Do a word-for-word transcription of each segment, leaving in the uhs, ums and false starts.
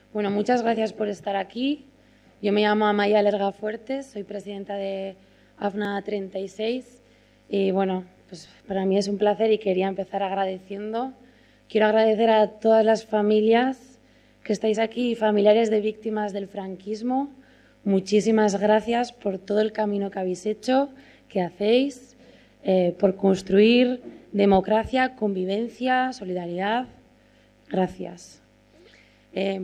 Bueno, muchas gracias por estar aquí. Yo me llamo Amaya Lerga Fuertes, soy presidenta de A F N A treinta y seis y bueno, pues para mí es un placer y quería empezar agradeciendo. Quiero agradecer a todas las familias que estáis aquí y familiares de víctimas del franquismo. Muchísimas gracias por todo el camino que habéis hecho, que hacéis, eh, por construir democracia, convivencia, solidaridad. Gracias. Eh,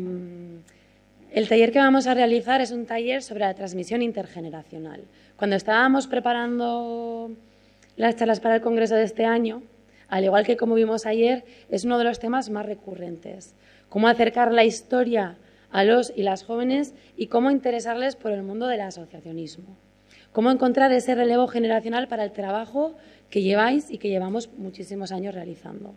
el taller que vamos a realizar es un taller sobre la transmisión intergeneracional. Cuando estábamos preparando las charlas para el congreso de este año, al igual que como vimos ayer, es uno de los temas más recurrentes. Cómo acercar la historia a los y las jóvenes y cómo interesarles por el mundo del asociacionismo. Cómo encontrar ese relevo generacional para el trabajo que lleváis y que llevamos muchísimos años realizando.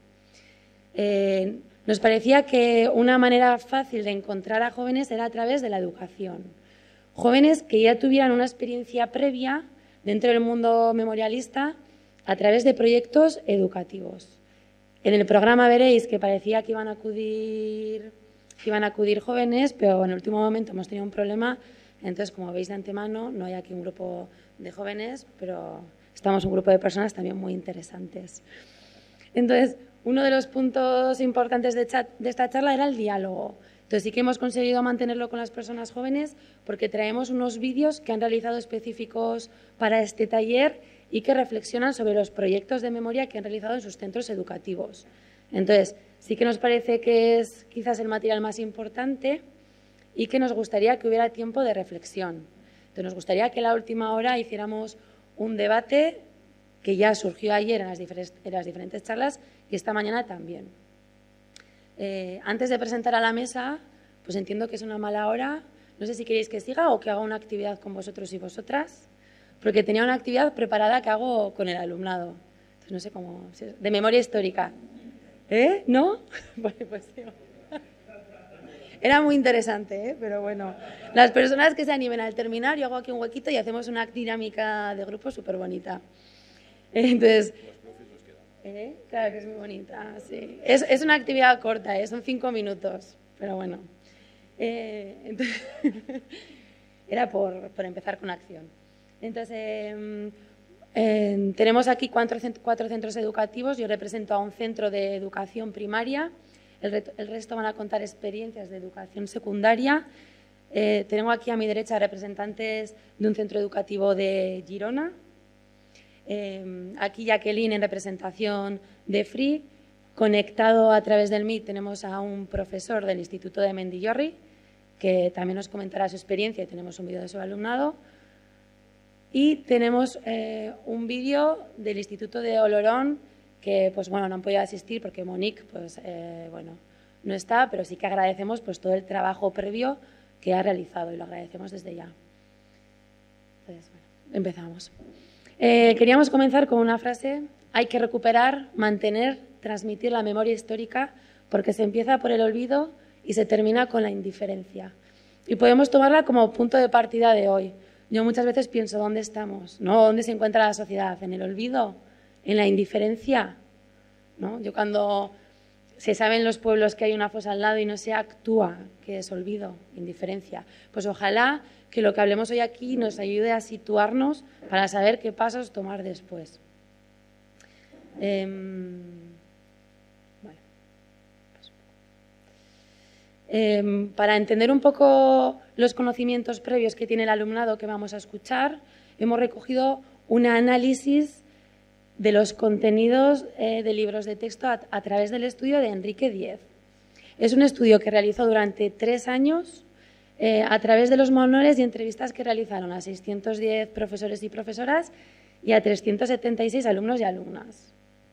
Eh, nos parecía que una manera fácil de encontrar a jóvenes era a través de la educación. Jóvenes que ya tuvieran una experiencia previa dentro del mundo memorialista a través de proyectos educativos. En el programa veréis que parecía que iban a acudir, que iban a acudir jóvenes, pero en el último momento hemos tenido un problema. Entonces, como veis de antemano, no hay aquí un grupo de jóvenes, pero estamos un grupo de personas también muy interesantes. Entonces, uno de los puntos importantes de, chat, de esta charla era el diálogo. Entonces, sí que hemos conseguido mantenerlo con las personas jóvenes porque traemos unos vídeos que han realizado específicos para este taller y que reflexionan sobre los proyectos de memoria que han realizado en sus centros educativos. Entonces, sí que nos parece que es quizás el material más importante y que nos gustaría que hubiera tiempo de reflexión. Entonces, nos gustaría que a la última hora hiciéramos un debate que ya surgió ayer en las, en las diferentes charlas y esta mañana también. Eh, antes de presentar a la mesa, pues entiendo que es una mala hora. No sé si queréis que siga o que haga una actividad con vosotros y vosotras, porque tenía una actividad preparada que hago con el alumnado. Entonces, no sé cómo... De memoria histórica. ¿Eh? ¿No? Bueno, pues sí. Era muy interesante, ¿eh? Pero bueno. Las personas que se animen al terminar, yo hago aquí un huequito y hacemos una dinámica de grupo súper bonita. Entonces, ¿eh? Claro que es muy bonita, sí. Es, es una actividad corta, ¿eh? Son cinco minutos, pero bueno. Eh, entonces, era por, por empezar con acción. Entonces, eh, eh, tenemos aquí cuatro, cuatro centros educativos. Yo represento a un centro de educación primaria. El, reto, el resto van a contar experiencias de educación secundaria. Eh, tengo aquí a mi derecha representantes de un centro educativo de Girona. Eh, aquí Jacqueline en representación de F R I. Conectado a través del Meet tenemos a un profesor del Instituto de Mendillorri que también nos comentará su experiencia y tenemos un vídeo de su alumnado. Y tenemos eh, un vídeo del Instituto de Olorón que pues, bueno, no han podido asistir porque Monique pues, eh, bueno, no está, pero sí que agradecemos pues, todo el trabajo previo que ha realizado y lo agradecemos desde ya. Entonces, bueno, empezamos. Eh, queríamos comenzar con una frase: hay que recuperar, mantener, transmitir la memoria histórica porque se empieza por el olvido y se termina con la indiferencia. Y podemos tomarla como punto de partida de hoy. Yo muchas veces pienso, ¿dónde estamos? ¿No? ¿Dónde se encuentra la sociedad? ¿En el olvido? ¿En la indiferencia? ¿No? Yo cuando se sabe en los pueblos que hay una fosa al lado y no se actúa, que es olvido, indiferencia, pues ojalá que lo que hablemos hoy aquí nos ayude a situarnos para saber qué pasos tomar después. Eh, bueno, pues, eh, para entender un poco los conocimientos previos que tiene el alumnado que vamos a escuchar, hemos recogido un análisis de los contenidos eh, de libros de texto a, a través del estudio de Enrique Díez. Es un estudio que realizó durante tres años eh, a través de los monólogos y entrevistas que realizaron a seiscientos diez profesores y profesoras y a trescientos setenta y seis alumnos y alumnas.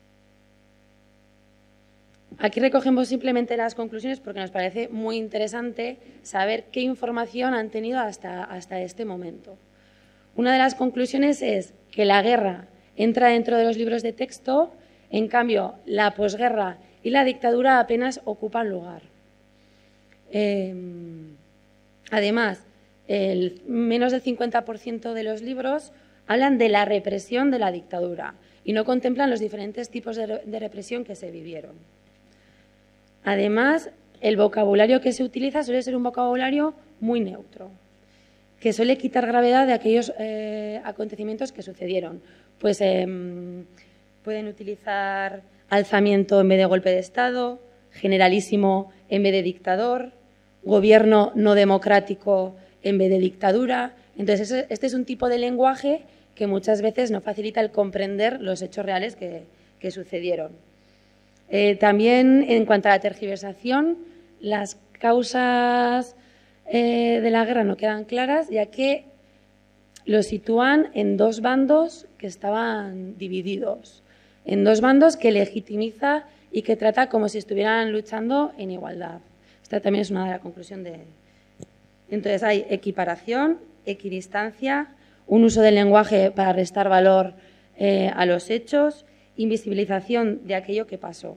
Aquí recogemos simplemente las conclusiones porque nos parece muy interesante saber qué información han tenido hasta, hasta este momento. Una de las conclusiones es que la guerra entra dentro de los libros de texto, en cambio, la posguerra y la dictadura apenas ocupan lugar. Eh, además, el, menos del cincuenta por ciento de los libros hablan de la represión de la dictadura y no contemplan los diferentes tipos de, de represión que se vivieron. Además, el vocabulario que se utiliza suele ser un vocabulario muy neutro, que suele quitar gravedad de aquellos eh, acontecimientos que sucedieron. Pues eh, pueden utilizar alzamiento en vez de golpe de Estado, generalísimo en vez de dictador, gobierno no democrático en vez de dictadura. Entonces, este es un tipo de lenguaje que muchas veces no facilita el comprender los hechos reales que, que sucedieron. Eh, también, en cuanto a la tergiversación, las causas eh, de la guerra no quedan claras, ya que lo sitúan en dos bandos que estaban divididos, en dos bandos que legitimiza y que trata como si estuvieran luchando en igualdad. Esta también es una de las conclusiones de... Entonces, hay equiparación, equidistancia, un uso del lenguaje para restar valor eh, a los hechos, invisibilización de aquello que pasó.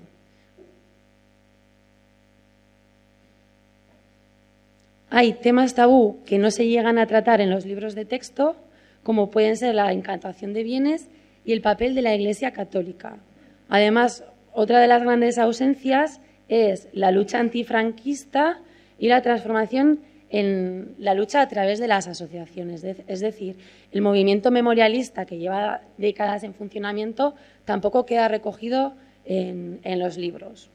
Hay temas tabú que no se llegan a tratar en los libros de texto, como pueden ser la incantación de bienes y el papel de la Iglesia católica. Además, otra de las grandes ausencias es la lucha antifranquista y la transformación en la lucha a través de las asociaciones. Es decir, el movimiento memorialista que lleva décadas en funcionamiento tampoco queda recogido en, en los libros.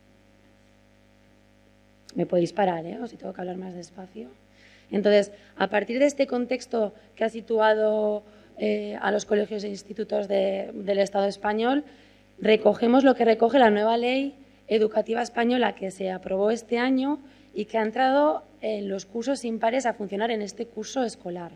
Me podéis parar, ¿eh? O si tengo que hablar más despacio. Entonces, a partir de este contexto que ha situado eh, a los colegios e institutos de, del Estado español, recogemos lo que recoge la nueva ley educativa española que se aprobó este año y que ha entrado en los cursos impares a funcionar en este curso escolar.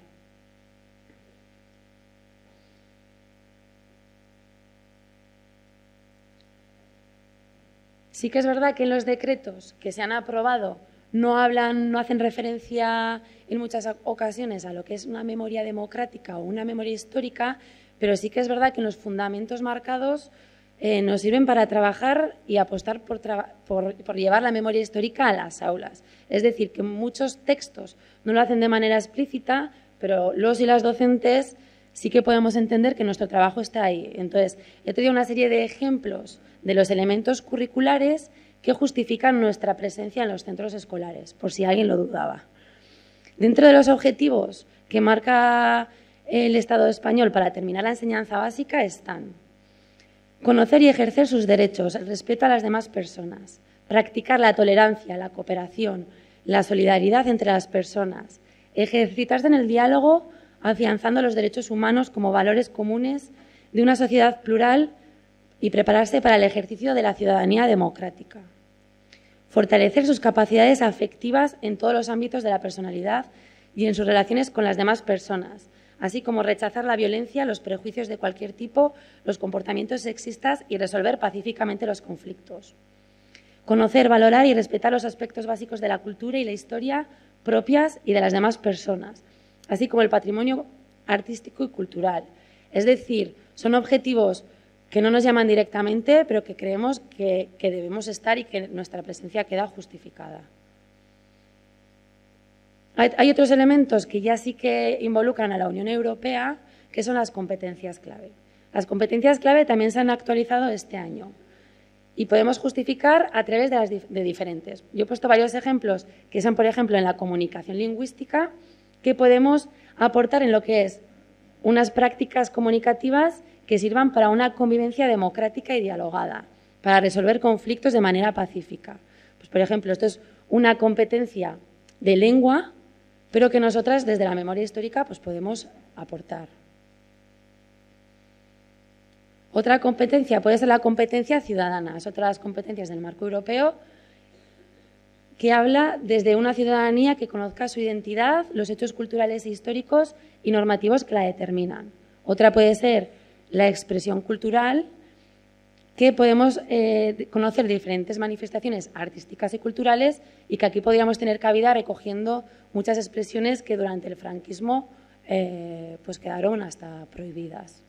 Sí que es verdad que en los decretos que se han aprobado no hablan, no hacen referencia en muchas ocasiones a lo que es una memoria democrática o una memoria histórica, pero sí que es verdad que en los fundamentos marcados eh, nos sirven para trabajar y apostar por, por, por llevar la memoria histórica a las aulas. Es decir, que muchos textos no lo hacen de manera explícita, pero los y las docentes sí que podemos entender que nuestro trabajo está ahí. Entonces, he traído una serie de ejemplos de los elementos curriculares que justifican nuestra presencia en los centros escolares, por si alguien lo dudaba. Dentro de los objetivos que marca el Estado español para terminar la enseñanza básica están conocer y ejercer sus derechos, el respeto a las demás personas, practicar la tolerancia, la cooperación, la solidaridad entre las personas, ejercitarse en el diálogo afianzando los derechos humanos como valores comunes de una sociedad plural y prepararse para el ejercicio de la ciudadanía democrática. Fortalecer sus capacidades afectivas en todos los ámbitos de la personalidad y en sus relaciones con las demás personas, así como rechazar la violencia, los prejuicios de cualquier tipo, los comportamientos sexistas y resolver pacíficamente los conflictos. Conocer, valorar y respetar los aspectos básicos de la cultura y la historia propias y de las demás personas, así como el patrimonio artístico y cultural. Es decir, son objetivos que no nos llaman directamente, pero que creemos que, que debemos estar y que nuestra presencia queda justificada. Hay, hay otros elementos que ya sí que involucran a la Unión Europea, que son las competencias clave. Las competencias clave también se han actualizado este año y podemos justificar a través de, las de diferentes. Yo he puesto varios ejemplos que son, por ejemplo, en la comunicación lingüística, que podemos aportar en lo que es unas prácticas comunicativas que sirvan para una convivencia democrática y dialogada, para resolver conflictos de manera pacífica. Pues, por ejemplo, esto es una competencia de lengua, pero que nosotras desde la memoria histórica pues, podemos aportar. Otra competencia puede ser la competencia ciudadana, es otra de las competencias del marco europeo que habla desde una ciudadanía que conozca su identidad, los hechos culturales e históricos y normativos que la determinan. Otra puede ser la expresión cultural, que podemos eh, conocer diferentes manifestaciones artísticas y culturales y que aquí podríamos tener cabida recogiendo muchas expresiones que durante el franquismo eh, pues quedaron hasta prohibidas.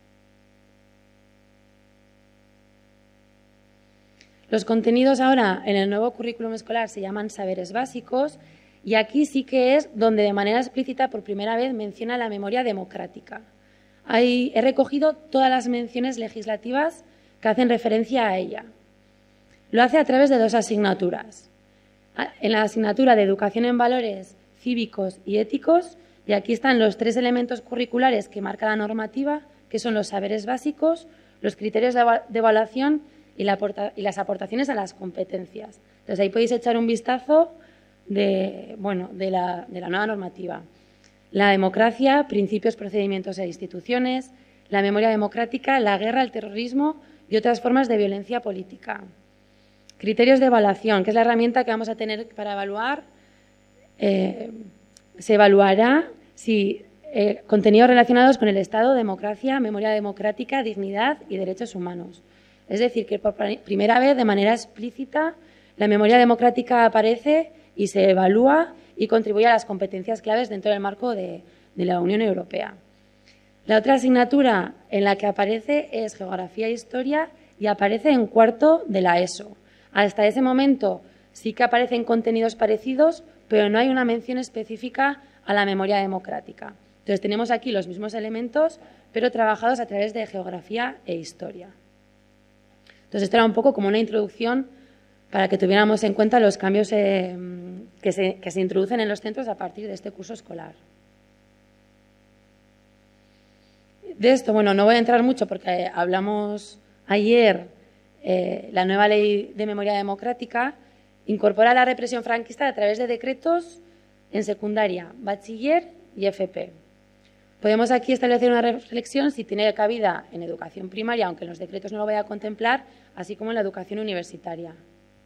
Los contenidos ahora en el nuevo currículum escolar se llaman saberes básicos y aquí sí que es donde de manera explícita por primera vez menciona la memoria democrática. Ahí he recogido todas las menciones legislativas que hacen referencia a ella. Lo hace a través de dos asignaturas. en la asignatura de Educación en Valores Cívicos y Éticos, y aquí están los tres elementos curriculares que marca la normativa, que son los saberes básicos, los criterios de evaluación y, la aporta, y las aportaciones a las competencias. Entonces, ahí podéis echar un vistazo de, bueno, de, la, de la nueva normativa. La democracia, principios, procedimientos e instituciones, la memoria democrática, la guerra, el terrorismo y otras formas de violencia política. Criterios de evaluación, que es la herramienta que vamos a tener para evaluar. Eh, se evaluará si eh, contenidos relacionados con el Estado, democracia, memoria democrática, dignidad y derechos humanos. Es decir, que por primera vez, de manera explícita, la memoria democrática aparece y se evalúa y contribuye a las competencias claves dentro del marco de, de la Unión Europea. La otra asignatura en la que aparece es Geografía e Historia y aparece en cuarto de la ESO. Hasta ese momento sí que aparecen contenidos parecidos, pero no hay una mención específica a la memoria democrática. Entonces, tenemos aquí los mismos elementos, pero trabajados a través de Geografía e Historia. Entonces, esto era un poco como una introducción para que tuviéramos en cuenta los cambios eh, que, se, que se introducen en los centros a partir de este curso escolar. De esto, bueno, no voy a entrar mucho porque hablamos ayer, eh, la nueva ley de memoria democrática incorpora la represión franquista a través de decretos en secundaria, bachiller y F P. Podemos aquí establecer una reflexión si tiene cabida en educación primaria, aunque en los decretos no lo voy a contemplar, así como en la educación universitaria.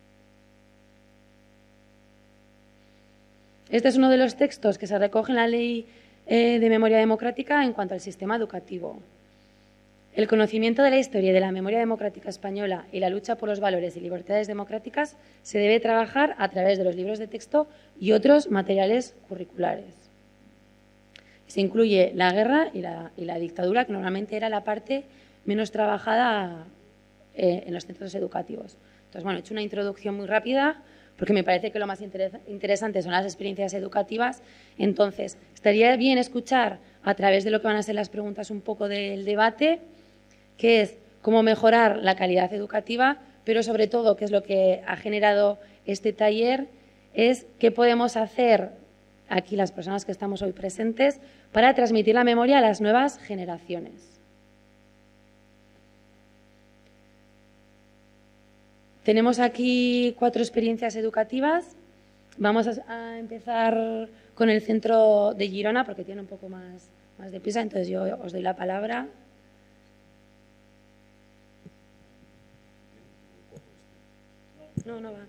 Este es uno de los textos que se recoge en la Ley eh, de Memoria Democrática en cuanto al sistema educativo. El conocimiento de la historia y de la memoria democrática española y la lucha por los valores y libertades democráticas se debe trabajar a través de los libros de texto y otros materiales curriculares. Se incluye la guerra y la, y la dictadura, que normalmente era la parte menos trabajada eh, en los centros educativos. Entonces, bueno, he hecho una introducción muy rápida porque me parece que lo más interesa, interesante son las experiencias educativas. Entonces, estaría bien escuchar a través de lo que van a ser las preguntas un poco del debate, que es cómo mejorar la calidad educativa, pero sobre todo, que es lo que ha generado este taller, es qué podemos hacer aquí las personas que estamos hoy presentes para transmitir la memoria a las nuevas generaciones. Tenemos aquí cuatro experiencias educativas. Vamos a, a empezar con el centro de Girona, porque tiene un poco más, más de prisa, entonces yo os doy la palabra. No, no va.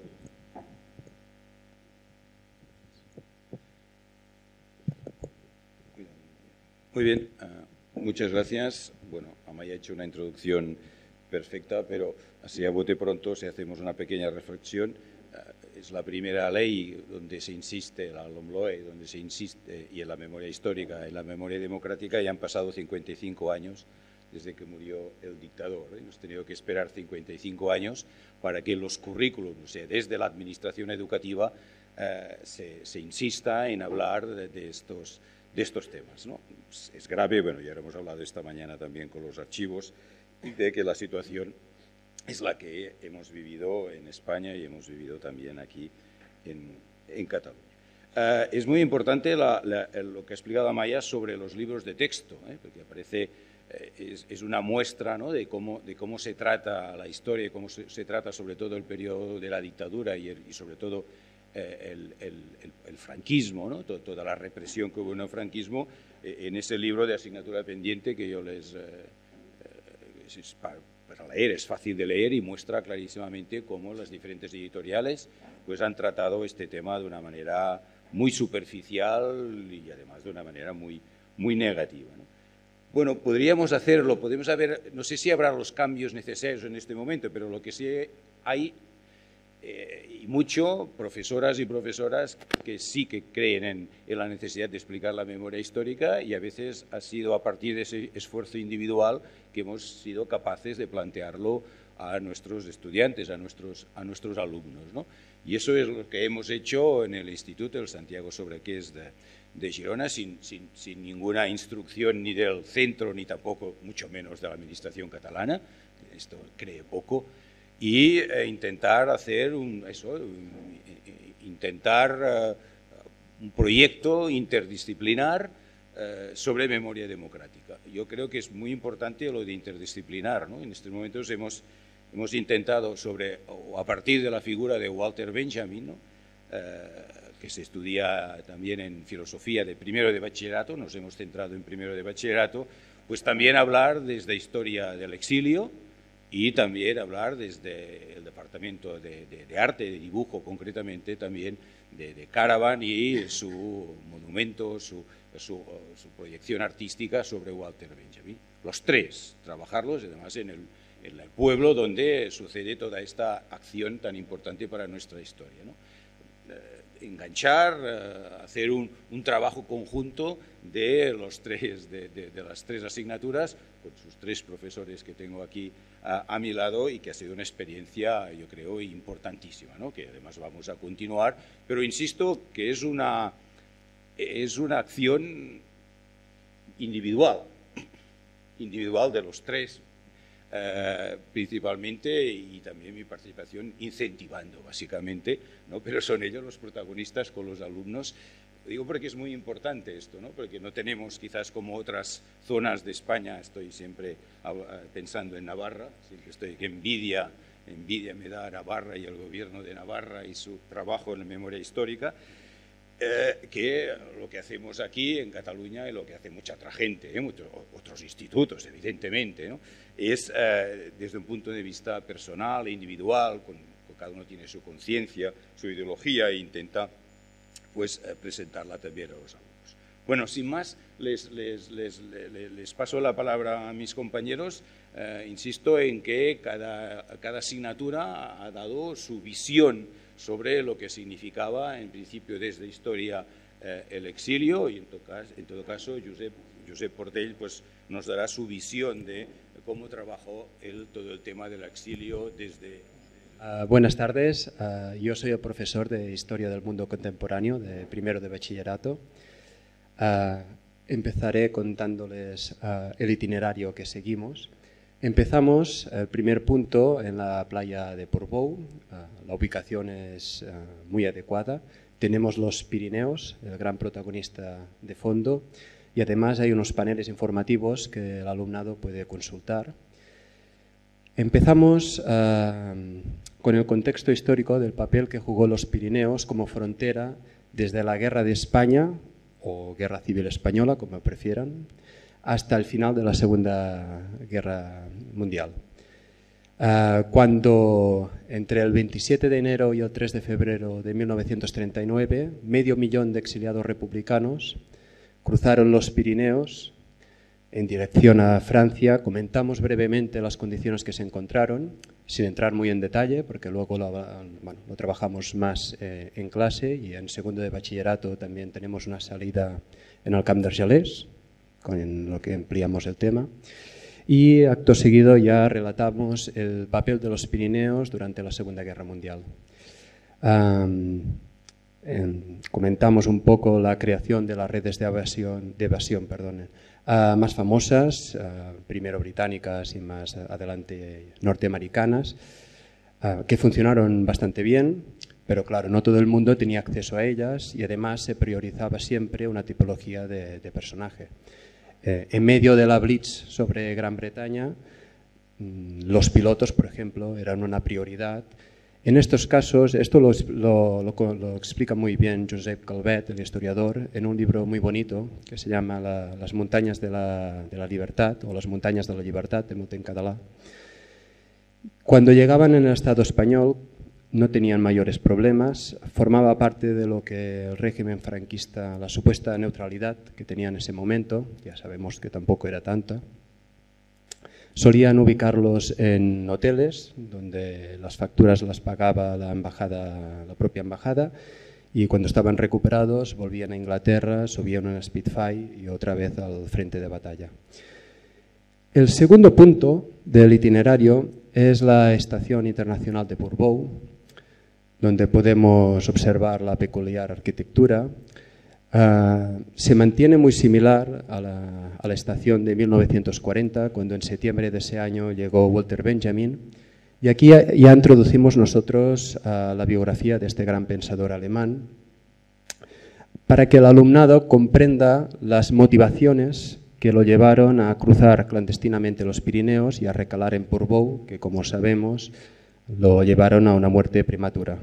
Muy bien, uh, muchas gracias. Bueno, Amaya ha hecho una introducción perfecta, pero así a bote pronto, si hacemos una pequeña reflexión, uh, es la primera ley donde se insiste, la LOMLOE, donde se insiste, y en la memoria histórica, en la memoria democrática, y han pasado cincuenta y cinco años desde que murió el dictador. ¿eh? Hemos tenido que esperar cincuenta y cinco años para que los currículums, o sea, desde la administración educativa, eh, se, se insista en hablar de, de, estos, de estos temas, ¿no? Es, es grave, bueno, ya hemos hablado esta mañana también con los archivos, de que la situación es la que hemos vivido en España y hemos vivido también aquí en, en Cataluña. Uh, es muy importante la, la, lo que ha explicado Amaya sobre los libros de texto, ¿eh? porque aparece, eh, es, es una muestra, ¿no? de, cómo, de cómo se trata la historia, cómo se, se trata sobre todo el periodo de la dictadura y, el, y sobre todo eh, el, el, el, el franquismo, ¿no? Todo, toda la represión que hubo en el franquismo, eh, en ese libro de asignatura pendiente que yo les... Eh, eh, es para, para leer, es fácil de leer y muestra clarísimamente cómo las diferentes editoriales pues, han tratado este tema de una manera muy superficial y además de una manera muy, muy negativa, ¿no? Bueno, podríamos hacerlo, podemos haber, no sé si habrá los cambios necesarios en este momento, pero lo que sí hay, eh, y mucho, profesoras y profesoras que sí que creen en, en la necesidad de explicar la memoria histórica y a veces ha sido a partir de ese esfuerzo individual que hemos sido capaces de plantearlo a nuestros estudiantes, a nuestros, a nuestros alumnos, ¿no? Y eso es lo que hemos hecho en el Instituto del Santiago Sobrequés de, de Girona, sin, sin, sin ninguna instrucción ni del centro, ni tampoco, mucho menos de la Administración catalana, esto cree poco, y eh, intentar hacer un, eso, un, intentar eh, un proyecto interdisciplinar eh, sobre memoria democrática. Yo creo que es muy importante lo de interdisciplinar, ¿no? En estos momentos hemos, hemos intentado sobre, o a partir de la figura de Walter Benjamin, ¿no? eh, que se estudia también en filosofía de primero de bachillerato, nos hemos centrado en primero de bachillerato, pues también hablar desde historia del exilio y también hablar desde el departamento de, de, de arte, de dibujo concretamente, también de, de Caravan y su monumento, su, su, su proyección artística sobre Walter Benjamin. Los tres, trabajarlos además en el, en el pueblo donde sucede toda esta acción tan importante para nuestra historia, ¿no? Enganchar, hacer un, un trabajo conjunto de, los tres, de, de, de las tres asignaturas, con sus tres profesores que tengo aquí a, a mi lado, y que ha sido una experiencia, yo creo, importantísima, ¿no? Que además vamos a continuar, pero insisto que es una, es una acción individual, individual de los tres, Uh, principalmente, y también mi participación incentivando básicamente, ¿no? Pero son ellos los protagonistas con los alumnos. Digo porque es muy importante esto, ¿no? Porque no tenemos quizás como otras zonas de España, estoy siempre pensando en Navarra, siempre estoy que envidia, envidia me da a Navarra y el gobierno de Navarra y su trabajo en la memoria histórica, Eh, que lo que hacemos aquí en Cataluña y lo que hace mucha otra gente, ¿eh? Muchos, otros institutos, evidentemente, ¿no? Es eh, desde un punto de vista personal e individual, con, con cada uno tiene su conciencia, su ideología, e intenta pues, eh, presentarla también a los alumnos. Bueno, sin más, les, les, les, les, les paso la palabra a mis compañeros. Eh, insisto en que cada, cada asignatura ha dado su visión sobre lo que significaba, en principio, desde historia eh, el exilio, y en todo caso, en todo caso Josep, Josep Portell pues, nos dará su visión de cómo trabajó él todo el tema del exilio desde... Uh, buenas tardes, uh, yo soy el profesor de Historia del Mundo Contemporáneo de primero de bachillerato. Uh, empezaré contándoles uh, el itinerario que seguimos. Empezamos el primer punto en la playa de Portbou. Uh, la ubicación es uh, muy adecuada. Tenemos los Pirineos, el gran protagonista de fondo, y además hay unos paneles informativos que el alumnado puede consultar. Empezamos uh, con el contexto histórico del papel que jugó los Pirineos como frontera desde la Guerra de España, o Guerra Civil Española, como prefieran, hasta el final de la Segunda Guerra Mundial. Uh, cuando entre el veintisiete de enero y el tres de febrero de mil novecientos treinta y nueve, medio millón de exiliados republicanos cruzaron los Pirineos en dirección a Francia. Comentamos brevemente las condiciones que se encontraron, sin entrar muy en detalle, porque luego lo, bueno, lo trabajamos más eh, en clase, y en segundo de bachillerato también tenemos una salida en el Camp d'Argelès, con lo que ampliamos el tema. Y acto seguido ya relatamos el papel de los Pirineos durante la Segunda Guerra Mundial. Um, en, comentamos un poco la creación de las redes de evasión, de evasión perdón, uh, más famosas, uh, primero británicas y más adelante norteamericanas, uh, que funcionaron bastante bien, pero claro, no todo el mundo tenía acceso a ellas, y además se priorizaba siempre una tipología de, de personaje. Eh, en medio de la Blitz sobre Gran Bretaña, los pilotos, por ejemplo, eran una prioridad. En estos casos, esto lo, lo, lo, lo explica muy bien Josep Calvet, el historiador, en un libro muy bonito que se llama la, Las montañas de la, de la libertad, o Las montañas de la libertad, de Moten Català. Cuando llegaban en el Estado español, no tenían mayores problemas, formaba parte de lo que el régimen franquista, la supuesta neutralidad que tenía en ese momento, ya sabemos que tampoco era tanta. Solían ubicarlos en hoteles, donde las facturas las pagaba la embajada, la propia embajada, y cuando estaban recuperados volvían a Inglaterra, subían a Spitfire y otra vez al frente de batalla. El segundo punto del itinerario es la Estación Internacional de Portbou, donde podemos observar la peculiar arquitectura. Uh, se mantiene muy similar a la, a la estación de mil novecientos cuarenta, cuando en septiembre de ese año llegó Walter Benjamin, Y aquí ya, ya introducimos nosotros uh, la biografía de este gran pensador alemán para que el alumnado comprenda las motivaciones que lo llevaron a cruzar clandestinamente los Pirineos y a recalar en Portbou, que como sabemos lo llevaron a una muerte prematura.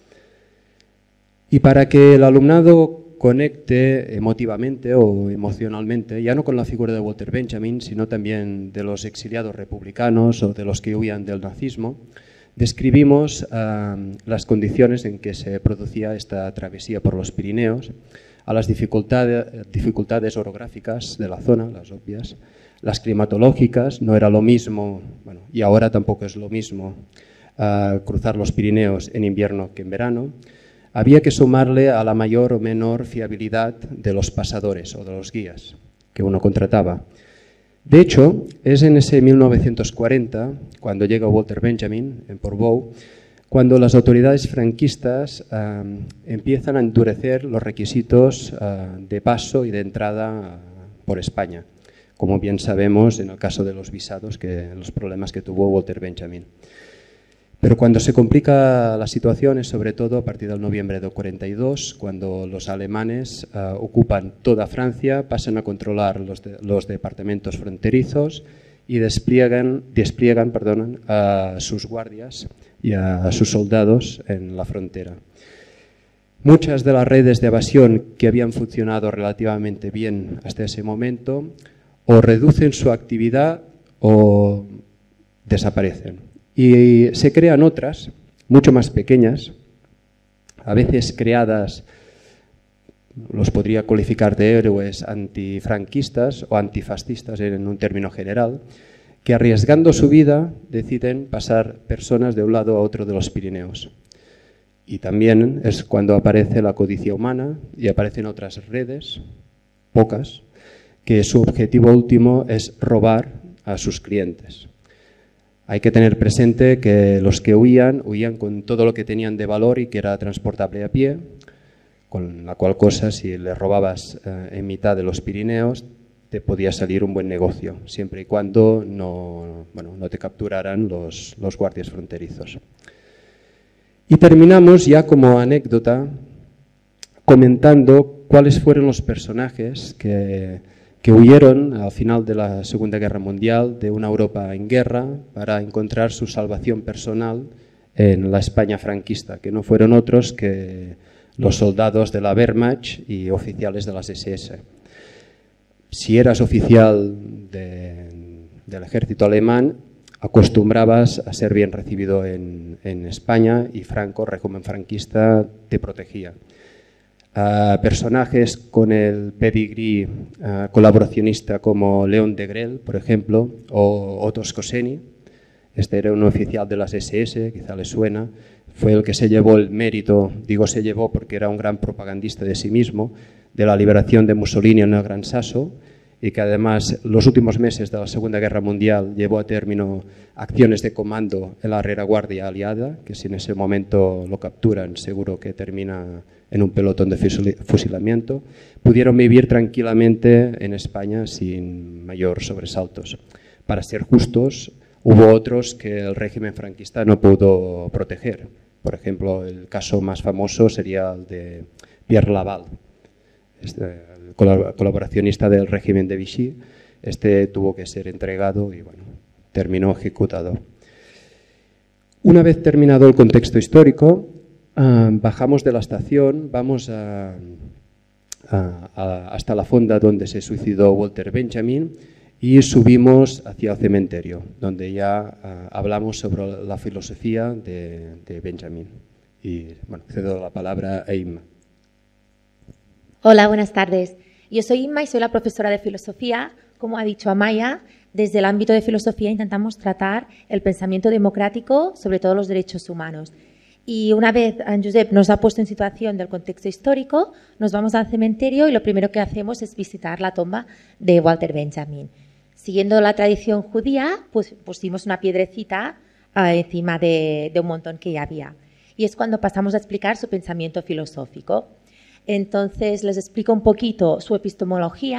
Y para que el alumnado conecte emotivamente o emocionalmente, ya no con la figura de Walter Benjamin, sino también de los exiliados republicanos o de los que huían del nazismo, describimos uh, las condiciones en que se producía esta travesía por los Pirineos, a las dificultades, dificultades orográficas de la zona, las obvias, las climatológicas, no era lo mismo, bueno, y ahora tampoco es lo mismo uh, cruzar los Pirineos en invierno que en verano. Había que sumarle a la mayor o menor fiabilidad de los pasadores o de los guías que uno contrataba. De hecho, es en ese mil novecientos cuarenta, cuando llega Walter Benjamin en Portbou, cuando las autoridades franquistas eh, empiezan a endurecer los requisitos eh, de paso y de entrada por España, como bien sabemos en el caso de los visados, que los problemas que tuvo Walter Benjamin. Pero cuando se complica la situación es sobre todo a partir del noviembre de cuarenta y dos, cuando los alemanes uh, ocupan toda Francia, pasan a controlar los, de, los departamentos fronterizos y despliegan, despliegan perdón, a sus guardias y a sus soldados en la frontera. Muchas de las redes de evasión que habían funcionado relativamente bien hasta ese momento o reducen su actividad o desaparecen. Y se crean otras, mucho más pequeñas, a veces creadas, los podría cualificar de héroes antifranquistas o antifascistas en un término general, que arriesgando su vida deciden pasar personas de un lado a otro de los Pirineos. Y también es cuando aparece la codicia humana y aparecen otras redes, pocas, que su objetivo último es robar a sus clientes. Hay que tener presente que los que huían, huían con todo lo que tenían de valor y que era transportable a pie, con la cual cosa, si le robabas eh, en mitad de los Pirineos, te podía salir un buen negocio, siempre y cuando no, bueno, no te capturaran los, los guardias fronterizos. Y terminamos ya como anécdota comentando cuáles fueron los personajes que... que huyeron al final de la Segunda Guerra Mundial de una Europa en guerra para encontrar su salvación personal en la España franquista, que no fueron otros que los soldados de la Wehrmacht y oficiales de las ese ese. Si eras oficial de, del ejército alemán, acostumbrabas a ser bien recibido en, en España y Franco, régimen franquista, te protegía. Uh, personajes con el pedigrí uh, colaboracionista como León de Grel, por ejemplo, o Otto Skorzeny. Este era un oficial de las ese ese, quizá le suena. Fue el que se llevó el mérito, digo se llevó porque era un gran propagandista de sí mismo, de la liberación de Mussolini en el Gran Sasso, y que además los últimos meses de la Segunda Guerra Mundial llevó a término acciones de comando en la retaguardia aliada, que si en ese momento lo capturan seguro que termina en un pelotón de fusilamiento. Pudieron vivir tranquilamente en España sin mayor sobresaltos. Para ser justos, hubo otros que el régimen franquista no pudo proteger. Por ejemplo, el caso más famoso sería el de Pierre Laval, este, el colaboracionista del régimen de Vichy. Este tuvo que ser entregado y bueno, terminó ejecutado. Una vez terminado el contexto histórico, uh, bajamos de la estación, vamos a, a, a, hasta la fonda donde se suicidó Walter Benjamin y subimos hacia el cementerio, donde ya uh, hablamos sobre la filosofía de, de Benjamin. Y bueno, cedo la palabra a Inma. Hola, buenas tardes. Yo soy Inma y soy la profesora de filosofía. Como ha dicho Amaya, desde el ámbito de filosofía intentamos tratar el pensamiento democrático, sobre todo los derechos humanos. Y una vez Josep nos ha puesto en situación del contexto histórico, nos vamos al cementerio y lo primero que hacemos es visitar la tumba de Walter Benjamin. Siguiendo la tradición judía, pues pusimos una piedrecita uh, encima de, de un montón que ya había. Y es cuando pasamos a explicar su pensamiento filosófico. Entonces les explico un poquito su epistemología,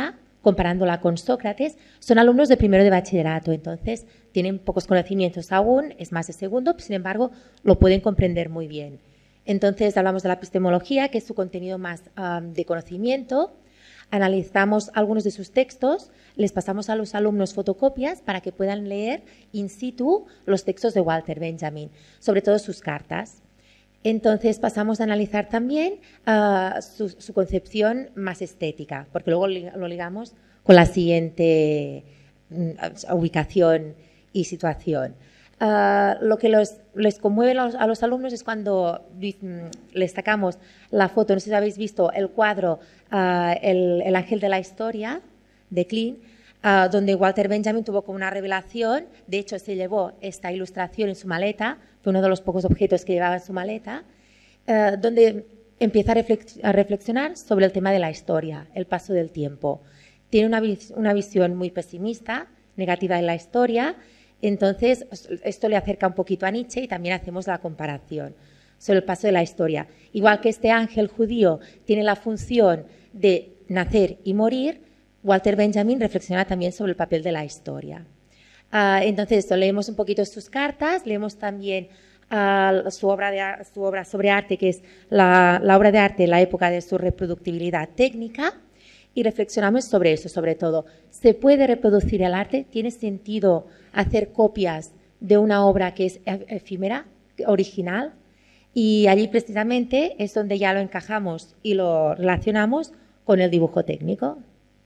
comparándola con Sócrates, son alumnos de primero de bachillerato, entonces tienen pocos conocimientos aún, es más de segundo, sin embargo, lo pueden comprender muy bien. Entonces, hablamos de la epistemología, que es su contenido más um, de conocimiento. Analizamos algunos de sus textos, les pasamos a los alumnos fotocopias para que puedan leer in situ los textos de Walter Benjamin, sobre todo sus cartas. Entonces pasamos a analizar también uh, su, su concepción más estética, porque luego lo ligamos con la siguiente uh, ubicación y situación. Uh, lo que los, les conmueve a los, a los alumnos es cuando um, les sacamos la foto, no sé si habéis visto el cuadro uh, el, el ángel de la historia de Klein, uh, donde Walter Benjamin tuvo como una revelación, de hecho se llevó esta ilustración en su maleta, fue uno de los pocos objetos que llevaba en su maleta, uh, donde empieza a, reflex a reflexionar sobre el tema de la historia, el paso del tiempo. Tiene una, vis una visión muy pesimista, negativa de la historia. Entonces, esto le acerca un poquito a Nietzsche y también hacemos la comparación sobre el paso de la historia. Igual que este ángel judío tiene la función de nacer y morir, Walter Benjamin reflexiona también sobre el papel de la historia. Uh, entonces, leemos un poquito sus cartas, leemos también uh, su, obra de, su obra sobre arte, que es la, la obra de arte en la época de su reproductibilidad técnica, y reflexionamos sobre eso, sobre todo. ¿Se puede reproducir el arte? ¿Tiene sentido hacer copias de una obra que es efímera, original? Y allí precisamente es donde ya lo encajamos y lo relacionamos con el dibujo técnico.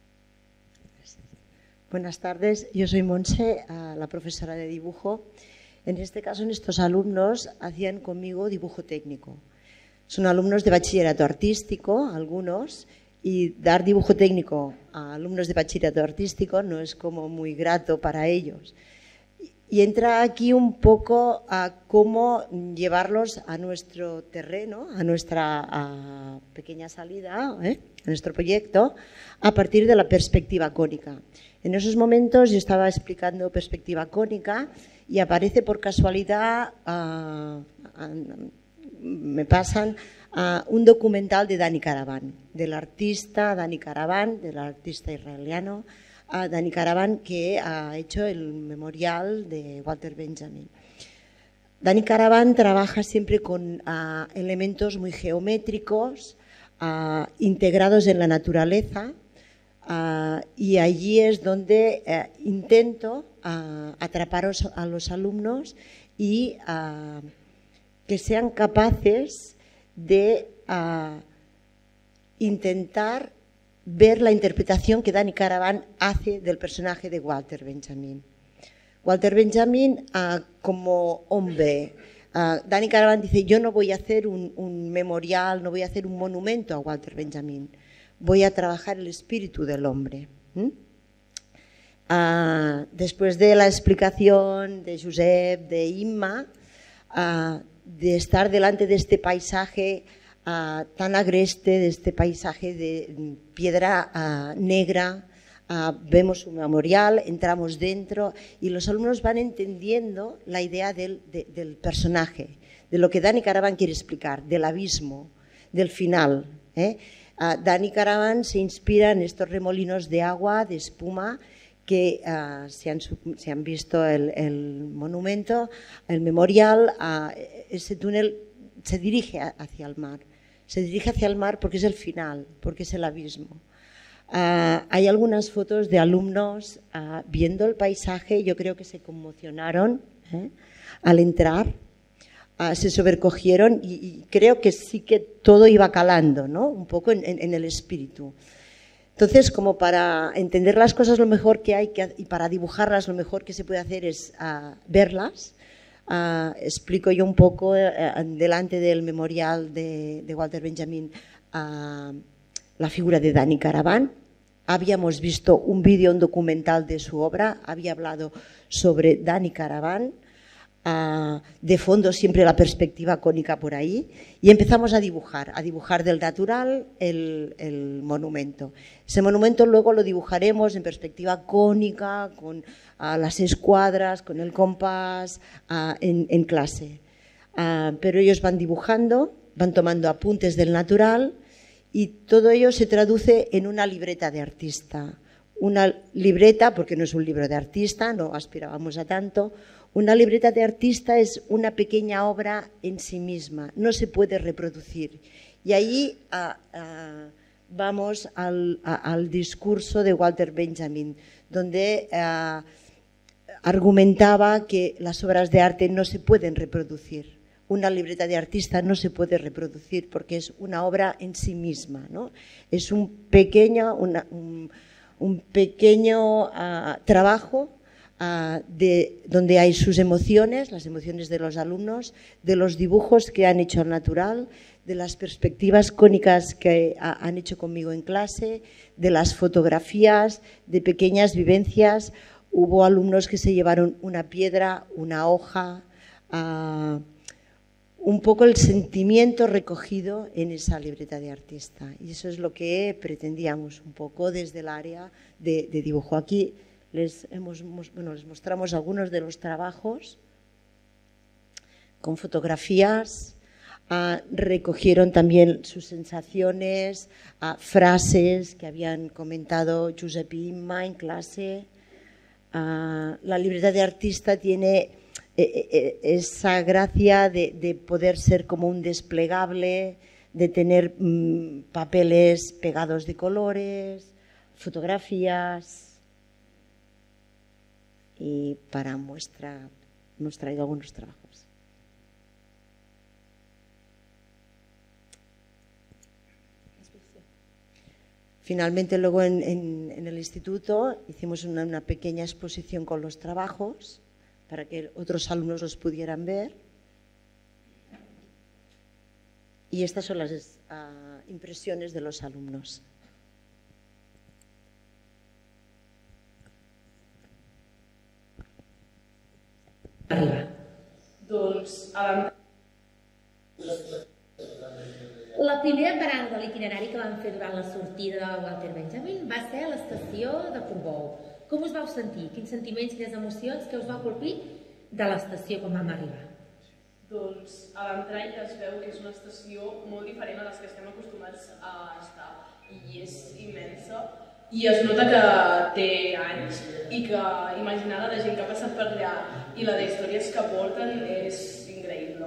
Buenas tardes, yo soy Montse, la profesora de dibujo. En este caso, estos alumnos hacían conmigo dibujo técnico. Son alumnos de bachillerato artístico, algunos, y dar dibujo técnico a alumnos de bachillerato artístico no es como muy grato para ellos. Y entra aquí un poco a cómo llevarlos a nuestro terreno, a nuestra a pequeña salida, ¿eh? a nuestro proyecto, a partir de la perspectiva cónica. En esos momentos yo estaba explicando perspectiva cónica y aparece por casualidad, uh, uh, me pasan uh, un documental de Dani Karavan, del artista Dani Karavan, del artista israeliano, a Dani Karavan, que ha hecho el memorial de Walter Benjamin. Dani Karavan trabaja siempre con uh, elementos muy geométricos, uh, integrados en la naturaleza, uh, y allí es donde uh, intento uh, atrapar a los alumnos y uh, que sean capaces de uh, intentar ver la interpretación que Dani Karavan hace del personaje de Walter Benjamin. Walter Benjamin uh, como hombre, uh, Dani Karavan dice, yo no voy a hacer un, un memorial, no voy a hacer un monumento a Walter Benjamin, voy a trabajar el espíritu del hombre. ¿Mm? Uh, después de la explicación de Josep, de Imma, uh, de estar delante de este paisaje Uh, tan agreste, de este paisaje de piedra uh, negra, uh, vemos un memorial, entramos dentro y los alumnos van entendiendo la idea del, de, del personaje, de lo que Dani Karavan quiere explicar, del abismo, del final. ¿eh? Uh, Dani Karavan se inspira en estos remolinos de agua, de espuma, que uh, se, han, se han visto el, el monumento, el memorial, uh, ese túnel se dirige hacia el mar. Se dirige hacia el mar porque es el final, porque es el abismo. Uh, hay algunas fotos de alumnos uh, viendo el paisaje, yo creo que se conmocionaron ¿eh? al entrar, uh, se sobrecogieron y, y creo que sí que todo iba calando, ¿no? Un poco en, en, en el espíritu. Entonces, como para entender las cosas lo mejor que hay que, y para dibujarlas lo mejor que se puede hacer es uh, verlas. Uh, explico yo un poco uh, delante del memorial de, de Walter Benjamin uh, la figura de Dani Karavan. Habíamos visto un vídeo, un documental de su obra, había hablado sobre Dani Karavan, uh, de fondo siempre la perspectiva cónica por ahí, y empezamos a dibujar, a dibujar del natural el, el monumento. Ese monumento luego lo dibujaremos en perspectiva cónica, con a las escuadras, con el compás, uh, en, en clase. Uh, pero ellos van dibujando, van tomando apuntes del natural y todo ello se traduce en una libreta de artista, una libreta, porque no es un libro de artista, no aspirábamos a tanto. Una libreta de artista es una pequeña obra en sí misma, no se puede reproducir. Y ahí a, a, vamos al, a, al discurso de Walter Benjamin, donde a, argumentaba que las obras de arte no se pueden reproducir. Una libreta de artista no se puede reproducir porque es una obra en sí misma, ¿no? Es un pequeño, una, un, un pequeño uh, trabajo uh, de, donde hay sus emociones, las emociones de los alumnos, de los dibujos que han hecho al natural, de las perspectivas cónicas que uh, han hecho conmigo en clase, de las fotografías, de pequeñas vivencias. Hubo alumnos que se llevaron una piedra, una hoja, uh, un poco el sentimiento recogido en esa libreta de artista. Y eso es lo que pretendíamos un poco desde el área de, de dibujo. Aquí les, hemos, bueno, les mostramos algunos de los trabajos con fotografías. Uh, recogieron también sus sensaciones, uh, frases que habían comentado Josep y Imma en clase. Uh, la libreta de artista tiene esa gracia de, de poder ser como un desplegable, de tener mmm, papeles pegados de colores, fotografías. Y para muestra hemos traído algunos trabajos. Finalmente luego en, en, en el instituto hicimos una, una pequeña exposición con los trabajos para que otros alumnos los pudieran ver. Y estas son las uh, impresiones de los alumnos. Arriba. Doncs, a la primera parada de l'itinerari que vam fer durant la sortida de Walter Benjamin va ser a l'estació de Portbou. Com us vau sentir? Quins sentiments, quines emocions que us va colpir de l'estació quan vam arribar? Doncs a l'entrar ja es veu que és una estació molt diferent a les que estem acostumats a estar i és immensa i es nota que té anys i que imaginar la gent que ha passat per allà i la d'històries que porten és increïble.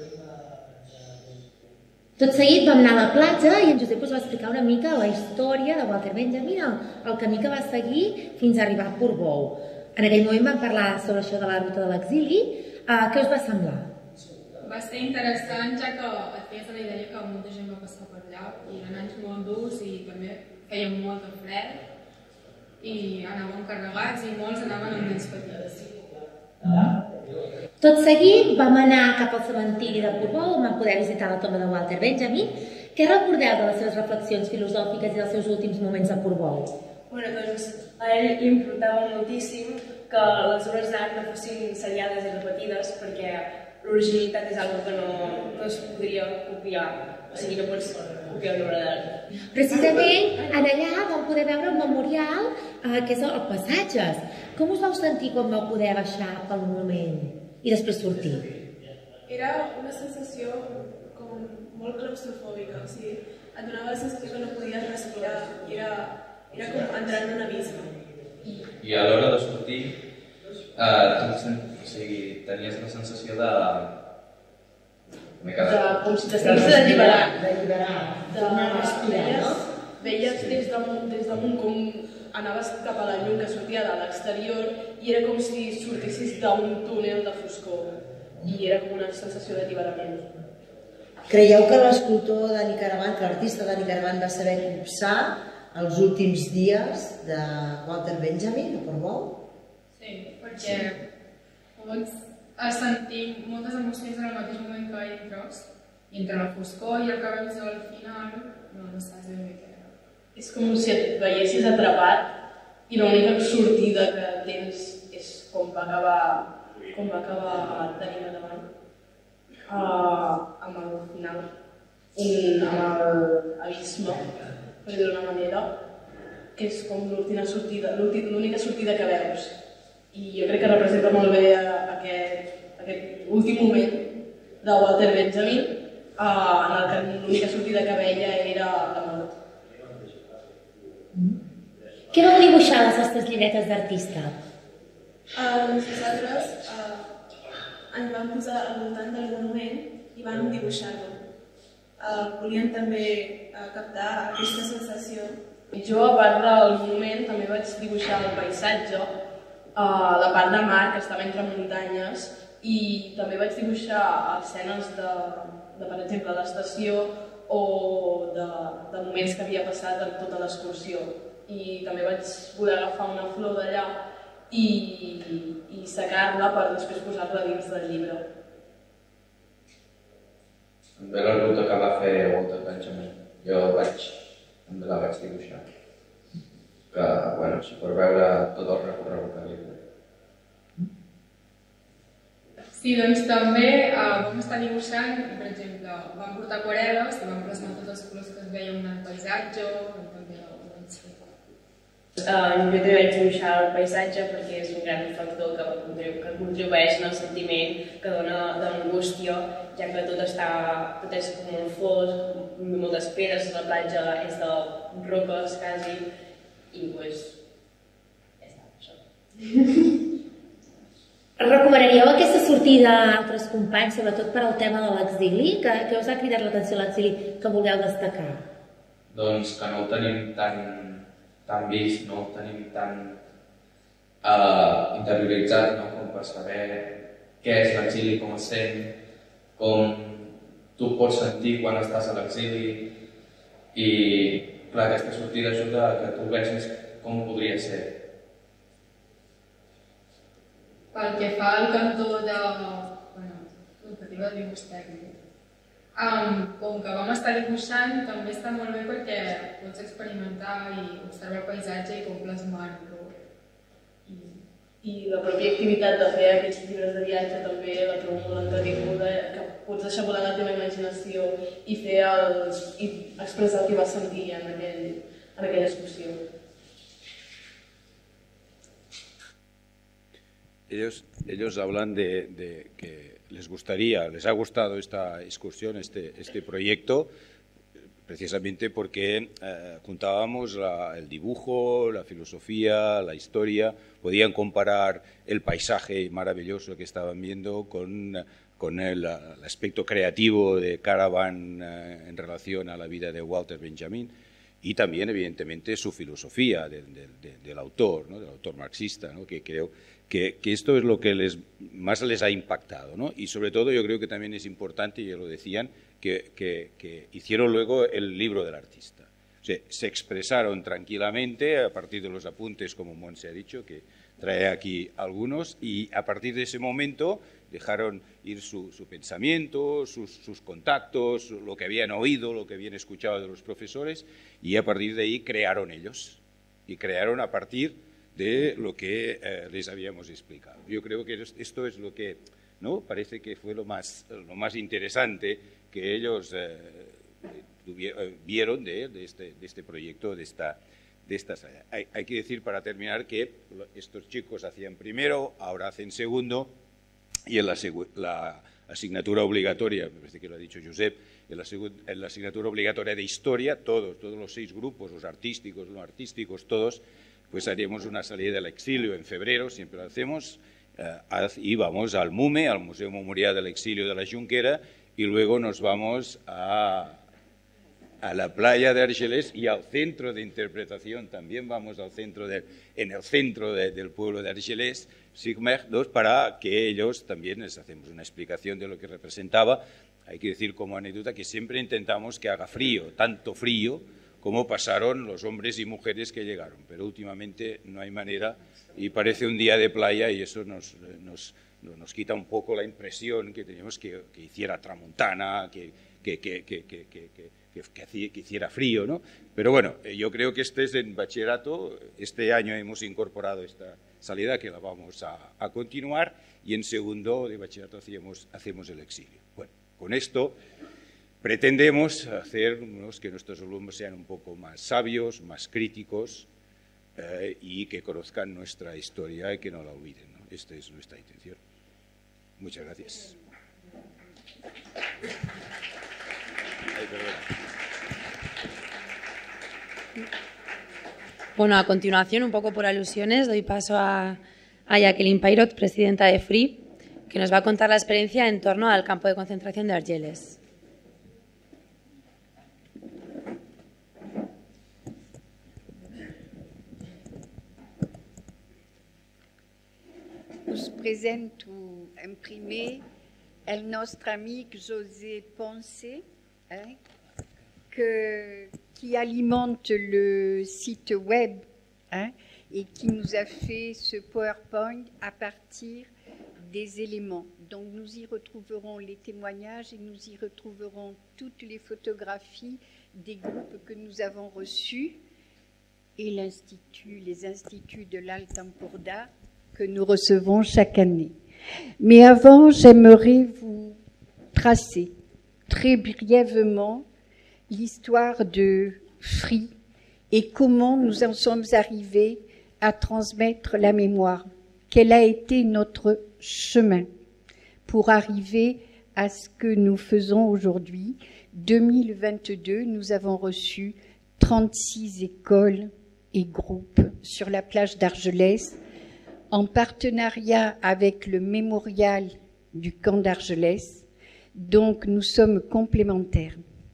Tot seguit vam anar a la platja i en Josep us va explicar una mica la història de Walter Benjamin, el camí que va seguir fins a arribar a Portbou. En aquell moment vam parlar sobre això de la ruta de l'exili. Què us va semblar? Va ser interessant, ja que et feies la idea que molta gent va passar per allà i eren anys molt durs i també feia molt de fred i anaven carregats i molts anaven amb nens petits. Tot seguit vam anar cap al cementiri de Portbou on vam poder visitar la tomba de Walter Benjamin. Què recordeu de les seves reflexions filosòfiques i dels seus últims moments a Portbou? Bueno, doncs a ell li importava moltíssim que les obres d'art no fossin seriades i repetides perquè l'originalitat és una cosa que no, no es podria copiar, o sigui, no pots copiar una obra d'art. Precisament, en allà vam poder veure un memorial eh, que és el Passatges. Com us vau sentir quan vau poder baixar pel monument i després sortir? Era una sensació com molt claustrofòbica, o sigui, et donava la sensació que no podies respirar i era, era com entrar en un abisme. I a l'hora de sortir, eh, tu, o sigui, tenies la sensació de... De, com si t'estiguis alliberant. D'alliberar, de tornar a respirar, no? Veies des damunt, des damunt com anaves cap a la llum que sortia de l'exterior i era com si sortissis d'un túnel de foscor i era com una sensació d'alliberament. Creieu que l'escultor Dani Caravan, que l'artista Dani Caravan va saber copsar els últims dies de Walter Benjamin a Portbou? Sí, perquè pots sentir moltes emocions en el mateix moment que hi entres, i entre la foscor i el que veus al final no saps ben bé què era. És com si et veiessis atrapat i l'única sortida que tens és com va acabar, com va acabar Dani Caravan uh, amb el final, un, amb l'abisme, per dir d'una manera, que és com l'última sortida, l'única sortida que veus. I jo crec que representa molt bé aquest, aquest últim moment de Walter Benjamin uh, en el que l'única sortida que veia era la mort. Què vau dibuixar a les vostres llibretes d'artista? Uh, nosaltres uh, ens vam posar al voltant del monument i vam dibuixar-lo. Uh, volíem també uh, captar aquesta sensació. Jo, a part del monument, també vaig dibuixar el paisatge, uh, la part de mar que estava entre muntanyes, i també vaig dibuixar escenes de, de per exemple, l'estació o de, de moments que havia passat en tota l'excursió. I també vaig voler agafar una flor d'allà i, i secar-la per després posar-la dins del llibre. També la ruta que va fer Walter Benjamin, jo vaig, també la vaig dibuixar. Que, bueno, si per veure tot el recorregut del llibre. Sí, doncs també uh, vam estar dibuixant i, per exemple, vam portar aquarel·les i vam plasmar tots els colors que es veien en el paisatge, també ho vaig fer. Uh, jo també vaig dibuixar el paisatge perquè és un gran factor que, que contribueix en el sentiment que dona d'angústia, ja que tot, està, tot és com molt fosc, moltes pedres, la platja és de roques quasi, i doncs ja està, això. Recomanaríeu aquesta sortida a altres companys, sobretot per al tema de l'exili? Què, què us ha cridat l'atenció a l'exili que vulgueu destacar? Doncs que no ho tenim tan, tan vist, no ho tenim tan uh, interioritzat, no? Com per saber què és l'exili, com es sent, com tu pots sentir quan estàs a l'exili, i clar, aquesta sortida ajuda a que tu vegis com podria ser. Pel que fa al cantó de, bueno, educatiu de dibuix tècnic, um, com que vam estar dibuixant, també està molt bé perquè pots experimentar i observar el paisatge i com plasmar-lo. I, I la pròpia activitat de fer aquests llibres de viatge també la trobo molt entretinguda, que pots deixar volar la teva imaginació i, fer els, i expressar el que vas sentir en, aquell, en aquella excursió. Ellos, ellos hablan de, de que les gustaría, les ha gustado esta excursión, este, este proyecto, precisamente porque eh, juntábamos la, el dibujo, la filosofía, la historia, podían comparar el paisaje maravilloso que estaban viendo con, con el, el aspecto creativo de Caravan eh, en relación a la vida de Walter Benjamin, y también, evidentemente, su filosofía de, de, de, del autor, ¿no? Del autor marxista, ¿no? Que creo que, que esto es lo que les, más les ha impactado, ¿no? Y sobre todo yo creo que también es importante, y ya lo decían, que, que, que hicieron luego el libro del artista. O sea, se expresaron tranquilamente a partir de los apuntes, como Montse ha dicho, que trae aquí algunos, y a partir de ese momento dejaron ir su, su pensamiento, sus, sus contactos, lo que habían oído, lo que habían escuchado de los profesores, y a partir de ahí crearon ellos, y crearon a partir de lo que eh, les habíamos explicado. Yo creo que esto es lo que, ¿no? Parece que fue lo más, lo más interesante que ellos eh, vieron de, de, este, de este proyecto, de esta, de estas. Hay, hay que decir, para terminar, que estos chicos hacían primero, ahora hacen segundo, y en la, la asignatura obligatoria, me parece que lo ha dicho Josep, en la, en la asignatura obligatoria de historia, todos, todos los seis grupos, los artísticos, los no artísticos, todos, pues haríamos una salida del exilio en febrero, siempre lo hacemos, eh, y vamos al MUME, al Museo Memorial del Exilio de la Junquera, y luego nos vamos a, a la playa de Argelès y al centro de interpretación, también vamos al centro de, en el centro de, del pueblo de Argelès, Sigmer, dos, para que ellos también les hacemos una explicación de lo que representaba. Hay que decir como anécdota que siempre intentamos que haga frío, tanto frío como pasaron los hombres y mujeres que llegaron, pero últimamente no hay manera y parece un día de playa y eso nos, nos, nos quita un poco la impresión que teníamos que, que hiciera tramontana, que, que, que, que, que, que, que, que, que hiciera frío, ¿no? Pero bueno, yo creo que este es en bachillerato, este año hemos incorporado esta salida que la vamos a, a continuar y en segundo de bachillerato hacemos, hacemos el exilio. Bueno, con esto pretendemos hacer que nuestros alumnos sean un poco más sabios, más críticos eh, y que conozcan nuestra historia y que no la olviden, ¿no? Esta es nuestra intención. Muchas gracias. Ay, perdona. Bueno, a continuación, un poco por alusiones, doy paso a, a Jacqueline Pairot, presidenta de Free, que nos va a contar la experiencia en torno al campo de concentración de Argelès. Us presento en primer el nostre amic José Ponce, hein, que, qui alimente le site web, hein, et qui nous a fait ce PowerPoint à partir des éléments. Donc nous y retrouverons les témoignages et nous y retrouverons toutes les photographies des groupes que nous avons reçus et l'institut, les instituts de l'Altemporda que nous recevons chaque année. Mais avant, j'aimerais vous tracer très brièvement l'histoire de Free et comment nous en sommes arrivés à transmettre la mémoire. Quel a été notre chemin pour arriver à ce que nous faisons aujourd'hui. deux mille vingt-deux, nous avons reçu trente-six écoles et groupes sur la plage d'Argelès, en partenariat avec le mémorial du camp d'Argelès. Donc, nous sommes complémentaires.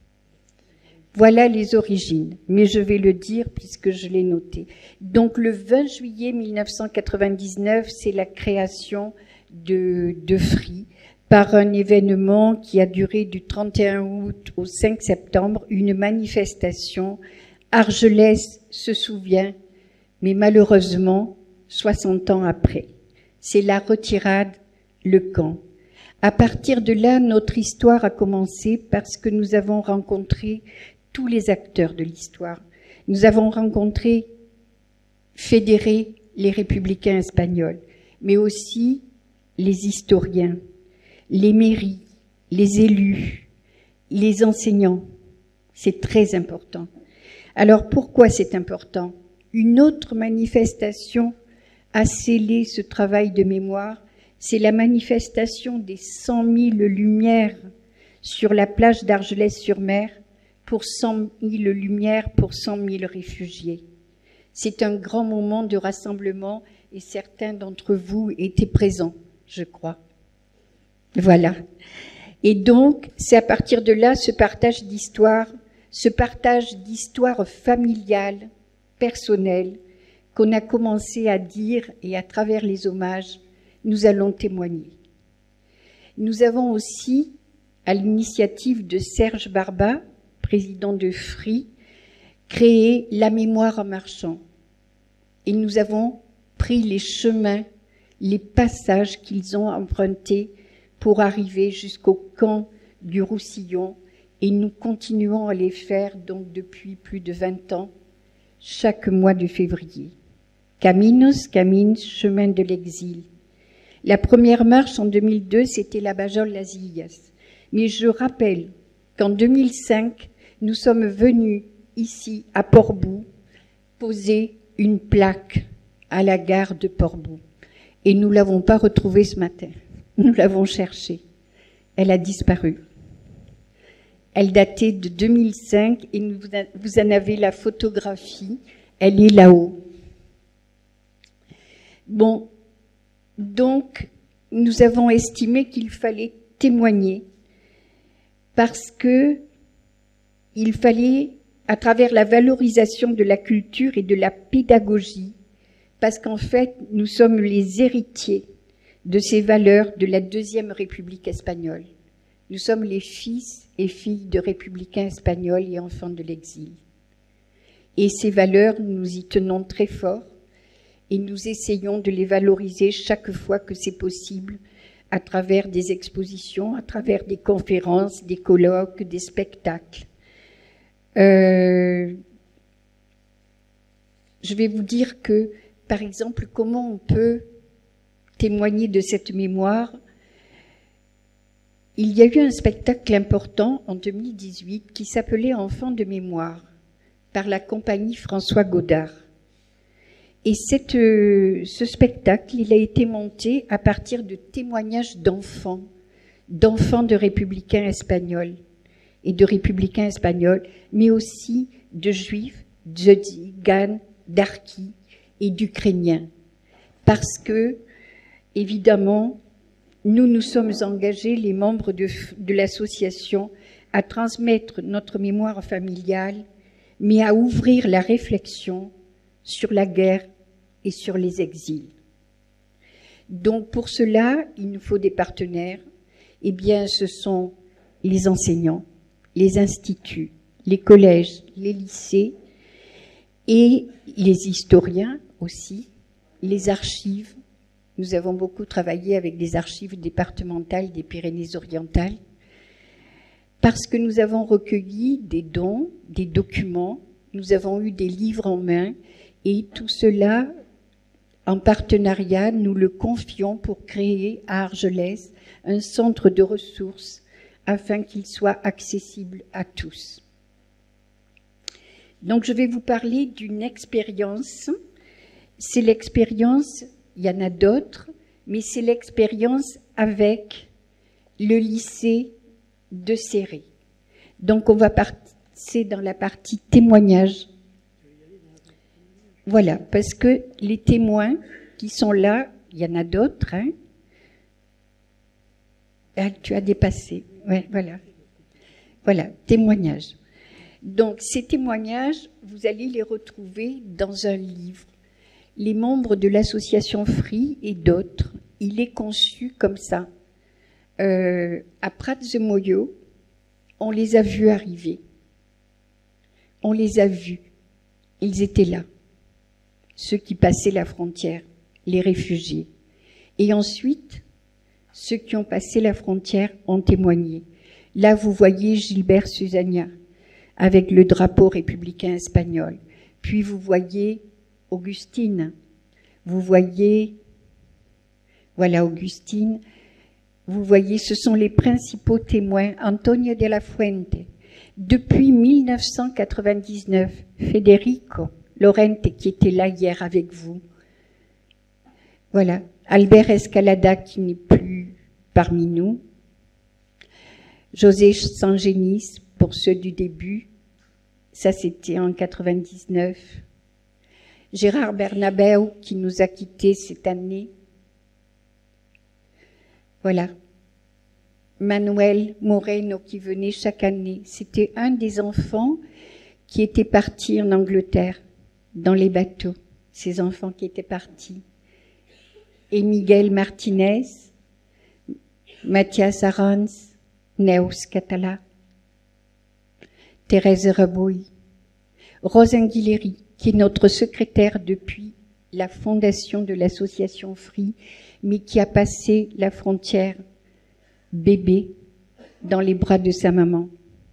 Voilà les origines, mais je vais le dire puisque je l'ai noté. Donc, le vingt juillet mille neuf cent quatre-vingt-dix-neuf, c'est la création de, de Free par un événement qui a duré du trente et un août au cinq septembre, une manifestation. Argelès se souvient, mais malheureusement, soixante ans après. C'est la retirade, le camp. À partir de là, notre histoire a commencé parce que nous avons rencontré tous les acteurs de l'histoire. Nous avons rencontré, fédéré les républicains espagnols, mais aussi les historiens, les mairies, les élus, les enseignants. C'est très important. Alors pourquoi c'est important? Une autre manifestation a scellé ce travail de mémoire, c'est la manifestation des cent mille lumières sur la plage d'Argelès-sur-Mer pour cent mille lumières pour cent mille réfugiés. C'est un grand moment de rassemblement et certains d'entre vous étaient présents, je crois. Voilà. Et donc, c'est à partir de là, ce partage d'histoire, ce partage d'histoire familiale, personnelle, qu'on a commencé à dire et à travers les hommages, nous allons témoigner. Nous avons aussi, à l'initiative de Serge Barba, président de Free, créé la mémoire en marchant. Et nous avons pris les chemins, les passages qu'ils ont empruntés pour arriver jusqu'au camp du Roussillon, et nous continuons à les faire donc depuis plus de vingt ans, chaque mois de février. Caminos, Camins, chemin de l'exil. La première marche en deux mille deux, c'était la Bajol Las Illas. Mais je rappelle qu'en deux mille cinq, nous sommes venus ici à Portbou poser une plaque à la gare de Portbou. Et nous ne l'avons pas retrouvée ce matin. Nous l'avons cherchée. Elle a disparu. Elle datait de deux mille cinq et vous en avez la photographie. Elle est là-haut. Bon, donc, nous avons estimé qu'il fallait témoigner parce que il fallait, à travers la valorisation de la culture et de la pédagogie, parce qu'en fait, nous sommes les héritiers de ces valeurs de la Deuxième République espagnole. Nous sommes les fils et filles de républicains espagnols et enfants de l'exil. Et ces valeurs, nous y tenons très fort et nous essayons de les valoriser chaque fois que c'est possible à travers des expositions, à travers des conférences, des colloques, des spectacles. Euh, je vais vous dire que, par exemple, comment on peut témoigner de cette mémoire. Il y a eu un spectacle important en deux mille dix-huit qui s'appelait Enfants de mémoire par la compagnie François Godard. Et cette, euh, ce spectacle, il a été monté à partir de témoignages d'enfants, d'enfants de républicains espagnols et de républicains espagnols, mais aussi de juifs, de tziganes, d'harki et d'ukrainien. Parce que, évidemment, nous nous sommes engagés, les membres de, de l'association, à transmettre notre mémoire familiale, mais à ouvrir la réflexion sur la guerre et sur les exils. Donc pour cela, il nous faut des partenaires. Eh bien, ce sont les enseignants, les instituts, les collèges, les lycées et les historiens aussi, les archives. Nous avons beaucoup travaillé avec des archives départementales des Pyrénées-Orientales parce que nous avons recueilli des dons, des documents, nous avons eu des livres en main et tout cela, en partenariat, nous le confions pour créer à Argelès un centre de ressources afin qu'il soit accessible à tous. Donc je vais vous parler d'une expérience. C'est l'expérience, il y en a d'autres, mais c'est l'expérience avec le lycée de Céré. Donc on va passer dans la partie témoignage. Voilà, parce que les témoins qui sont là, il y en a d'autres. Hein. Ah, tu as dépassé. Ouais, voilà. Voilà, témoignage. Donc ces témoignages, vous allez les retrouver dans un livre. Les membres de l'association Free et d'autres, il est conçu comme ça. Euh, à Prat-de-Moyo, on les a vus arriver. On les a vus. Ils étaient là. Ceux qui passaient la frontière, les réfugiés. Et ensuite, ceux qui ont passé la frontière ont témoigné. Là, vous voyez Gilbert Susania avec le drapeau républicain espagnol. Puis vous voyez Augustine. Vous voyez, voilà Augustine. Vous voyez, ce sont les principaux témoins. Antonio de la Fuente. Depuis mille neuf cent quatre-vingt-dix-neuf, Federico Lorente qui était là hier avec vous. Voilà, Albert Escalada qui n'est plus parmi nous. José Sangenis pour ceux du début, ça c'était en quatre-vingt-dix-neuf. Gérard Bernabeu qui nous a quittés cette année. Voilà. Manuel Moreno qui venait chaque année. C'était un des enfants qui était parti en Angleterre dans les bateaux, ces enfants qui étaient partis. Et Miguel Martinez, Mathias Arans, Neus Catala, Thérèse Rabouille, Rose Anguilleri, qui est notre secrétaire depuis la fondation de l'association Free, mais qui a passé la frontière bébé dans les bras de sa maman.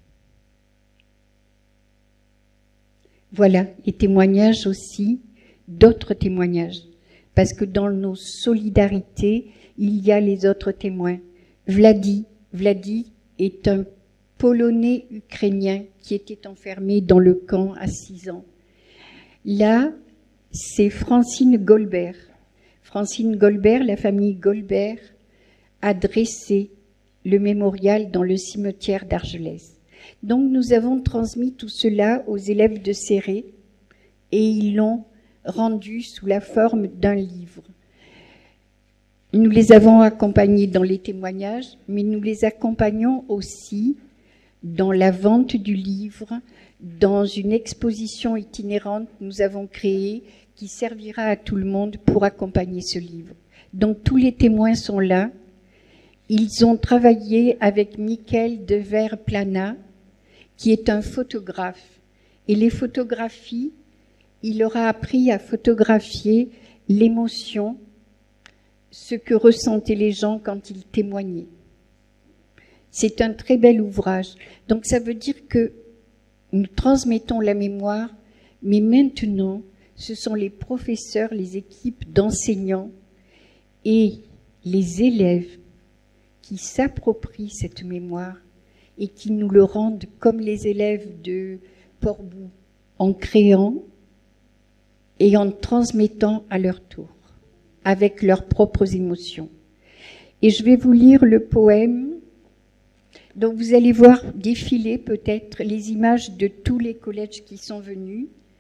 Voilà, les témoignages aussi, d'autres témoignages, parce que dans nos solidarités, il y a les autres témoins. Vladi, Vladi est un Polonais ukrainien qui était enfermé dans le camp à six ans. Là, c'est Francine Goldberg. Francine Goldberg, la famille Goldberg, a dressé le mémorial dans le cimetière d'Argelès. Donc nous avons transmis tout cela aux élèves de Céré et ils l'ont rendu sous la forme d'un livre. Nous les avons accompagnés dans les témoignages, mais nous les accompagnons aussi dans la vente du livre, dans une exposition itinérante que nous avons créée qui servira à tout le monde pour accompagner ce livre. Donc tous les témoins sont là. Ils ont travaillé avec Michael Dever-Plana, qui est un photographe. Et les photographies, il leur a appris à photographier l'émotion, ce que ressentaient les gens quand ils témoignaient. C'est un très bel ouvrage. Donc ça veut dire que nous transmettons la mémoire, mais maintenant, ce sont les professeurs, les équipes d'enseignants et les élèves qui s'approprient cette mémoire et qui nous le rendent comme les élèves de Port-Bou, en créant et en transmettant à leur tour, avec leurs propres émotions. Et je vais vous lire le poème. Donc vous allez voir défiler peut-être les images de tous les collèges qui sont venus.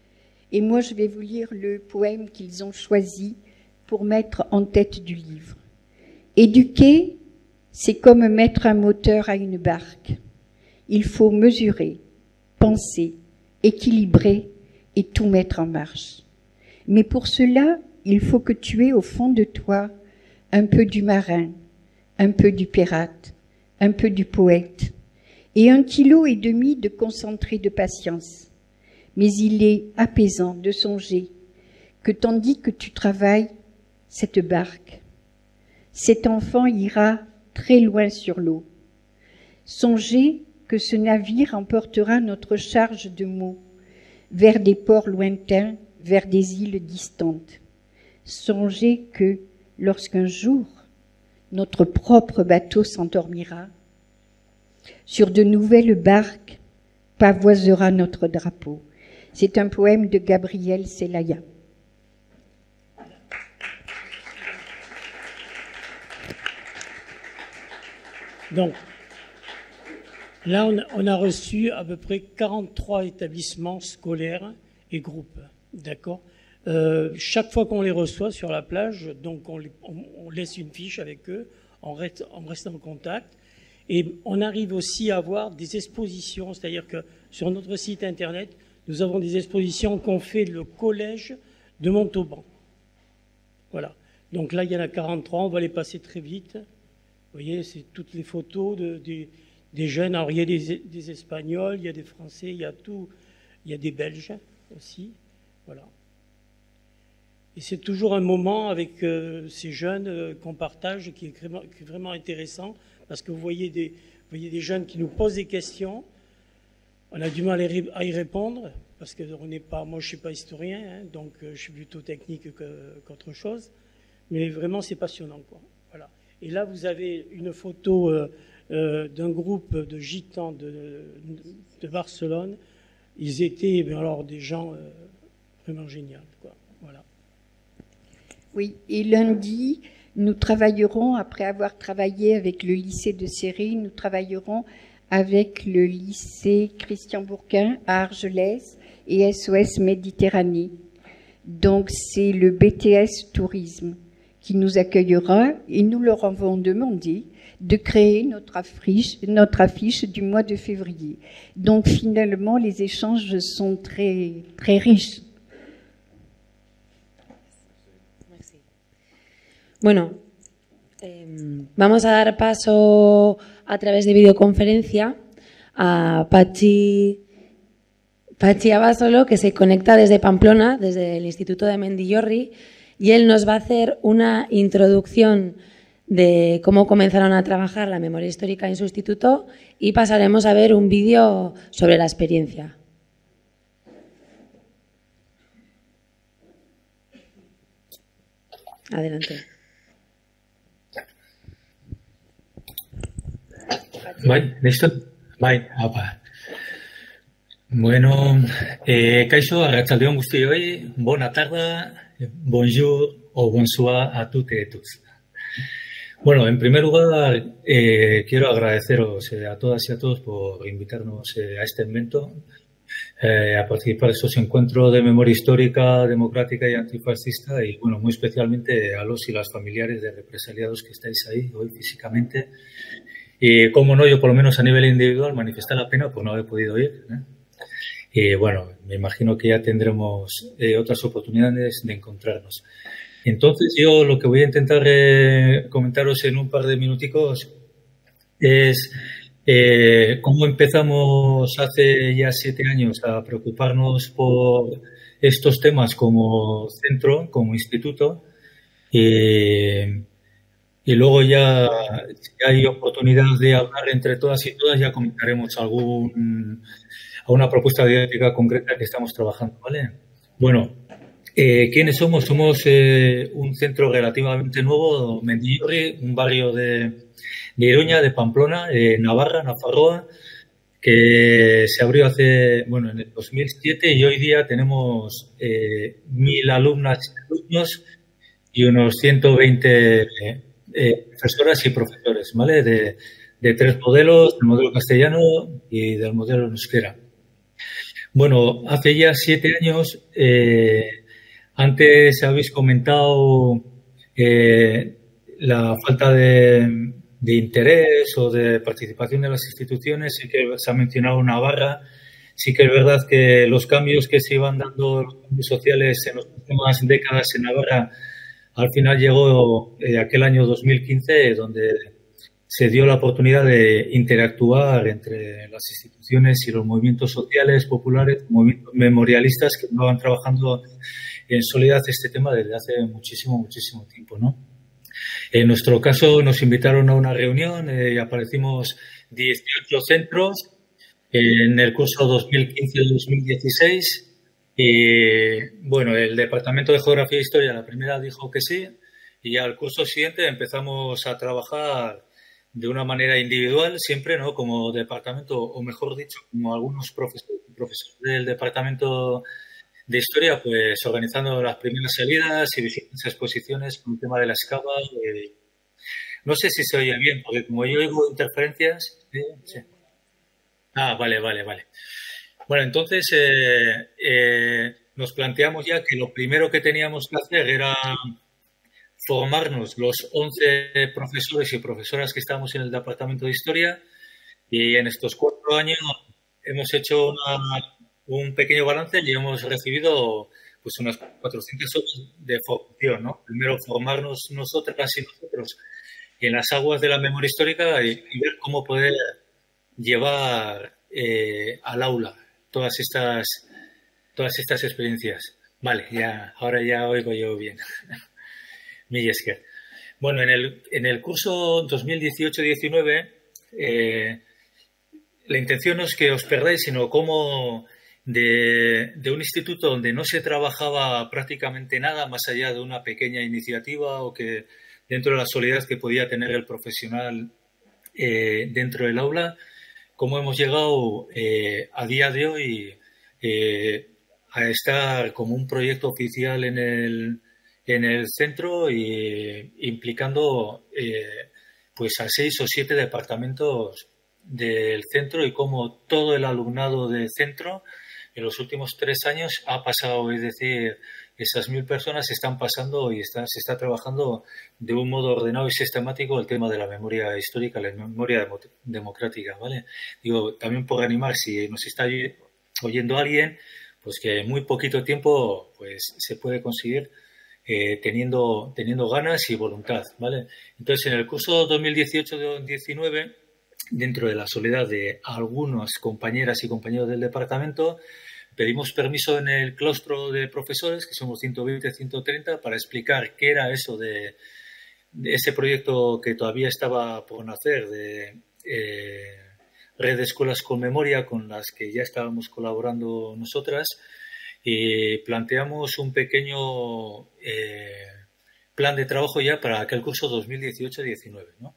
Et moi, je vais vous lire le poème qu'ils ont choisi pour mettre en tête du livre. Éduquer, c'est comme mettre un moteur à une barque. Il faut mesurer, penser, équilibrer et tout mettre en marche. Mais pour cela, il faut que tu aies au fond de toi un peu du marin, un peu du pirate, un peu du poète, et un kilo et demi de concentré de patience. Mais il est apaisant de songer que tandis que tu travailles cette barque, cet enfant ira très loin sur l'eau. Songez que ce navire emportera notre charge de mots vers des ports lointains, vers des îles distantes. Songez que, lorsqu'un jour, notre propre bateau s'endormira, sur de nouvelles barques pavoisera notre drapeau. C'est un poème de Gabriel Celaya. Donc, là, on a, on a reçu à peu près quarante-trois établissements scolaires et groupes, d'accord. Euh, chaque fois qu'on les reçoit sur la plage, donc on, les, on, on laisse une fiche avec eux, on reste, on reste en contact, et on arrive aussi à avoir des expositions, c'est-à-dire que sur notre site internet, nous avons des expositions qu'ont fait le collège de Montauban. Voilà. Donc là, il y en a quarante-trois, on va les passer très vite. Vous voyez, c'est toutes les photos de, de, des jeunes. Alors, il y a des, des Espagnols, il y a des Français, il y a tout. Il y a des Belges aussi. Voilà. Et c'est toujours un moment avec euh, ces jeunes euh, qu'on partage qui est, vraiment, qui est vraiment intéressant parce que vous voyez, des, vous voyez des jeunes qui nous posent des questions. On a du mal à y répondre parce que on n'est pas, moi, je ne suis pas historien, hein, donc euh, je suis plutôt technique que, qu'autre chose. Mais vraiment, c'est passionnant, quoi. Voilà. Et là, vous avez une photo euh, euh, d'un groupe de gitans de, de, de Barcelone. Ils étaient alors des gens euh, vraiment géniaux, quoi. Voilà. Oui, et lundi, nous travaillerons, après avoir travaillé avec le lycée de Séry, nous travaillerons avec le lycée Christian Bourquin à Argelès et S O S Méditerranée. Donc, c'est le B T S Tourisme qui nous accueillera et nous leur avons demandé de créer notre affiche, notre affiche du mois de février. Donc finalement, les échanges sont très, très riches. Merci. Bueno, eh, vamos a dar paso a través de videoconferencia a Pachi, Pachi Abasolo, que se conecta desde Pamplona, desde el Instituto de Mendillorri, y él nos va a hacer una introducción de cómo comenzaron a trabajar la memoria histórica en su instituto y pasaremos a ver un vídeo sobre la experiencia. Adelante. Bai, listo? Bai, apa. Bueno, eh, kaixo, arratsaldeon guztioi, bona tarda, bonjour o bonsoir a toutes et tous. Bueno, en primer lugar, eh, quiero agradeceros eh, a todas y a todos por invitarnos eh, a este evento, eh, a participar de estos encuentros de memoria histórica, democrática y antifascista y, bueno, muy especialmente a los y las familiares de represaliados que estáis ahí hoy físicamente. Y, como no, yo por lo menos a nivel individual manifestar la pena por no haber podido ir, ¿eh? Y, bueno, me imagino que ya tendremos eh, otras oportunidades de encontrarnos. Entonces, yo lo que voy a intentar eh, comentaros en un par de minuticos es eh, cómo empezamos hace ya siete años a preocuparnos por estos temas como centro, como instituto, y, y luego ya, si hay oportunidad de hablar entre todas y todas, ya comentaremos algún, alguna propuesta didáctica concreta que estamos trabajando, ¿vale? Bueno, Eh, ¿quiénes somos? Somos eh, un centro relativamente nuevo, Mendillorri, un barrio de, de Iruña, de Pamplona, eh, Navarra, Nafarroa, que se abrió hace, bueno, en el dos mil siete y hoy día tenemos eh, mil alumnas y alumnos y unos ciento veinte eh, eh, profesoras y profesores, ¿vale? De, de tres modelos, del modelo castellano y del modelo en euskera. Bueno, hace ya siete años, eh, antes habéis comentado eh, la falta de, de interés o de participación de las instituciones, sí que se ha mencionado Navarra. Sí que es verdad que los cambios que se iban dando, los cambios sociales en las últimas décadas en Navarra, al final llegó eh, aquel año dos mil quince, donde se dio la oportunidad de interactuar entre las instituciones y los movimientos sociales, populares, movimientos memorialistas que estaban trabajando en soledad este tema desde hace muchísimo, muchísimo tiempo, ¿no? En nuestro caso nos invitaron a una reunión y eh, aparecimos dieciocho centros en el curso dos mil quince dos mil dieciséis. Y bueno, el Departamento de Geografía e Historia, la primera dijo que sí, y al curso siguiente empezamos a trabajar de una manera individual, siempre, ¿no? Como departamento, o mejor dicho, como algunos profesores, profesores del Departamento de Historia, pues organizando las primeras salidas y visitas a exposiciones con el tema de la excava. Eh, no sé si se oye bien, porque como yo oigo interferencias... ¿eh? Sí. Ah, vale, vale, vale. Bueno, entonces eh, eh, nos planteamos ya que lo primero que teníamos que hacer era formarnos los once profesores y profesoras que estábamos en el Departamento de Historia, y en estos cuatro años hemos hecho una, un pequeño balance y hemos recibido pues unas cuatrocientas horas de formación, ¿no? Primero formarnos nosotras y nosotros en las aguas de la memoria histórica y, y ver cómo poder llevar eh, al aula todas estas todas estas experiencias. Vale, ya ahora ya oigo yo bien. Millesker. Bueno, en el, en el curso dos mil dieciocho diecinueve eh, la intención no es que os perdáis, sino cómo de, de un instituto donde no se trabajaba prácticamente nada más allá de una pequeña iniciativa o que dentro de la soledad que podía tener el profesional eh, dentro del aula, cómo hemos llegado eh, a día de hoy eh, a estar como un proyecto oficial en el, en el centro y implicando eh, pues a seis o siete departamentos del centro, y cómo todo el alumnado del centro en los últimos tres años ha pasado, es decir, esas mil personas están pasando y está, se está trabajando de un modo ordenado y sistemático el tema de la memoria histórica, la memoria democrática, ¿vale? Digo, también por animar, si nos está oyendo alguien, pues que en muy poquito tiempo pues se puede conseguir eh, teniendo, teniendo ganas y voluntad, ¿vale? Entonces, en el curso dos mil dieciocho diecinueve, dentro de la soledad de algunas compañeras y compañeros del departamento, pedimos permiso en el claustro de profesores, que somos ciento veinte, ciento treinta, para explicar qué era eso de, de ese proyecto que todavía estaba por nacer de eh, red de escuelas con memoria, con las que ya estábamos colaborando nosotras, y planteamos un pequeño eh, plan de trabajo ya para aquel curso dos mil dieciocho diecinueve, ¿no?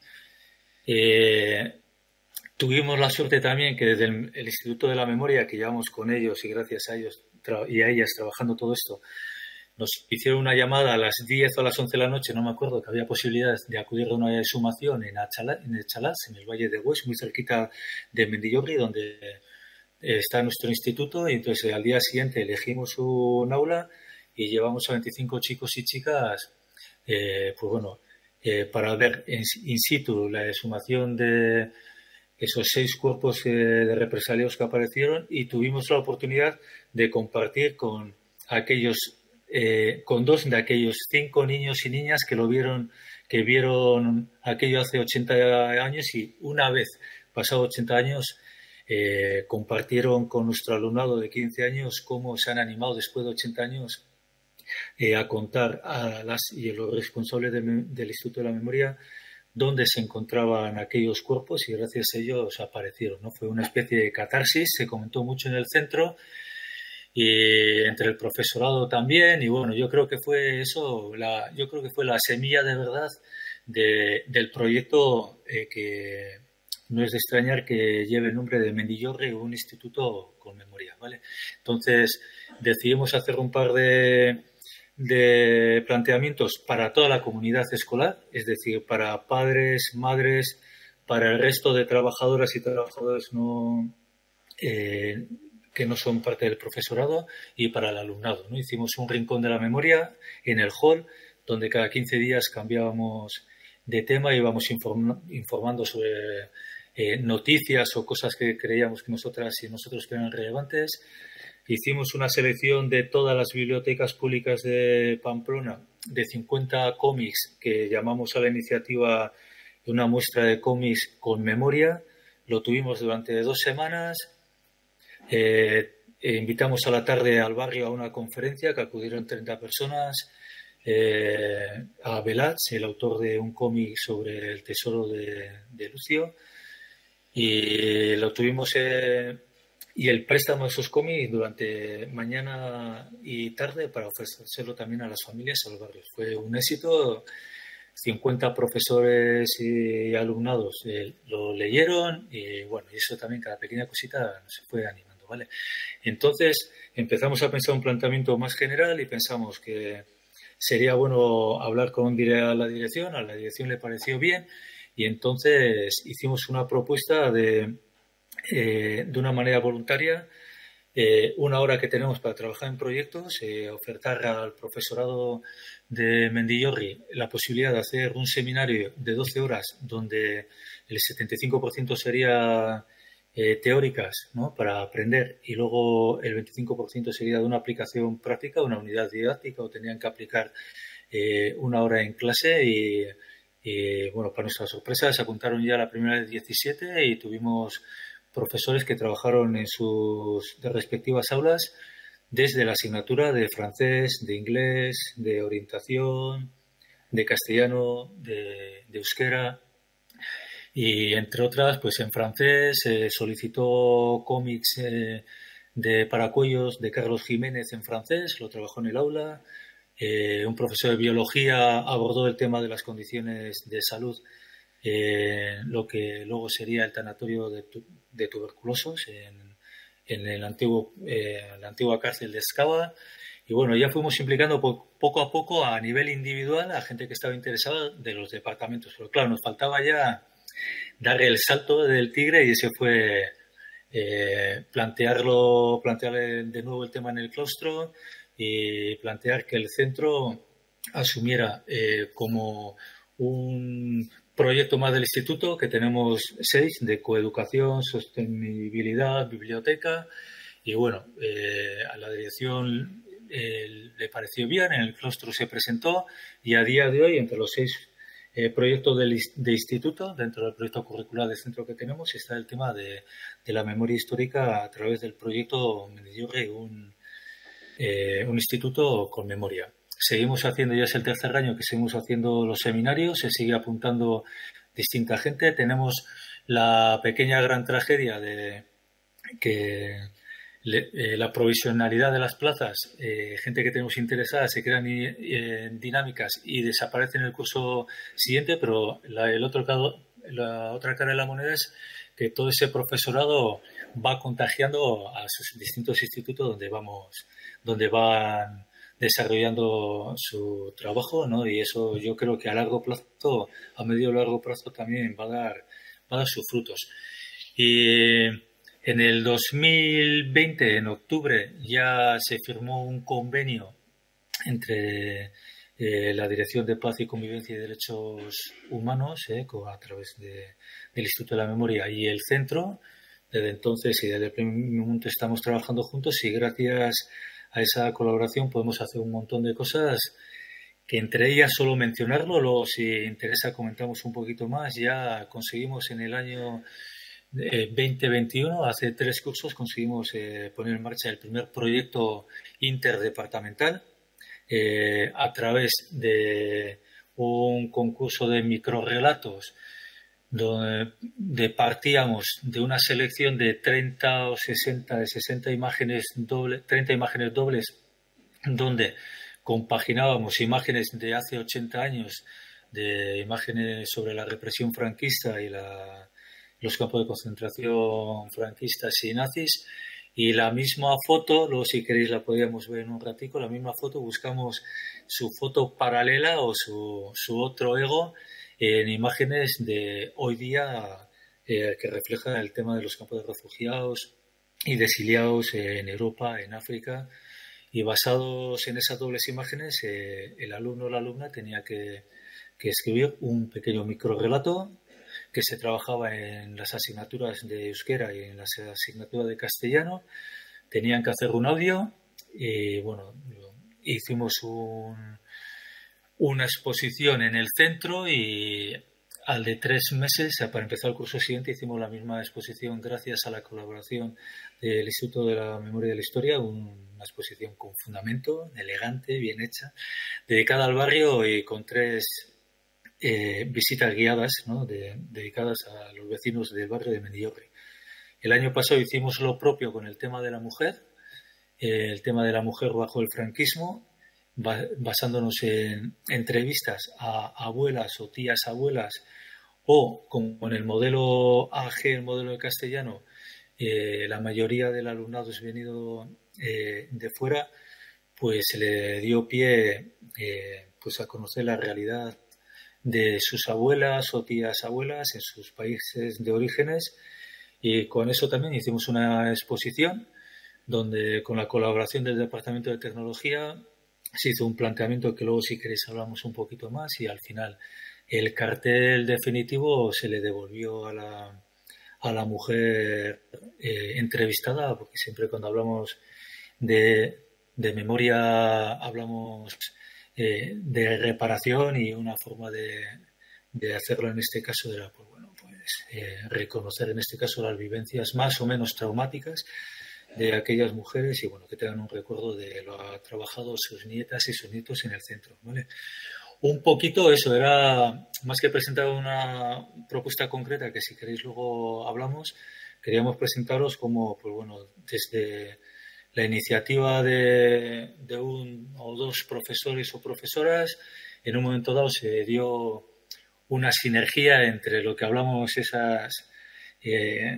Eh, Tuvimos la suerte también que desde el, el Instituto de la Memoria, que llevamos con ellos y gracias a ellos y a ellas trabajando todo esto, nos hicieron una llamada a las diez o a las once de la noche, no me acuerdo, que había posibilidad de acudir a una exhumación en Achalás, en Echalás, en el Valle de Hues, muy cerquita de Mendillorri, donde está nuestro instituto, y entonces al día siguiente elegimos un aula y llevamos a veinticinco chicos y chicas, eh, pues bueno, eh, para ver in, in situ la exhumación de esos seis cuerpos eh, de represaliados que aparecieron, y tuvimos la oportunidad de compartir con aquellos, eh, con dos de aquellos cinco niños y niñas que lo vieron, que vieron aquello hace ochenta años, y una vez pasado ochenta años eh, compartieron con nuestro alumnado de quince años cómo se han animado después de ochenta años eh, a contar a las y a los responsables de, del Instituto de la Memoria dónde se encontraban aquellos cuerpos, y gracias a ellos aparecieron, ¿no? Fue una especie de catarsis, se comentó mucho en el centro y entre el profesorado también, y bueno, yo creo que fue eso, la, yo creo que fue la semilla de verdad de, del proyecto eh, que no es de extrañar que lleve el nombre de Mendillorri, un instituto con memoria, ¿vale? Entonces decidimos hacer un par de de planteamientos para toda la comunidad escolar, es decir, para padres, madres, para el resto de trabajadoras y trabajadores no, eh, que no son parte del profesorado y para el alumnado, ¿no? Hicimos un rincón de la memoria en el hall, donde cada quince días cambiábamos de tema y íbamos inform informando sobre eh, noticias o cosas que creíamos que nosotras y nosotros eran relevantes. Hicimos una selección de todas las bibliotecas públicas de Pamplona, de cincuenta cómics que llamamos a la iniciativa una muestra de cómics con memoria. Lo tuvimos durante dos semanas. Eh, eh, invitamos a la tarde al barrio a una conferencia que acudieron treinta personas. Eh, a Velaz, el autor de un cómic sobre el tesoro de, de Lucio. Y lo tuvimos... Eh, y el préstamo de esos cómics durante mañana y tarde para ofrecérselo también a las familias y a los barrios. Fue un éxito, cincuenta profesores y alumnados eh, lo leyeron y bueno, y eso también, cada pequeña cosita se fue animando, ¿vale? Entonces empezamos a pensar un planteamiento más general y pensamos que sería bueno hablar con la dirección, a la dirección le pareció bien y entonces hicimos una propuesta de... Eh, de una manera voluntaria, eh, una hora que tenemos para trabajar en proyectos, eh, ofertar al profesorado de Mendillorri la posibilidad de hacer un seminario de doce horas donde el setenta y cinco por ciento sería eh, teóricas, ¿no?, para aprender y luego el veinticinco por ciento sería de una aplicación práctica, una unidad didáctica o tenían que aplicar eh, una hora en clase y, y bueno, para nuestra sorpresa se apuntaron ya la primera de diecisiete y tuvimos profesores que trabajaron en sus respectivas aulas desde la asignatura de francés, de inglés, de orientación, de castellano, de, de euskera y entre otras, pues en francés eh, solicitó cómics eh, de Paracuellos de Carlos Jiménez en francés, lo trabajó en el aula. Eh, un profesor de biología abordó el tema de las condiciones de salud, eh, lo que luego sería el tanatorio de tu de tuberculosos en, en el antiguo, eh, la antigua cárcel de Escava. Y bueno, ya fuimos implicando po poco a poco a nivel individual a gente que estaba interesada de los departamentos. Pero claro, nos faltaba ya dar el salto del tigre y ese fue eh, plantearlo, plantear de nuevo el tema en el claustro y plantear que el centro asumiera eh, como un proyecto más del instituto, que tenemos seis, de coeducación, sostenibilidad, biblioteca, y bueno, eh, a la dirección eh, le pareció bien, en el claustro se presentó y a día de hoy, entre los seis eh, proyectos del, de instituto, dentro del proyecto curricular del centro que tenemos, está el tema de, de la memoria histórica a través del proyecto Mendillorri, un, eh, un instituto con memoria. Seguimos haciendo, ya es el tercer año que seguimos haciendo los seminarios, se sigue apuntando distinta gente. Tenemos la pequeña gran tragedia de que le, eh, la provisionalidad de las plazas, eh, gente que tenemos interesada se crean eh, dinámicas y desaparece en el curso siguiente, pero la, el otro lado, la otra cara de la moneda es que todo ese profesorado va contagiando a sus distintos institutos donde vamos, donde van desarrollando su trabajo, ¿no? Y eso yo creo que a largo plazo, a medio y largo plazo también va a dar, va a dar sus frutos. Y en el dos mil veinte, en octubre, ya se firmó un convenio entre eh, la Dirección de Paz y Convivencia y Derechos Humanos, eh, a través de, del Instituto de la Memoria y el centro. Desde entonces y desde el primer momento estamos trabajando juntos y gracias a esa colaboración podemos hacer un montón de cosas que entre ellas solo mencionarlo, luego si interesa comentamos un poquito más. Ya conseguimos en el año eh, veinte veintiuno, hace tres cursos, conseguimos eh, poner en marcha el primer proyecto interdepartamental eh, a través de un concurso de microrelatos donde de partíamos de una selección de treinta o sesenta, de sesenta imágenes dobles, treinta imágenes dobles, donde compaginábamos imágenes de hace ochenta años, de imágenes sobre la represión franquista y la, los campos de concentración franquistas y nazis, y la misma foto, luego si queréis la podríamos ver en un ratico, la misma foto, buscamos su foto paralela o su, su otro ego en imágenes de hoy día eh, que reflejan el tema de los campos de refugiados y de exiliados en Europa, en África. Y basados en esas dobles imágenes, eh, el alumno o la alumna tenía que, que escribir un pequeño microrrelato que se trabajaba en las asignaturas de euskera y en las asignaturas de castellano. Tenían que hacer un audio y, bueno, hicimos un, una exposición en el centro y al de tres meses, para empezar el curso siguiente, hicimos la misma exposición gracias a la colaboración del Instituto de la Memoria y de la Historia, una exposición con fundamento, elegante, bien hecha, dedicada al barrio y con tres eh, visitas guiadas, ¿no?, de, dedicadas a los vecinos del barrio de Mendillorri. El año pasado hicimos lo propio con el tema de la mujer, eh, el tema de la mujer bajo el franquismo, basándonos en entrevistas a abuelas o tías abuelas, o como en el modelo A G, el modelo de castellano, eh, la mayoría del alumnado es venido eh, de fuera, pues se le dio pie eh, pues a conocer la realidad de sus abuelas o tías abuelas en sus países de orígenes, y con eso también hicimos una exposición donde, con la colaboración del Departamento de Tecnología, se hizo un planteamiento que luego, si queréis, hablamos un poquito más, y al final el cartel definitivo se le devolvió a la, a la mujer eh, entrevistada, porque siempre cuando hablamos de, de memoria hablamos eh, de reparación, y una forma de, de hacerlo en este caso era, pues bueno, pues eh, reconocer en este caso las vivencias más o menos traumáticas de aquellas mujeres, y bueno, que tengan un recuerdo de lo que ha trabajado sus nietas y sus nietos en el centro, ¿vale? Un poquito eso, era más que presentar una propuesta concreta, que si queréis luego hablamos, queríamos presentaros como, pues bueno, desde la iniciativa de, de un o dos profesores o profesoras, en un momento dado se dio una sinergia entre lo que hablamos, esas eh,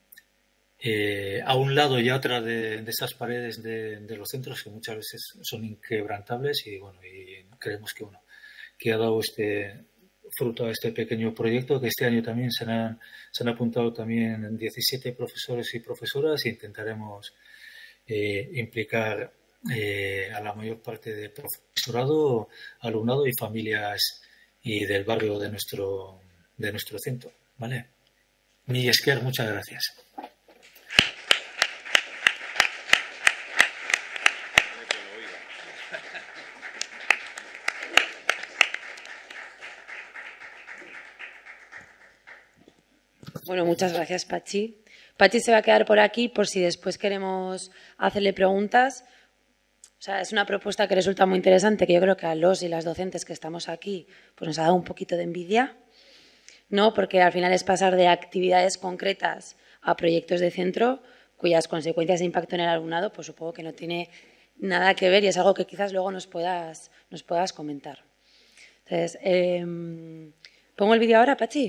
Eh, a un lado y a otra de, de esas paredes de, de los centros, que muchas veces son inquebrantables, y bueno, y creemos que bueno, que ha dado este fruto a este pequeño proyecto, que este año también se han, se han apuntado también diecisiete profesores y profesoras, e intentaremos eh, implicar eh, a la mayor parte de profesorado, alumnado y familias y del barrio de nuestro, de nuestro centro, ¿vale? Mi esker, muchas gracias. Bueno, muchas gracias, Pachi. Pachi se va a quedar por aquí por si después queremos hacerle preguntas. O sea, es una propuesta que resulta muy interesante, que yo creo que a los y las docentes que estamos aquí pues nos ha dado un poquito de envidia, ¿no? Porque al final es pasar de actividades concretas a proyectos de centro cuyas consecuencias de impacto en el alumnado pues supongo que no tiene nada que ver, y es algo que quizás luego nos puedas, nos puedas comentar. Entonces, eh, ¿pongo el vídeo ahora, Pachi?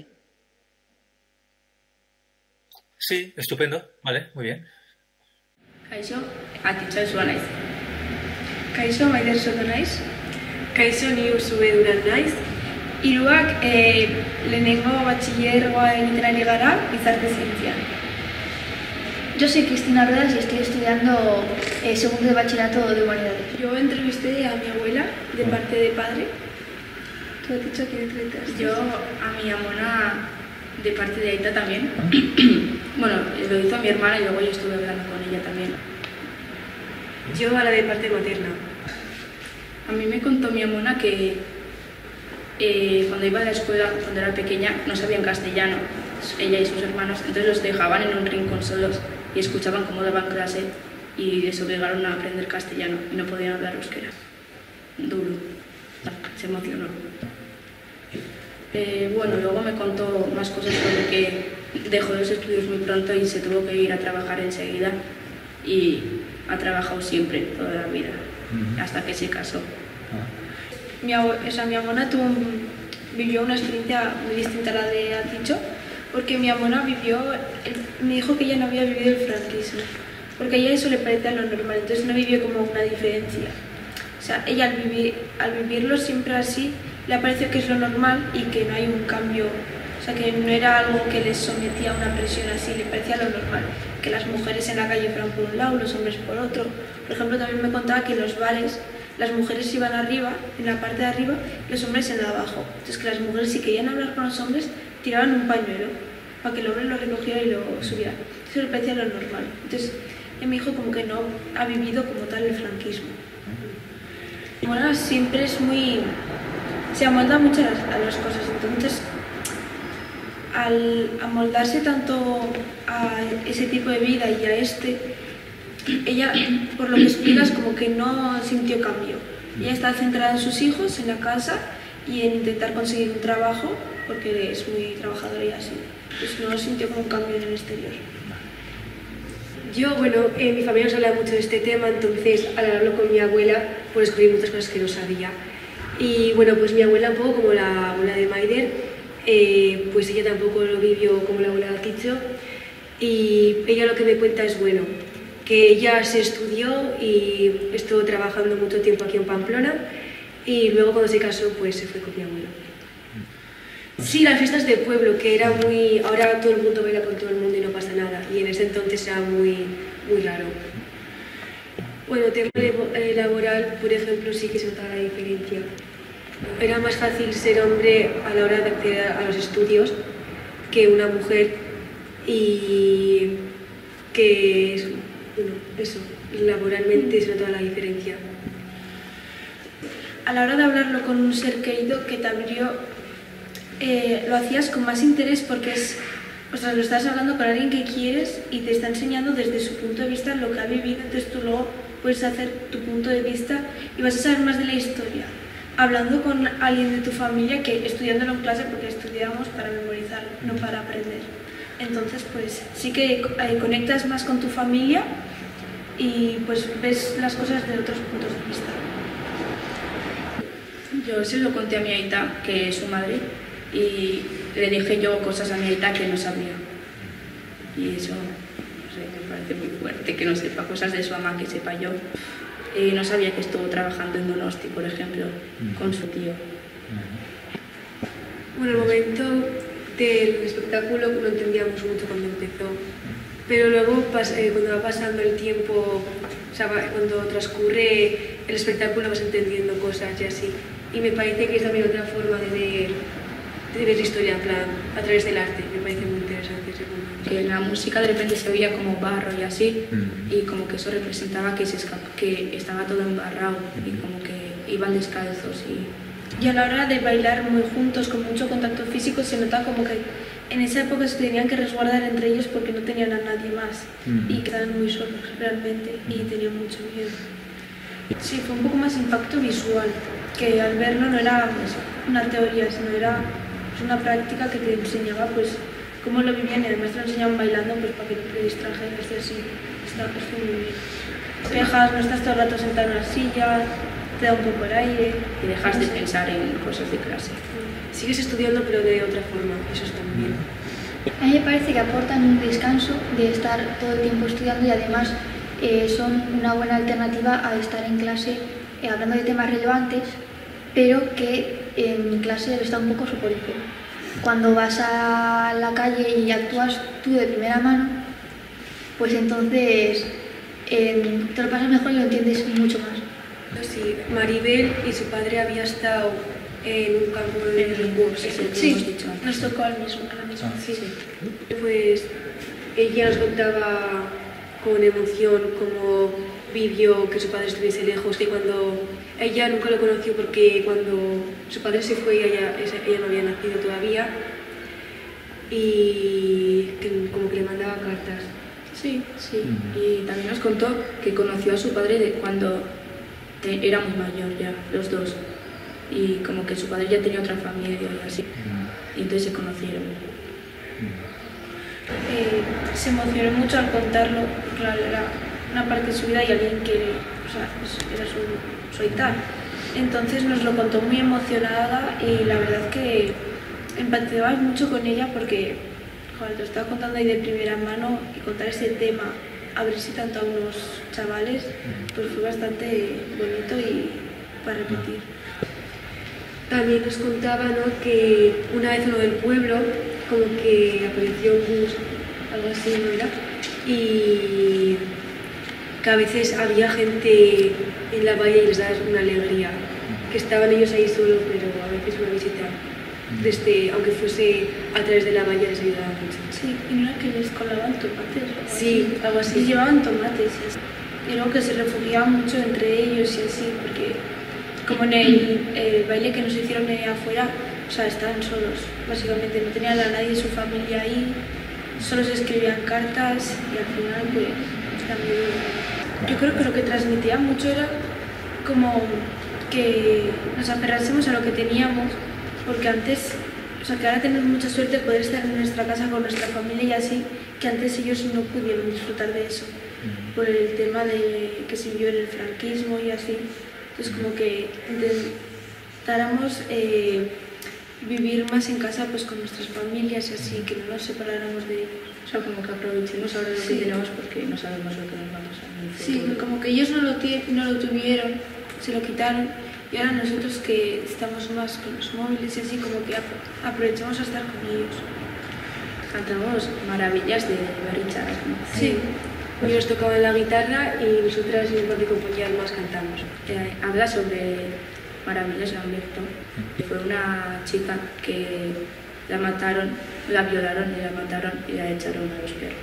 Sí, estupendo. Vale, muy bien. Kaixo, atitza zua naiz. Kaixo, Maider Soto naiz. Kaixo, ni Ursube Duran naiz. Hiruak eh, lehenengo batxillergoa egiten ari gara, gizarte zientzian. Yo soy Cristina Ruedas y estoy estudiando eh, segundo de bachillerato de humanidades. Yo entrevisté a mi abuela de parte de padre. ¿Tú has dicho que entrevistaste? Yo a mi amona de parte de Aita también. Bueno, lo hizo mi hermana y luego yo estuve hablando con ella también. Yo a la de parte materna. A mí me contó mi amona que eh, cuando iba a la escuela, cuando era pequeña, no sabían castellano, ella y sus hermanos, entonces los dejaban en un rincón solos y escuchaban cómo daban clase y les obligaron a aprender castellano y no podían hablar euskera. Duro. Se emocionó. Eh, bueno, luego me contó más cosas sobre que dejó los estudios muy pronto y se tuvo que ir a trabajar enseguida, y ha trabajado siempre, toda la vida, uh-huh. hasta que se casó. Uh-huh. Mi, o sea, mi amona tuvo un, vivió una experiencia muy distinta a la de Aticho, porque mi amona vivió, me dijo que ella no había vivido el franquismo, porque a ella eso le parecía lo normal, entonces no vivió como una diferencia. O sea, ella al, vivir, al vivirlo siempre así, le pareció que es lo normal y que no hay un cambio, o sea, que no era algo que les sometía a una presión así, le parecía lo normal, que las mujeres en la calle fueran por un lado, los hombres por otro. Por ejemplo, también me contaba que en los bares las mujeres iban arriba, en la parte de arriba, y los hombres en la de abajo. Entonces, que las mujeres, si querían hablar con los hombres, tiraban un pañuelo para que el hombre lo recogiera y lo subiera. Eso le parecía lo normal. Entonces, mi hijo como que no ha vivido como tal el franquismo. Bueno, siempre es muy... se amolda mucho a las cosas, entonces al amoldarse tanto a ese tipo de vida y a este, ella, por lo que explicas, como que no sintió cambio. Ella está centrada en sus hijos, en la casa y en intentar conseguir un trabajo, porque es muy trabajadora y así. Pues no sintió como un cambio en el exterior. Yo, bueno, en mi familia nos habla mucho de este tema, entonces al hablarlo con mi abuela, pues descubrí muchas cosas que no sabía. Y bueno, pues mi abuela, un poco como la abuela de Maider, eh, pues ella tampoco lo vivió como la abuela de Kicho, y ella lo que me cuenta es, bueno, que ella se estudió y estuvo trabajando mucho tiempo aquí en Pamplona, y luego cuando se casó, pues se fue con mi abuelo. Sí, las fiestas de pueblo, que era muy... ahora todo el mundo baila con todo el mundo y no pasa nada, y en ese entonces era muy, muy raro. Bueno, tema laboral, por ejemplo, sí que se notaba la diferencia. Era más fácil ser hombre a la hora de acceder a los estudios que una mujer, y que, bueno, eso, laboralmente se notaba la diferencia. A la hora de hablarlo con un ser querido que te abrió, eh, lo hacías con más interés porque es, o sea, lo estás hablando con alguien que quieres y te está enseñando desde su punto de vista lo que ha vivido, entonces tú luego puedes hacer tu punto de vista y vas a saber más de la historia. Hablando con alguien de tu familia que estudiándolo en clase, porque estudiábamos para memorizar, no para aprender. Entonces, pues sí que eh, conectas más con tu familia y pues ves las cosas de otros puntos de vista. Yo se lo conté a mi aita, que es su madre, y le dije yo cosas a mi aita que no sabía. Y eso, no sé, me parece muy fuerte, que no sepa cosas de su mamá que sepa yo. Eh, no sabía que estuvo trabajando en Donosti, por ejemplo, con su tío. Bueno, el momento del espectáculo no entendíamos mucho cuando empezó, pero luego eh, cuando va pasando el tiempo, o sea, cuando transcurre el espectáculo vas entendiendo cosas y así. Y me parece que es también otra forma de ver, de ver la historia, en plan, a través del arte. Me parece muy interesante ese punto. Que en la música de repente se oía como barro y así, mm. y como que eso representaba que, se escapa, que estaba todo embarrado y como que iban descalzos. Y... y a la hora de bailar muy juntos, con mucho contacto físico, se nota como que en esa época se tenían que resguardar entre ellos porque no tenían a nadie más mm. y quedaban muy solos realmente y tenían mucho miedo. Sí, fue un poco más impacto visual, que al verlo no era pues, una teoría, sino era pues, una práctica que te enseñaba pues cómo lo vivían y además te lo enseñaban bailando pues para que no te distrajeras y así. Está, está muy bien. Despejas, no estás todo el rato sentado en una silla, te da un poco el aire. Y dejas de pensar en cosas de clase. Sigues estudiando pero de otra forma, eso está muy bien. A mí me parece que aportan un descanso de estar todo el tiempo estudiando y además eh, son una buena alternativa a estar en clase eh, hablando de temas relevantes, pero que en clase está un poco supórico. Cuando vas a la calle y actúas tú de primera mano, pues entonces eh, te lo pasas mejor y lo entiendes mucho más. Sí, Maribel y su padre había estado en un campo de recursos, sí, sí, hemos dicho. Nos tocó al mismo, a la misma. Sí. Pues ella nos contaba con emoción cómo vivió que su padre estuviese lejos, que cuando ella nunca lo conoció porque cuando su padre se fue ella, ella no había nacido todavía y que como que le mandaba cartas. Sí, sí. Y también nos contó que conoció a su padre de cuando te, era muy mayor ya, los dos. Y como que su padre ya tenía otra familia y así. Y entonces se conocieron. Eh, se emocionó mucho al contarlo, claro, era una parte de su vida y alguien que, o sea, era su, su aita. Entonces nos lo contó muy emocionada y la verdad que empatizabas mucho con ella porque, joder, te lo estaba contando ahí de primera mano y contar ese tema, abrirse tanto a unos chavales, pues fue bastante bonito y para repetir. También nos contaba, ¿no?, que una vez uno del pueblo como que apareció Gus, algo así, ¿no era? Y que a veces había gente en la valla y les daba una alegría, que estaban ellos ahí solos, pero a veces una visita, desde, aunque fuese a través de la valla, les ayudaba mucho. Sí, y no era que les colaban tomates o algo Sí, así. algo así. Les llevaban tomates y así. Y luego que se refugiaban mucho entre ellos y así, porque como en el, el baile que nos hicieron ahí afuera, o sea, estaban solos, básicamente, no tenían a nadie de su familia ahí, solo se escribían cartas y al final pues era muy duro. Yo creo que lo que transmitía mucho era como que nos aferrásemos a lo que teníamos, porque antes, o sea, que ahora tenemos mucha suerte de poder estar en nuestra casa con nuestra familia y así, que antes ellos no pudieron disfrutar de eso, por el tema de que se vivió en el franquismo y así. Entonces como que intentáramos eh, vivir más en casa pues con nuestras familias y así, que no nos separáramos de ellos. O sea, como que aprovechemos ahora lo Sí. que tenemos porque no sabemos lo que nos va a pasar en el futuro. Sí, como que ellos no lo, no lo tuvieron, se lo quitaron, y ahora nosotros que estamos más con los móviles y así, como que aprovechamos a estar con ellos. Cantamos maravillas de Berrichar, ¿no? Sí. Ellos tocaban la guitarra y nosotras y un par de compañías más cantamos. Eh, habla sobre Maravillas de Humberto. Fue una chica que la mataron, la violaron y la mataron y la echaron a los perros.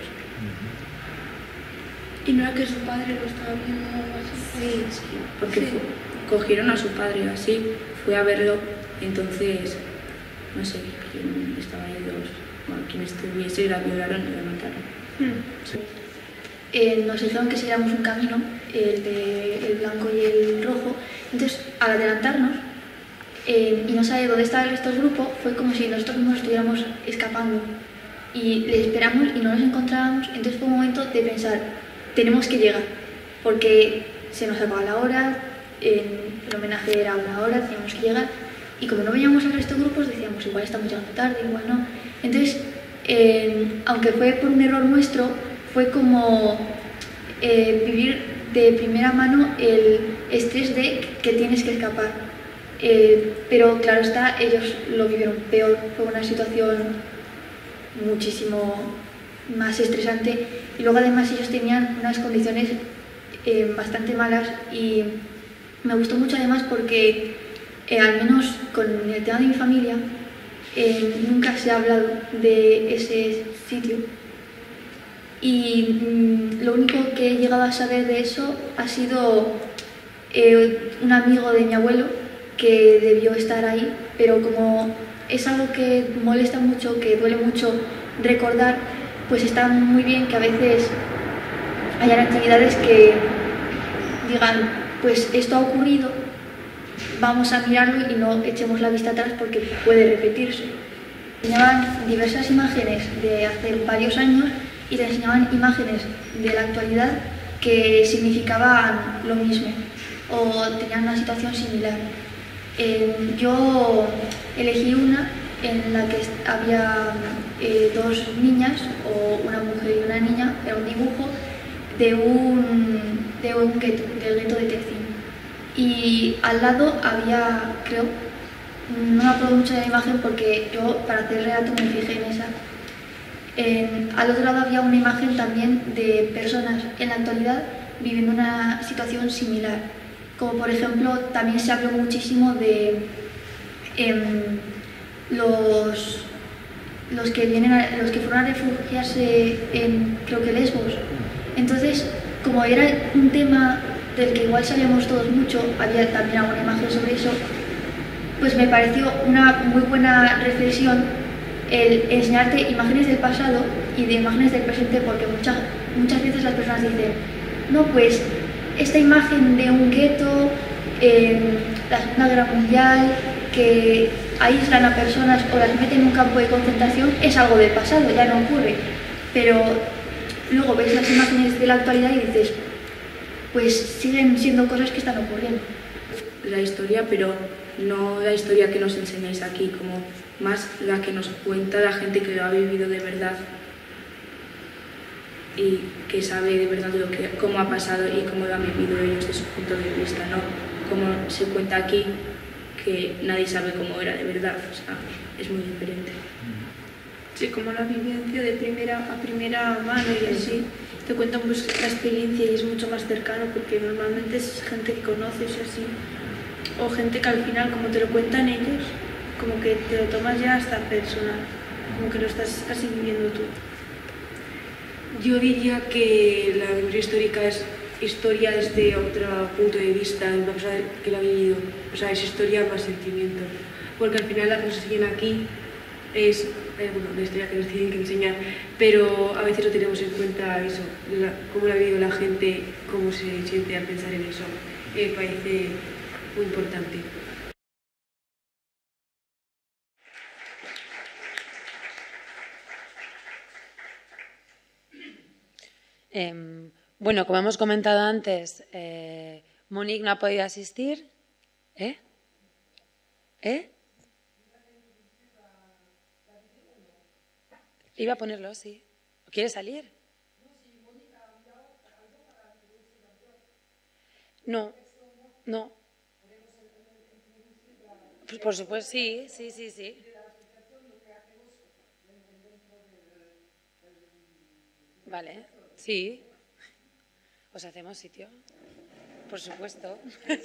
¿Y no era que su padre lo estaba viendo o algo así? Sí, sí, porque Sí. fue- cogieron a su padre así, fue a verlo, entonces, no sé quién estaba ahí, dos, bueno, quién estuviese y la violaron y la mataron. Sí. Eh, nos dijeron que siguiéramos un camino, el de el blanco y el rojo. Entonces, al adelantarnos eh, y no saber dónde estaba el resto del grupo, fue como si nosotros mismos estuviéramos escapando. Y les esperamos y no nos encontrábamos. Entonces fue un momento de pensar, tenemos que llegar, porque se nos acaba la hora, en el homenaje era una hora, teníamos que llegar. Y como no veíamos al resto de grupos, decíamos, igual estamos llegando tarde, igual no. Entonces, eh, aunque fue por un error nuestro, fue como eh, vivir de primera mano el estrés de que tienes que escapar. Eh, pero claro está, ellos lo vivieron peor, fue una situación muchísimo más estresante. Y luego además ellos tenían unas condiciones eh, bastante malas y me gustó mucho además porque eh, al menos con el tema de mi familia eh, nunca se ha hablado de ese sitio. Y mmm, lo único que he llegado a saber de eso ha sido eh, un amigo de mi abuelo que debió estar ahí, pero como es algo que molesta mucho, que duele mucho recordar, pues está muy bien que a veces hayan actividades que digan, pues esto ha ocurrido, vamos a mirarlo y no echemos la vista atrás porque puede repetirse. Enseñaban diversas imágenes de hace varios años y te enseñaban imágenes de la actualidad que significaban lo mismo o tenían una situación similar. Eh, yo elegí una en la que había eh, dos niñas, o una mujer y una niña, era un dibujo de un, de un gueto, del gueto de Tetsin. Y al lado había, creo, no me acuerdo mucho de la imagen porque yo para hacer el relato me fijé en esa. En, al otro lado había una imagen también de personas en la actualidad viviendo una situación similar, como por ejemplo también se habló muchísimo de eh, los, los, que vienen a, los que fueron a refugiarse en, creo que Lesbos. Entonces, como era un tema del que igual sabíamos todos mucho, había también alguna imagen sobre eso, pues me pareció una muy buena reflexión el enseñarte imágenes del pasado y de imágenes del presente, porque muchas, muchas veces las personas dicen, no, pues esta imagen de un gueto en la Segunda Guerra Mundial, que aíslan a personas o las meten en un campo de concentración, es algo del pasado, ya no ocurre. Pero luego ves las imágenes de la actualidad y dices, pues siguen siendo cosas que están ocurriendo. La historia, pero no la historia que nos enseñáis aquí, como más la que nos cuenta la gente que lo ha vivido de verdad y que sabe de verdad lo que, cómo ha pasado y cómo lo han vivido ellos desde su punto de vista, no como se cuenta aquí, que nadie sabe cómo era de verdad, o sea, es muy diferente. Sí, como la vivencia de primera a primera mano y así. Te cuentan pues la experiencia y es mucho más cercano porque normalmente es gente que conoces y así. O gente que al final, como te lo cuentan ellos, como que te lo tomas ya hasta personal, como que lo estás casi viviendo tú. Yo diría que la memoria histórica es historia desde otro punto de vista, de una persona que lo ha vivido. O sea, es historia más sentimiento. Porque al final la que nos enseñan aquí es eh, bueno, la historia que nos tienen que enseñar, pero a veces no tenemos en cuenta eso, la, cómo lo ha vivido la gente, cómo se siente al pensar en eso. Me parece muy importante. Eh, bueno, como hemos comentado antes, eh, Monique no ha podido asistir. ¿Eh? ¿Eh? Iba a ponerlo, sí. ¿Quiere salir? No, no. Pues por supuesto, sí, sí, sí, sí. Vale, sí. ¿Os hacemos sitio? Por supuesto.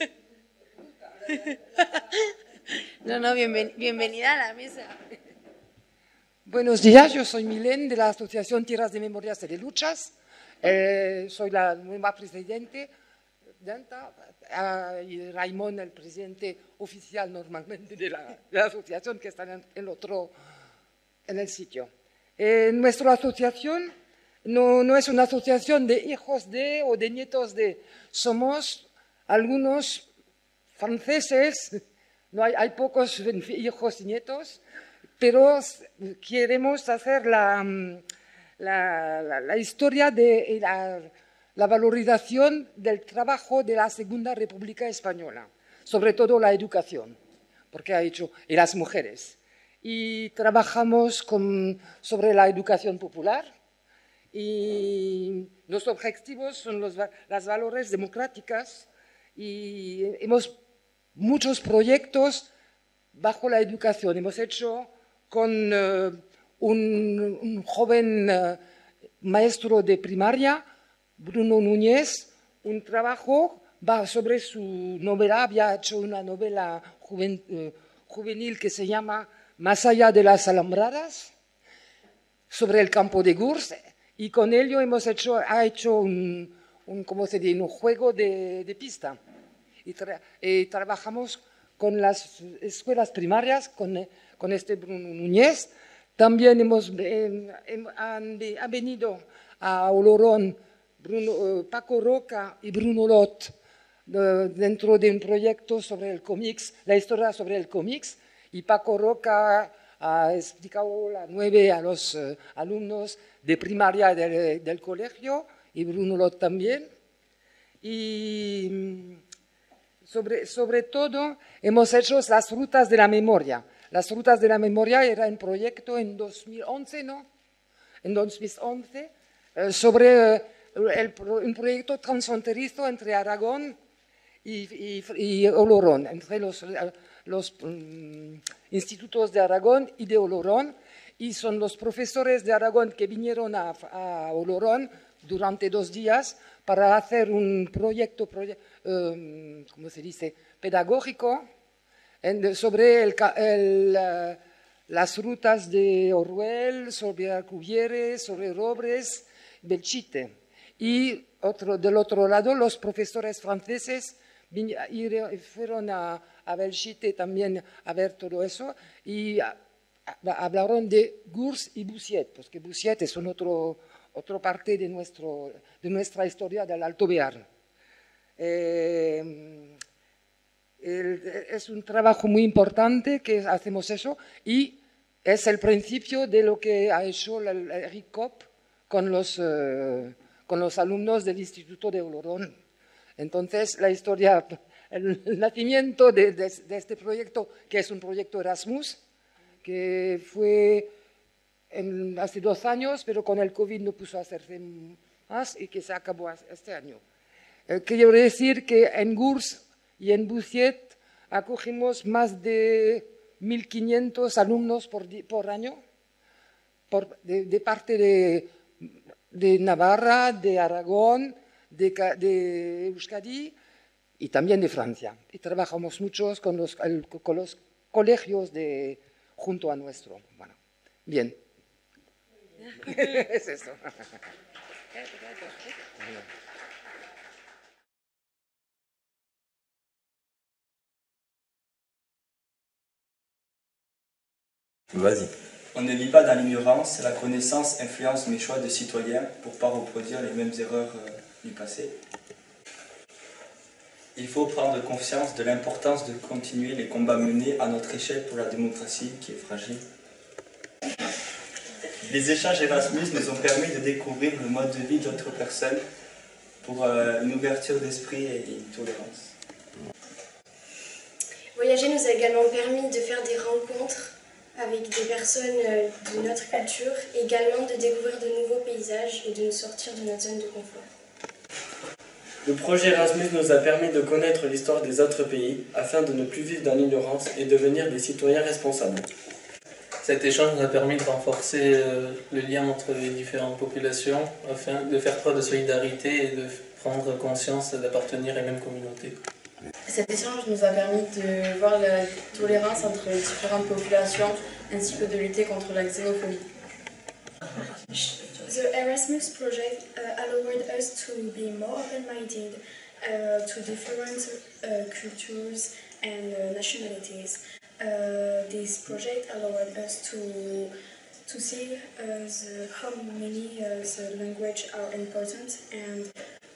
No, no, bienven- bienvenida a la mesa. Buenos días, yo soy Milén de la Asociación Tierras de Memorias y de Luchas. Eh, soy la nueva presidente, presidenta, eh, y Raimón, el presidente oficial normalmente de la, de la asociación, que está en el, otro, en el sitio. Eh, nuestra asociación no, no es una asociación de hijos de o de nietos de, somos algunos franceses, no hay, hay pocos hijos y nietos, pero queremos hacer la, la, la, la historia de la, la valorización del trabajo de la Segunda República Española, sobre todo la educación, porque ha hecho, y las mujeres. Y trabajamos con, sobre la educación popular y los objetivos son los las valores democráticos y hemos muchos proyectos bajo la educación. Hemos hecho con uh, un, un joven uh, maestro de primaria, Bruno Núñez, un trabajo va sobre su novela, había hecho una novela juven, uh, juvenil que se llama Más allá de las alambradas, sobre el campo de Gurs, y con ello hemos hecho, ha hecho un, un, ¿cómo se dice? Un juego de, de pista. Y, tra y trabajamos con las escuelas primarias, con, con este Bruno Núñez. También hemos, eh, han, han venido a Olorón Bruno, eh, Paco Roca y Bruno Lot de, dentro de un proyecto sobre el cómics, la historia sobre el cómics, y Paco Roca ha explicado la nueve a los eh, alumnos de primaria del, del colegio, y Bruno Lot también. Y Sobre, sobre todo, hemos hecho las rutas de la memoria. Las rutas de la memoria era un proyecto en dos mil once, ¿no? En dos mil once, eh, sobre eh, el, un proyecto transfronterizo entre Aragón y, y, y Olorón, entre los, los um, institutos de Aragón y de Olorón. Y son los profesores de Aragón que vinieron a, a Olorón durante dos días para hacer un proyecto, proye um, ¿cómo se dice?, pedagógico en, sobre el, el, uh, las rutas de Orwell, sobre Alcubierre, sobre Robres, Belchite. Y otro, del otro lado, los profesores franceses fueron a, a Belchite también a ver todo eso y a, a, hablaron de Gurs y Bussiet, porque Bussiet es un otro... otra parte de, nuestro, de nuestra historia del Alto Bearn. Eh, el, es un trabajo muy importante que hacemos eso y es el principio de lo que ha hecho el Eric Kopp con los, eh, con los alumnos del Instituto de Olorón. Entonces, la historia, el, el nacimiento de, de, de este proyecto, que es un proyecto Erasmus, que fue En, hace dos años, pero con el COVID no puso a hacerse más y que se acabó este año. Eh, quiero decir que en Gurs y en Bussiet acogimos más de mil quinientos alumnos por, por año por, de, de parte de, de Navarra, de Aragón, de, de Euskadi y también de Francia. Y trabajamos muchos con los, el, con los colegios de, junto a nuestro. Bueno, bien. Es eso. Vas-y. On ne vit pas dans l'ignorance, la connaissance influence mes choix de citoyen pour ne pas reproduire les mêmes erreurs euh, du passé. Il faut prendre conscience de l'importance de continuer les combats menés à notre échelle pour la démocratie qui est fragile. Les échanges Erasmus nous ont permis de découvrir le mode de vie d'autres personnes pour euh, une ouverture d'esprit et une tolérance. Voyager nous a également permis de faire des rencontres avec des personnes de notre culture, également de découvrir de nouveaux paysages et de nous sortir de notre zone de confort. Le projet Erasmus nous a permis de connaître l'histoire des autres pays afin de ne plus vivre dans l'ignorance et devenir des citoyens responsables. Cet échange nous a permis de renforcer euh, le lien entre les différentes populations afin de faire preuve de solidarité et de prendre conscience d'appartenir à la même communauté. Cet échange nous a permis de voir la tolérance entre les différentes populations ainsi que de lutter contre la xénophobie. The Erasmus project uh, allowed us to be more open-minded uh, to different uh, cultures and uh, nationalities. Uh, this project allowed us to to see uh, the, how many uh, the language are important and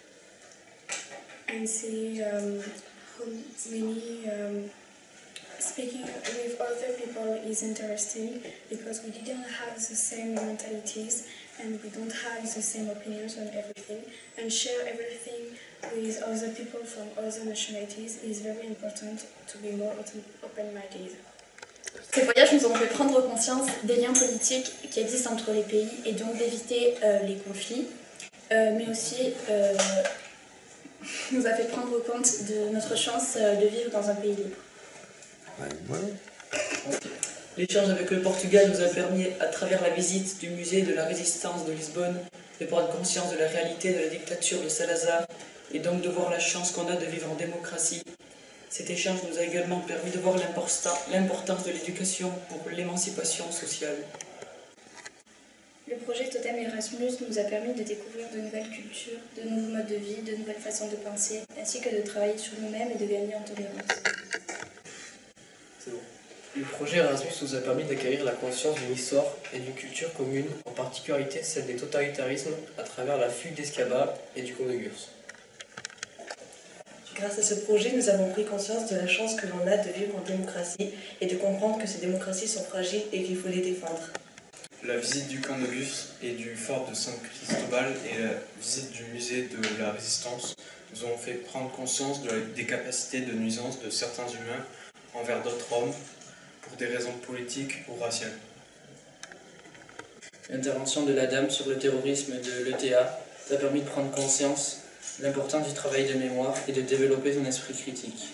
and see um, how many um, speaking with other people is interesting because we didn't have the same mentalities and we don't have the same opinions on everything, and share everything with other people from other nationalities is very important to be more open-minded. Ces voyages nous ont fait prendre conscience des liens politiques qui existent entre les pays et donc d'éviter euh, les conflits, euh, mais aussi euh, nous a fait prendre compte de notre chance de vivre dans un pays libre. L'échange avec le Portugal nous a permis, à travers la visite du musée de la résistance de Lisbonne, de prendre conscience de la réalité de la dictature de Salazar et donc de voir la chance qu'on a de vivre en démocratie. Cet échange nous a également permis de voir l'importance de l'éducation pour l'émancipation sociale. Le projet Totem Erasmus nous a permis de découvrir de nouvelles cultures, de nouveaux modes de vie, de nouvelles façons de penser, ainsi que de travailler sur nous-mêmes et de gagner en tolérance. C'est bon. Le projet Erasmus nous a permis d'acquérir la conscience d'une histoire et d'une culture commune, en particularité celle des totalitarismes, à travers la fugue d'Escaba et du Conde Gurs. Grâce à ce projet, nous avons pris conscience de la chance que l'on a de vivre en démocratie et de comprendre que ces démocraties sont fragiles et qu'il faut les défendre. La visite du camp d'Auguste et du fort de San Cristobal et la visite du musée de la Résistance nous ont fait prendre conscience de la, des capacités de nuisance de certains humains envers d'autres hommes pour des raisons politiques ou raciales. L'intervention de la dame sur le terrorisme de l'E T A a permis de prendre conscience de l'importance du travail de mémoire et de développer son esprit critique.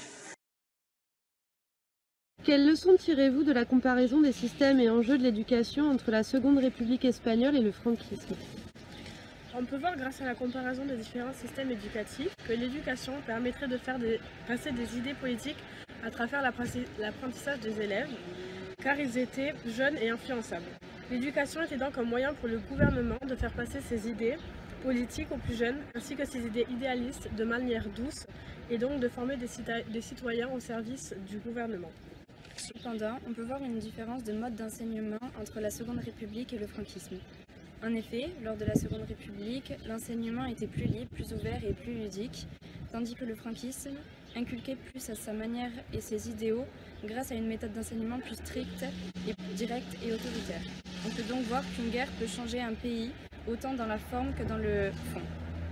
Quelles leçons tirez-vous de la comparaison des systèmes et enjeux de l'éducation entre la Seconde République espagnole et le franquisme? On peut voir grâce à la comparaison des différents systèmes éducatifs que l'éducation permettrait de faire des, passer des idées politiques à travers l'apprentissage des élèves, car ils étaient jeunes et influençables. L'éducation était donc un moyen pour le gouvernement de faire passer ses idées politiques aux plus jeunes, ainsi que ses idées idéalistes de manière douce, et donc de former des, cita des citoyens au service du gouvernement. Cependant, on peut voir une différence de mode d'enseignement entre la Seconde République et le franquisme. En effet, lors de la Seconde République, l'enseignement était plus libre, plus ouvert et plus ludique, tandis que le franquisme inculquait plus à sa manière et ses idéaux grâce à une méthode d'enseignement plus stricte, et plus directe et autoritaire. On peut donc voir qu'une guerre peut changer un pays autant dans la forme que dans le fond.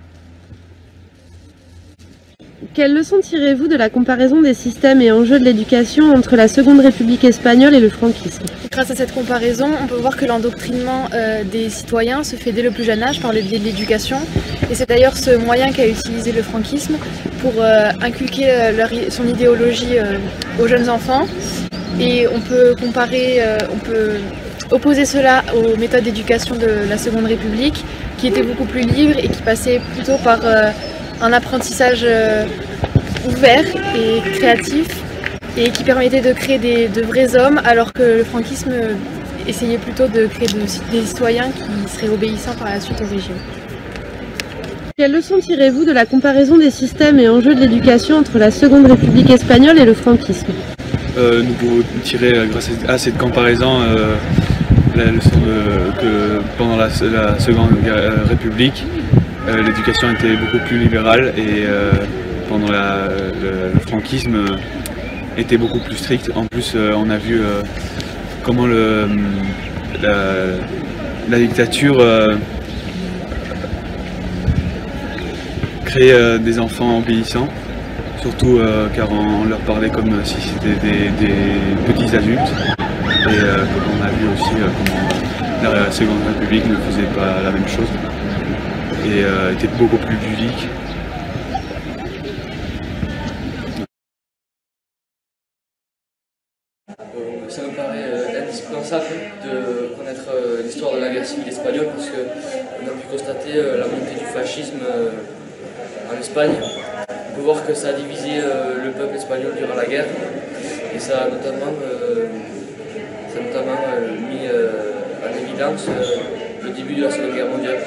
Quelles leçons tirez-vous de la comparaison des systèmes et enjeux de l'éducation entre la Seconde République espagnole et le franquisme? Grâce à cette comparaison, on peut voir que l'endoctrinement euh, des citoyens se fait dès le plus jeune âge par le biais de l'éducation. Et c'est d'ailleurs ce moyen qu'a utilisé le franquisme pour euh, inculquer euh, leur, son idéologie euh, aux jeunes enfants. Et on peut comparer, euh, on peut opposait cela aux méthodes d'éducation de la Seconde République, qui étaient beaucoup plus libres et qui passaient plutôt par euh, un apprentissage euh, ouvert et créatif, et qui permettait de créer des, de vrais hommes, alors que le franquisme essayait plutôt de créer de, des citoyens qui seraient obéissants par la suite au régime. Quelle leçon tirez-vous de la comparaison des systèmes et enjeux de l'éducation entre la Seconde République espagnole et le franquisme? euh, Nous pouvons tirer, grâce à cette comparaison, euh, la leçon de, que pendant la, la Seconde République, euh, l'éducation était beaucoup plus libérale et euh, pendant la, le, le franquisme était beaucoup plus strict. En plus, euh, on a vu euh, comment le, la, la dictature euh, créait euh, des enfants obéissants, surtout euh, car on, on leur parlait comme si c'était des, des petits adultes. Et euh, comme on a vu aussi euh, comment la Seconde République ne faisait pas la même chose et euh, était beaucoup plus ludique. Ça me paraît euh, indispensable de connaître euh, l'histoire de la guerre civile espagnole parce qu'on a pu constater euh, la montée du fascisme euh, en Espagne. On peut voir que ça a divisé euh, le peuple espagnol durant la guerre et ça a notamment, euh, ça a notamment euh, mis euh, en évidence euh, le début de la Seconde Guerre mondiale.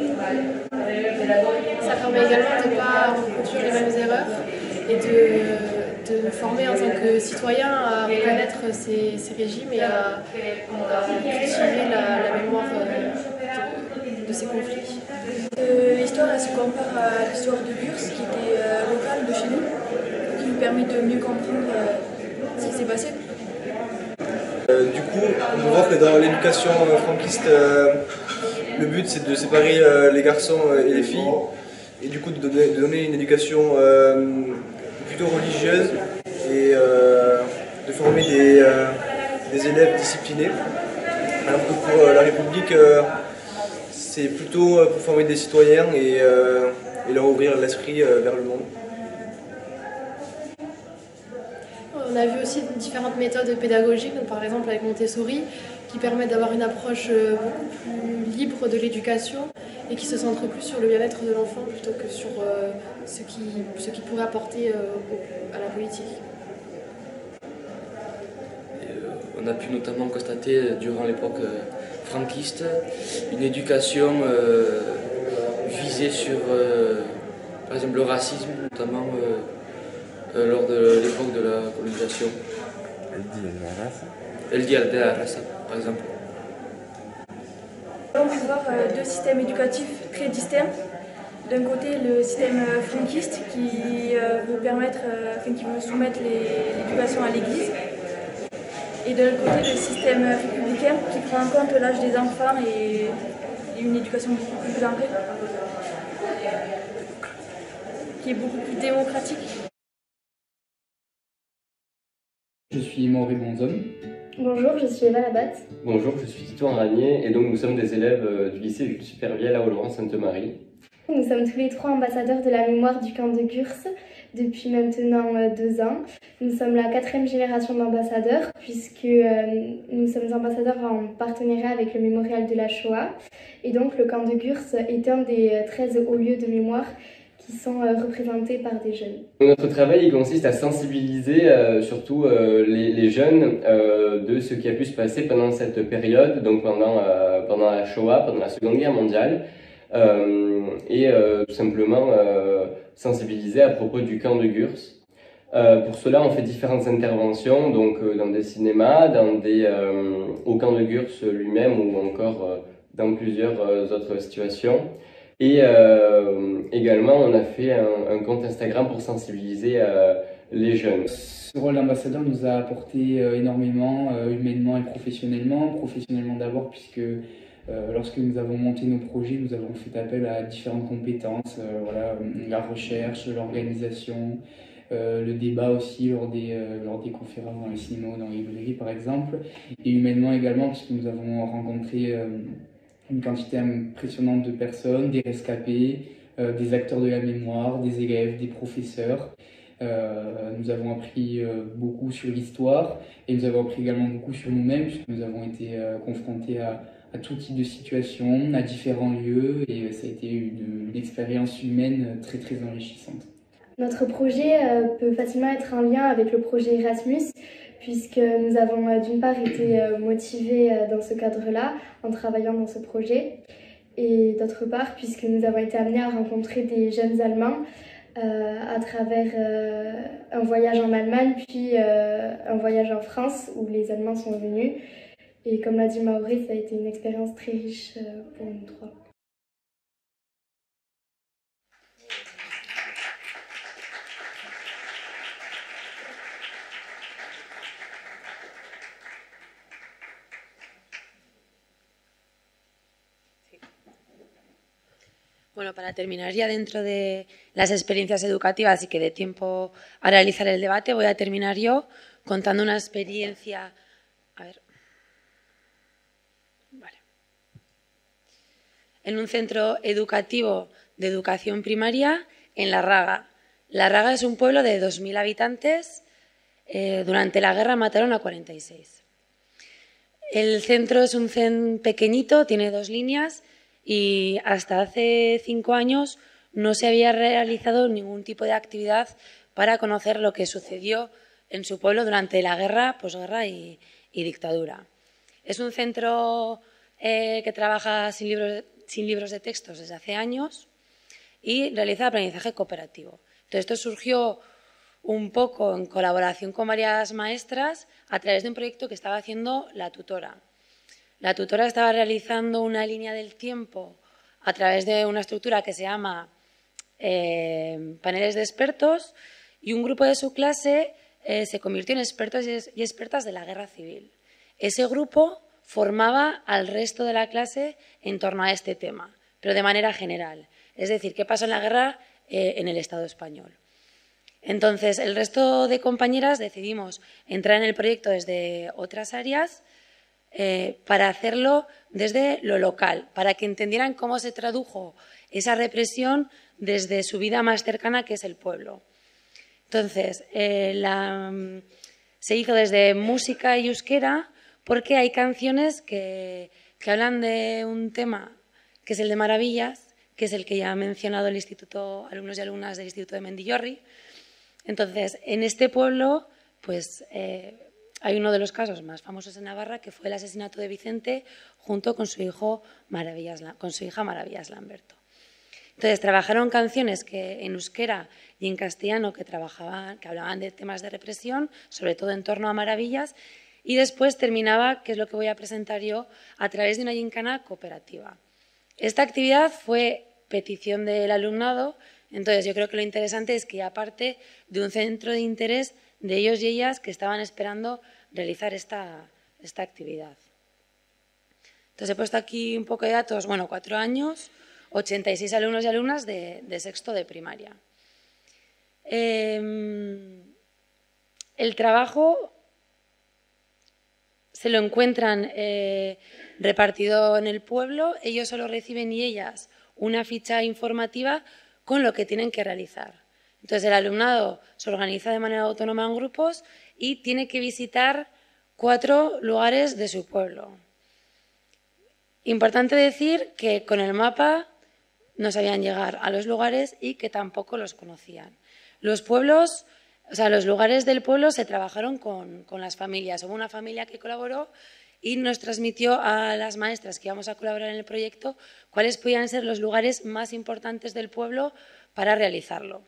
Ça permet également de ne pas reproduire les mêmes erreurs et de, de nous former en tant que citoyens à reconnaître ces, ces régimes et à, à cultiver la, la mémoire de, de ces conflits. Euh, l'histoire elle se compare à l'histoire de Gurs qui était euh, locale de chez nous, qui nous permet de mieux comprendre euh, ce qui s'est passé. Euh, du coup, on peut voir que dans l'éducation euh, franquiste, euh, le but c'est de séparer euh, les garçons euh, et les filles, et du coup de donner, de donner une éducation euh, plutôt religieuse et euh, de former des, euh, des élèves disciplinés. Alors que pour euh, la République, euh, c'est plutôt pour former des citoyens et, euh, et leur ouvrir l'esprit euh, vers le monde. On a vu aussi différentes méthodes pédagogiques, donc par exemple avec Montessori, qui permettent d'avoir une approche beaucoup plus libre de l'éducation et qui se centre plus sur le bien-être de l'enfant plutôt que sur euh, ce qui, ce qui pourrait apporter euh, à la politique. Et, euh, on a pu notamment constater durant l'époque euh, franquiste une éducation euh, visée sur euh, par exemple le racisme, notamment euh, euh, lors de l'époque de la colonisation. El Día de la Raza. El Día de la Raza, par exemple. On peut voir euh, deux systèmes éducatifs très distincts. D'un côté, le système euh, franquiste qui euh, veut permettre, euh, enfin, qui veut soumettre l'éducation à l'Église. Et de l'autre côté, le système républicain qui prend en compte l'âge des enfants et, et une éducation beaucoup plus ancrée, qui est beaucoup plus démocratique. Je suis Maurice Bonzomme. Bonjour, je suis Eva Labatte. Bonjour, je suis Tito Ranier et donc nous sommes des élèves du lycée Jules Supervielle à Oloron-Sainte-Marie. Nous sommes tous les trois ambassadeurs de la mémoire du camp de Gurs depuis maintenant deux ans. Nous sommes la quatrième génération d'ambassadeurs puisque euh, nous sommes ambassadeurs en partenariat avec le mémorial de la Shoah. Et donc le camp de Gurs est un des treize hauts lieux de mémoire qui sont euh, représentés par des jeunes. Notre travail il consiste à sensibiliser euh, surtout euh, les, les jeunes euh, de ce qui a pu se passer pendant cette période, donc pendant, euh, pendant la Shoah, pendant la Seconde Guerre mondiale, euh, et euh, tout simplement euh, sensibiliser à propos du camp de Gurs. Euh, pour cela, on fait différentes interventions, donc euh, dans des cinémas, dans des, euh, au camp de Gurs lui-même ou encore euh, dans plusieurs euh, autres situations. Et euh, également, on a fait un, un compte Instagram pour sensibiliser euh, les jeunes. Ce rôle d'ambassadeur nous a apporté euh, énormément, euh, humainement et professionnellement. Professionnellement d'abord, puisque euh, lorsque nous avons monté nos projets, nous avons fait appel à différentes compétences, euh, voilà, la recherche, l'organisation, euh, le débat aussi lors des, euh, lors des conférences dans les cinémas ou dans les librairies par exemple. Et humainement également, puisque nous avons rencontré euh, une quantité impressionnante de personnes, des rescapés, euh, des acteurs de la mémoire, des élèves, des professeurs. Euh, nous avons appris euh, beaucoup sur l'histoire et nous avons appris également beaucoup sur nous-mêmes puisque nous avons été euh, confrontés à, à tout type de situations, à différents lieux et ça a été une, une expérience humaine très très enrichissante. Notre projet euh, peut facilement être en lien avec le projet Erasmus puisque nous avons euh, d'une part été euh, motivés euh, dans ce cadre-là en travaillant dans ce projet et d'autre part puisque nous avons été amenés à rencontrer des jeunes Allemands euh, à travers euh, un voyage en Allemagne puis euh, un voyage en France où les Allemands sont venus et comme l'a dit Mauré, ça a été une expérience très riche euh, pour nous trois. Bueno, para terminar ya dentro de las experiencias educativas y que dé tiempo a realizar el debate, voy a terminar yo contando una experiencia. A ver. Vale. En un centro educativo de educación primaria en La Raga. La Raga es un pueblo de dos mil habitantes. Eh, durante la guerra mataron a cuarenta y seis. El centro es un centro pequeñito, tiene dos líneas. Y hasta hace cinco años no se había realizado ningún tipo de actividad para conocer lo que sucedió en su pueblo durante la guerra, posguerra y, y dictadura. Es un centro eh, que trabaja sin libros, sin libros de textos desde hace años y realiza aprendizaje cooperativo. Entonces, esto surgió un poco en colaboración con varias maestras a través de un proyecto que estaba haciendo la tutora. La tutora estaba realizando una línea del tiempo a través de una estructura que se llama eh, paneles de expertos y un grupo de su clase eh, se convirtió en expertos y expertas de la guerra civil. Ese grupo formaba al resto de la clase en torno a este tema, pero de manera general. Es decir, qué pasó en la guerra eh, en el Estado español. Entonces, el resto de compañeras decidimos entrar en el proyecto desde otras áreas Eh, para hacerlo desde lo local, para que entendieran cómo se tradujo esa represión desde su vida más cercana, que es el pueblo. Entonces, eh, la, se hizo desde música y euskera porque hay canciones que, que hablan de un tema que es el de Maravillas, que es el que ya ha mencionado el Instituto, alumnos y alumnas del Instituto de Mendillorri. Entonces, en este pueblo, pues eh, hay uno de los casos más famosos en Navarra, que fue el asesinato de Vicente junto con su, hijo Maravillas, con su hija Maravillas Lamberto. Entonces, trabajaron canciones que en euskera y en castellano que, trabajaban, que hablaban de temas de represión, sobre todo en torno a Maravillas, y después terminaba, que es lo que voy a presentar yo, a través de una gincana cooperativa. Esta actividad fue petición del alumnado, entonces yo creo que lo interesante es que aparte de un centro de interés de ellos y ellas que estaban esperando realizar esta, esta actividad. Entonces he puesto aquí un poco de datos, bueno, cuatro años, ochenta y seis alumnos y alumnas de, de sexto de primaria. Eh, el trabajo se lo encuentran eh, repartido en el pueblo, ellos solo reciben y ellas una ficha informativa con lo que tienen que realizar. Entonces, el alumnado se organiza de manera autónoma en grupos y tiene que visitar cuatro lugares de su pueblo. Importante decir que con el mapa no sabían llegar a los lugares y que tampoco los conocían. Los pueblos, o sea, los lugares del pueblo se trabajaron con, con las familias. Hubo una familia que colaboró y nos transmitió a las maestras que íbamos a colaborar en el proyecto cuáles podían ser los lugares más importantes del pueblo para realizarlo.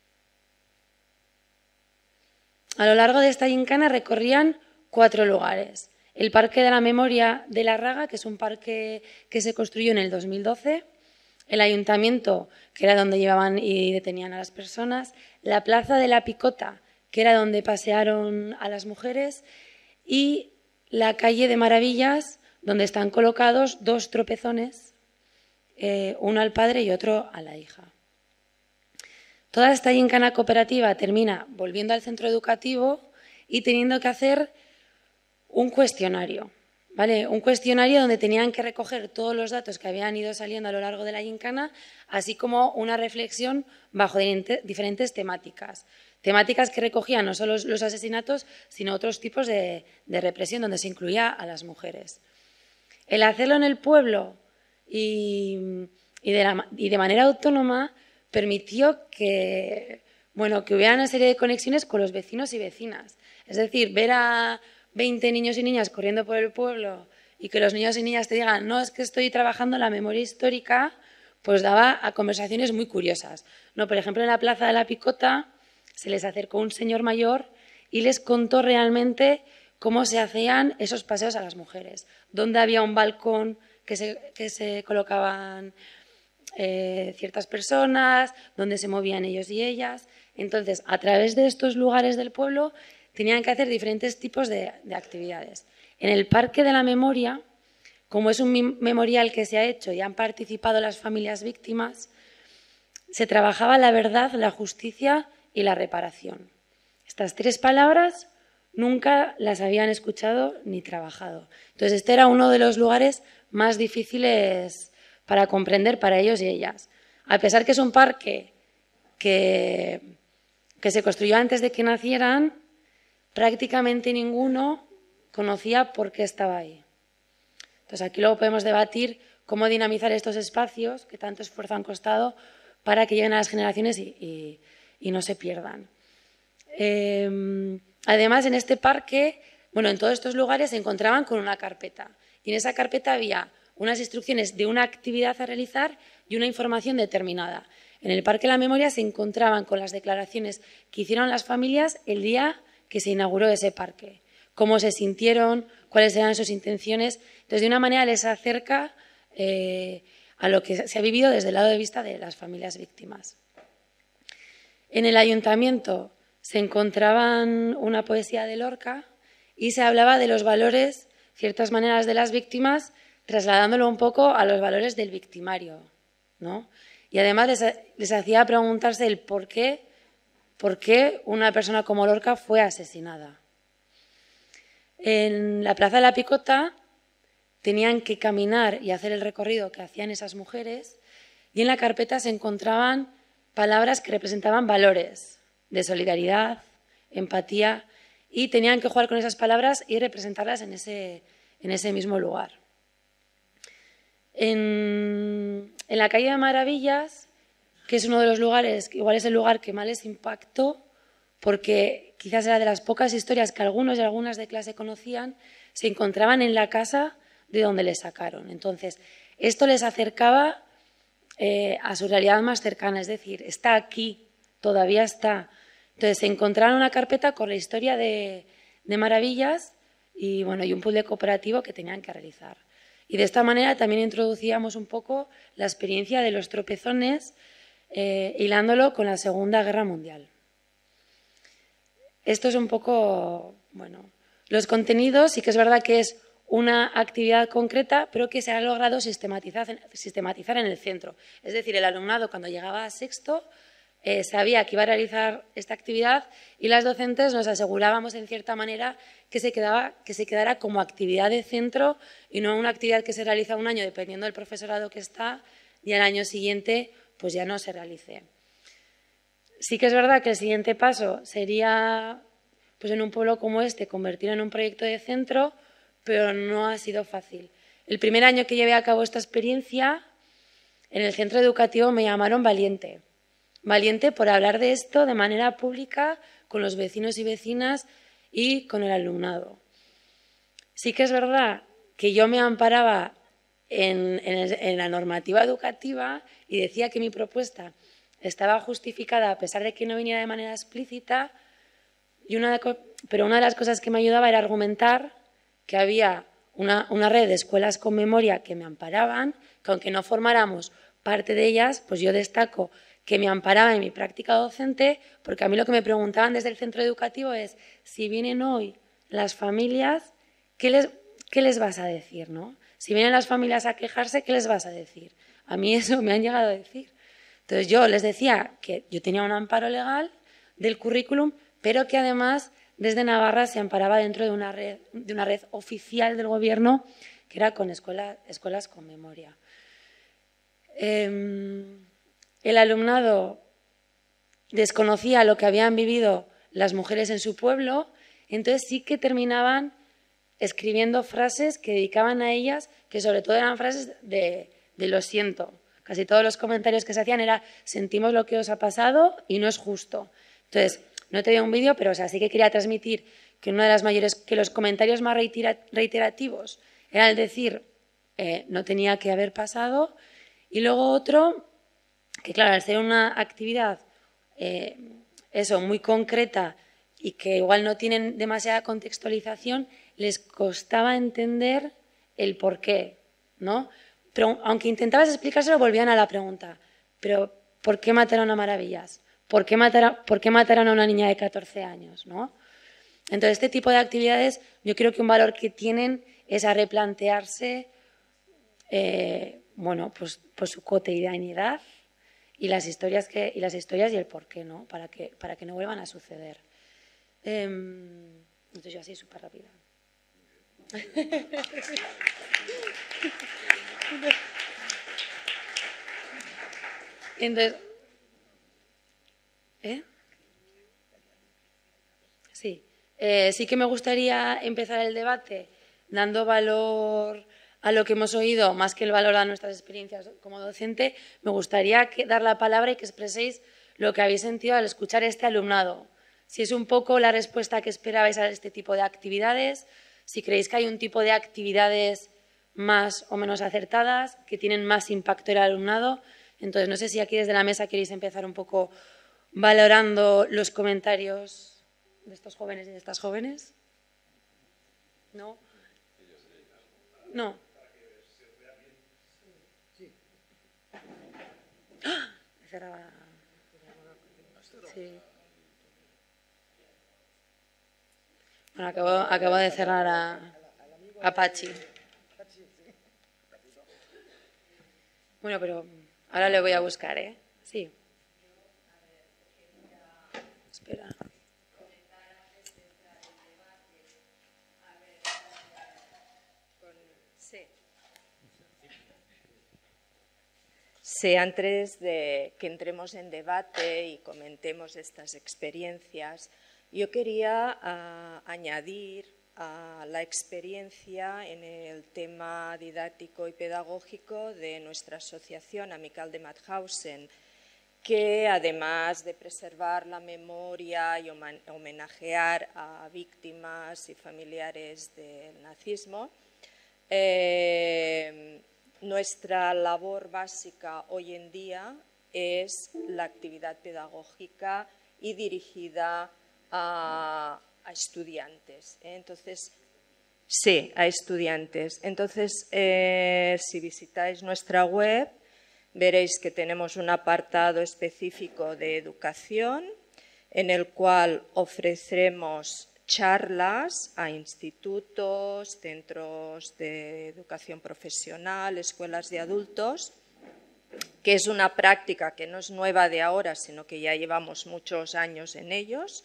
A lo largo de esta gincana recorrían cuatro lugares. El Parque de la Memoria de La Raga, que es un parque que se construyó en el dos mil doce, el Ayuntamiento, que era donde llevaban y detenían a las personas, la Plaza de la Picota, que era donde pasearon a las mujeres, y la Calle de Maravillas, donde están colocados dos tropezones, eh, uno al padre y otro a la hija. Toda esta gincana cooperativa termina volviendo al centro educativo y teniendo que hacer un cuestionario, ¿vale? Un cuestionario donde tenían que recoger todos los datos que habían ido saliendo a lo largo de la gincana, así como una reflexión bajo diferentes temáticas. Temáticas que recogían no solo los asesinatos, sino otros tipos de, de represión donde se incluía a las mujeres. El hacerlo en el pueblo y, y, de, la, y de manera autónoma permitió que, bueno, que hubiera una serie de conexiones con los vecinos y vecinas. Es decir, ver a veinte niños y niñas corriendo por el pueblo y que los niños y niñas te digan, no, es que estoy trabajando en la memoria histórica, pues daba a conversaciones muy curiosas. No, por ejemplo, en la Plaza de la Picota se les acercó un señor mayor y les contó realmente cómo se hacían esos paseos a las mujeres, dónde había un balcón que se, que se colocaban eh, ciertas personas, dónde se movían ellos y ellas. Entonces, a través de estos lugares del pueblo tenían que hacer diferentes tipos de, de actividades. En el Parque de la Memoria, como es un memorial que se ha hecho y han participado las familias víctimas, se trabajaba la verdad, la justicia y la reparación. Estas tres palabras nunca las habían escuchado ni trabajado. Entonces, este era uno de los lugares más difíciles para comprender para ellos y ellas. A pesar que es un parque que, que se construyó antes de que nacieran, prácticamente ninguno conocía por qué estaba ahí. Entonces, aquí luego podemos debatir cómo dinamizar estos espacios que tanto esfuerzo han costado para que lleguen a las generaciones y, y, y no se pierdan. Eh, además, en este parque, bueno, en todos estos lugares se encontraban con una carpeta y en esa carpeta había unas instrucciones de una actividad a realizar y una información determinada. En el Parque de la Memoria se encontraban con las declaraciones que hicieron las familias el día que se inauguró ese parque, cómo se sintieron, cuáles eran sus intenciones. Entonces, de una manera les acerca eh, a lo que se ha vivido desde el lado de vista de las familias víctimas. En el ayuntamiento se encontraban una poesía de Lorca y se hablaba de los valores, ciertas maneras de las víctimas, trasladándolo un poco a los valores del victimario, ¿no? Y además les, les hacía preguntarse el por qué, por qué una persona como Lorca fue asesinada. En la Plaza de la Picota tenían que caminar y hacer el recorrido que hacían esas mujeres y en la carpeta se encontraban palabras que representaban valores de solidaridad, empatía y tenían que jugar con esas palabras y representarlas en ese, en ese mismo lugar. En, en la calle de Maravillas, que es uno de los lugares, igual es el lugar que más les impactó, porque quizás era de las pocas historias que algunos y algunas de clase conocían, se encontraban en la casa de donde les sacaron. Entonces, esto les acercaba eh, a su realidad más cercana, es decir, está aquí, todavía está. Entonces, se encontraron una carpeta con la historia de, de Maravillas y, bueno, y un puzzle cooperativo que tenían que realizar. Y de esta manera también introducíamos un poco la experiencia de los tropezones, eh, hilándolo con la Segunda Guerra Mundial. Esto es un poco, bueno, los contenidos, sí que es verdad que es una actividad concreta, pero que se ha logrado sistematizar, sistematizar en el centro. Es decir, el alumnado cuando llegaba a sexto eh, sabía que iba a realizar esta actividad y las docentes nos asegurábamos en cierta manera que se, quedaba, que se quedara como actividad de centro y no una actividad que se realiza un año dependiendo del profesorado que está y al año siguiente pues ya no se realice. Sí que es verdad que el siguiente paso sería, pues en un pueblo como este, convertirlo en un proyecto de centro, pero no ha sido fácil. El primer año que llevé a cabo esta experiencia, en el centro educativo me llamaron valiente. Valiente por hablar de esto de manera pública con los vecinos y vecinas y con el alumnado. Sí que es verdad que yo me amparaba en, en, el, en la normativa educativa y decía que mi propuesta estaba justificada a pesar de que no viniera de manera explícita, y una de, pero una de las cosas que me ayudaba era argumentar que había una, una red de escuelas con memoria que me amparaban, que aunque no formáramos parte de ellas, pues yo destaco que me amparaba en mi práctica docente, porque a mí lo que me preguntaban desde el centro educativo es, si vienen hoy las familias, ¿qué les, qué les vas a decir, ¿no? Si vienen las familias a quejarse, ¿qué les vas a decir? A mí eso me han llegado a decir. Entonces yo les decía que yo tenía un amparo legal del currículum, pero que además desde Navarra se amparaba dentro de una red, de una red oficial del gobierno que era con escuela, escuelas con memoria. Eh, el alumnado desconocía lo que habían vivido las mujeres en su pueblo, entonces sí que terminaban escribiendo frases que dedicaban a ellas, que sobre todo eran frases de, de lo siento. Casi todos los comentarios que se hacían era sentimos lo que os ha pasado y no es justo. Entonces, no te veo un vídeo, pero o sea, sí que quería transmitir que uno de las mayores, que los comentarios más reitera, reiterativos era el decir eh, no tenía que haber pasado, y luego otro, que claro, al ser una actividad eh, eso, muy concreta y que igual no tienen demasiada contextualización, les costaba entender el por qué, ¿no? Pero aunque intentabas explicárselo, volvían a la pregunta, pero ¿por qué mataron a Maravillas? ¿Por qué mataron, ¿por qué mataron a una niña de catorce años? ¿No? Entonces, este tipo de actividades, yo creo que un valor que tienen es a replantearse eh, bueno, pues, pues su cotidianidad y las historias que, y las historias y el por qué, ¿no? Para que, para que no vuelvan a suceder. Eh, entonces, yo así súper rápida. Entonces, ¿eh? Sí, eh, sí que me gustaría empezar el debate dando valor a lo que hemos oído, más que el valor a nuestras experiencias como docente. Me gustaría que, dar la palabra y que expreséis lo que habéis sentido al escuchar este alumnado. Si es un poco la respuesta que esperabais a este tipo de actividades, si creéis que hay un tipo de actividades más o menos acertadas, que tienen más impacto en el alumnado. Entonces, no sé si aquí desde la mesa queréis empezar un poco valorando los comentarios de estos jóvenes y de estas jóvenes. ¿No? No. ¡Ah! Cerraba. Sí. Bueno, acabo, acabo de cerrar a, a Pachi. Bueno, pero ahora le voy a buscar, ¿eh? Sí. Espera. Sí, antes de que entremos en debate y comentemos estas experiencias, yo quería uh, añadir a la experiencia en el tema didáctico y pedagógico de nuestra asociación Amical de Mauthausen, que además de preservar la memoria y homenajear a víctimas y familiares del nazismo, eh, nuestra labor básica hoy en día es la actividad pedagógica y dirigida a, a estudiantes. ¿eh? Entonces, sí, a estudiantes. Entonces, eh, si visitáis nuestra web, veréis que tenemos un apartado específico de educación en el cual ofreceremos charlas a institutos, centros de educación profesional, escuelas de adultos, que es una práctica que no es nueva de ahora, sino que ya llevamos muchos años en ellos,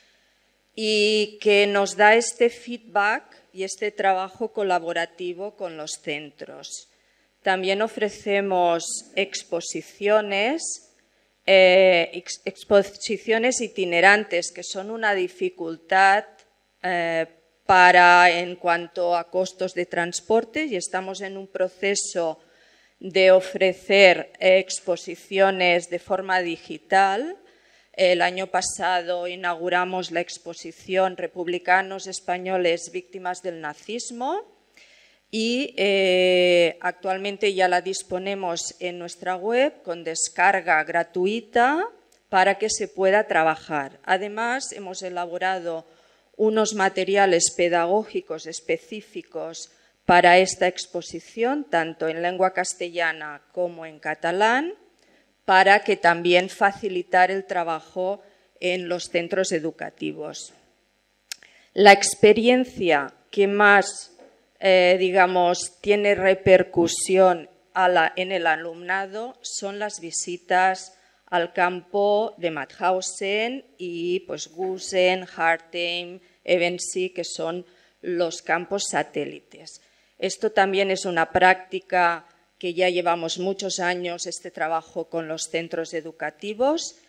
y que nos da este feedback y este trabajo colaborativo con los centros. También ofrecemos exposiciones, eh, ex exposiciones itinerantes, que son una dificultad eh, para, en cuanto a costos de transporte, y estamos en un proceso de ofrecer exposiciones de forma digital. El año pasado inauguramos la exposición Republicanos Españoles Víctimas del Nazismo y eh, actualmente ya la disponemos en nuestra web con descarga gratuita para que se pueda trabajar. Además, hemos elaborado unos materiales pedagógicos específicos para esta exposición, tanto en lengua castellana como en catalán, para que también facilitar el trabajo en los centros educativos. La experiencia que más, eh, digamos, tiene repercusión a la, en el alumnado son las visitas al campo de Mauthausen y pues Gusen, Hartheim, Ebensi, que son los campos satélites. Esto también es una práctica que ya llevamos muchos años, este trabajo con los centros educativos,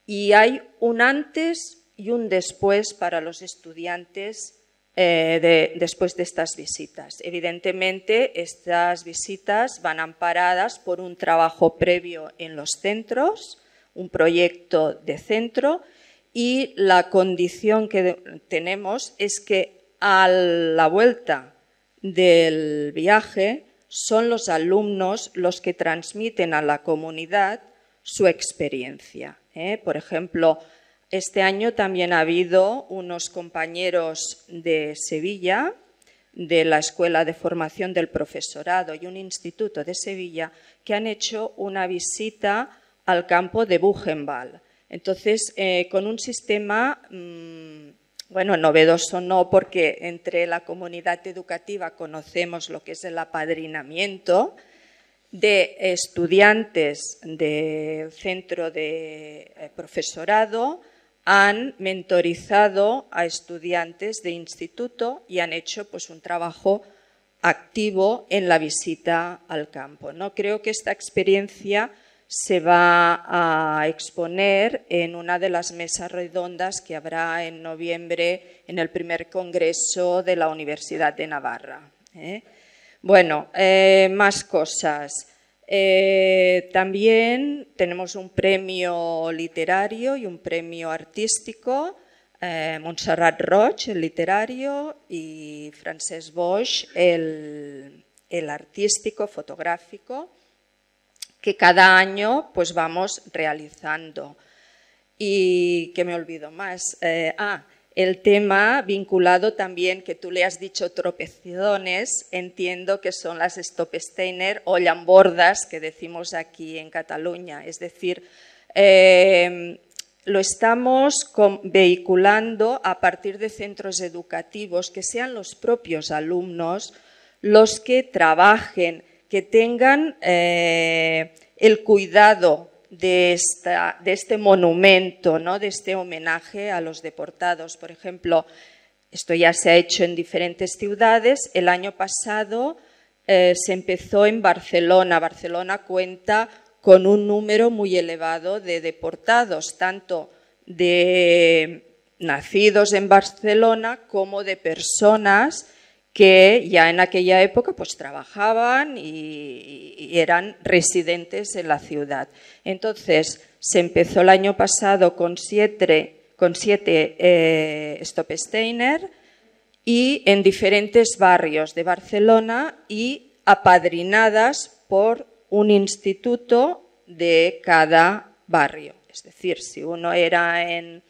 y hay un antes y un después para los estudiantes eh, de, después de estas visitas. Evidentemente, estas visitas van amparadas por un trabajo previo en los centros, un proyecto de centro, y la condición que tenemos es que a la vuelta del viaje son los alumnos los que transmiten a la comunidad su experiencia, ¿eh? Por ejemplo, este año también ha habido unos compañeros de Sevilla, de la Escuela de Formación del Profesorado y un instituto de Sevilla, que han hecho una visita al campo de Buchenwald. Entonces, eh, con un sistema, mmm, bueno, novedoso no, porque entre la comunidad educativa conocemos lo que es el apadrinamiento de estudiantes del centro de eh, profesorado, han mentorizado a estudiantes de instituto y han hecho pues, un trabajo activo en la visita al campo, ¿no? Creo que esta experiencia se va a exponer en una de las mesas redondas que habrá en noviembre en el primer congreso de la Universidad de Navarra, ¿eh? Bueno, eh, más cosas. Eh, también tenemos un premio literario y un premio artístico, eh, Montserrat Roig, el literario, y Francesc Boix, el, el artístico, fotográfico, que cada año pues vamos realizando. Y que me olvido más. Eh, ah, el tema vinculado también, que tú le has dicho tropezones, entiendo que son las Stoppsteiner o llambordas que decimos aquí en Cataluña. Es decir, eh, lo estamos vehiculando a partir de centros educativos, que sean los propios alumnos los que trabajen, que tengan eh, el cuidado de, esta, de este monumento, ¿no? De este homenaje a los deportados. Por ejemplo, esto ya se ha hecho en diferentes ciudades. El año pasado eh, se empezó en Barcelona. Barcelona cuenta con un número muy elevado de deportados, tanto de nacidos en Barcelona como de personas que ya en aquella época pues trabajaban y, y eran residentes en la ciudad. Entonces, se empezó el año pasado con siete, con siete eh, Stoppsteiner y en diferentes barrios de Barcelona y apadrinadas por un instituto de cada barrio. Es decir, si uno era en,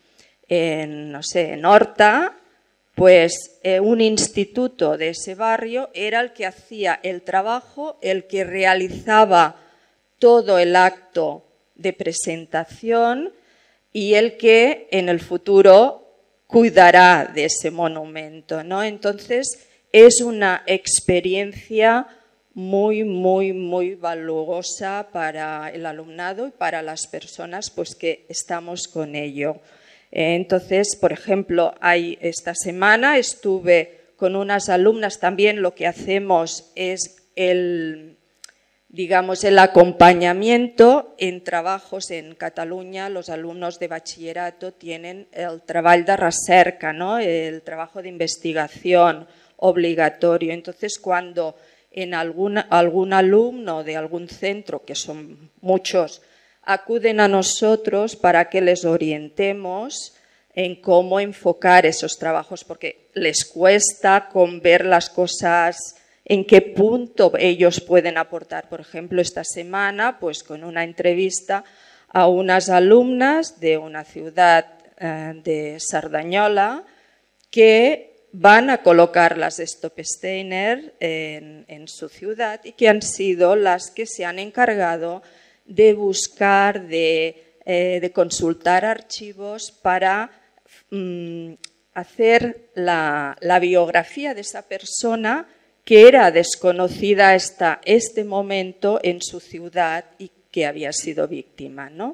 en no sé, en Horta, pues eh, un instituto de ese barrio era el que hacía el trabajo, el que realizaba todo el acto de presentación y el que en el futuro cuidará de ese monumento, ¿no? Entonces, es una experiencia muy, muy, muy valiosa para el alumnado y para las personas pues, que estamos con ello. Entonces, por ejemplo, hay, esta semana estuve con unas alumnas también, lo que hacemos es el, digamos, el acompañamiento en trabajos en Cataluña. Los alumnos de bachillerato tienen el trabajo de recerca, ¿no? El trabajo de investigación obligatorio. Entonces, cuando en algún, algún alumno de algún centro, que son muchos, acuden a nosotros para que les orientemos en cómo enfocar esos trabajos, porque les cuesta con ver las cosas, en qué punto ellos pueden aportar. Por ejemplo, esta semana, pues con una entrevista a unas alumnas de una ciudad eh, de Sardañola que van a colocar las Stoppsteiner en, en su ciudad y que han sido las que se han encargado de buscar, de, eh, de consultar archivos para mm, hacer la, la biografía de esa persona que era desconocida hasta este momento en su ciudad y que había sido víctima, ¿no?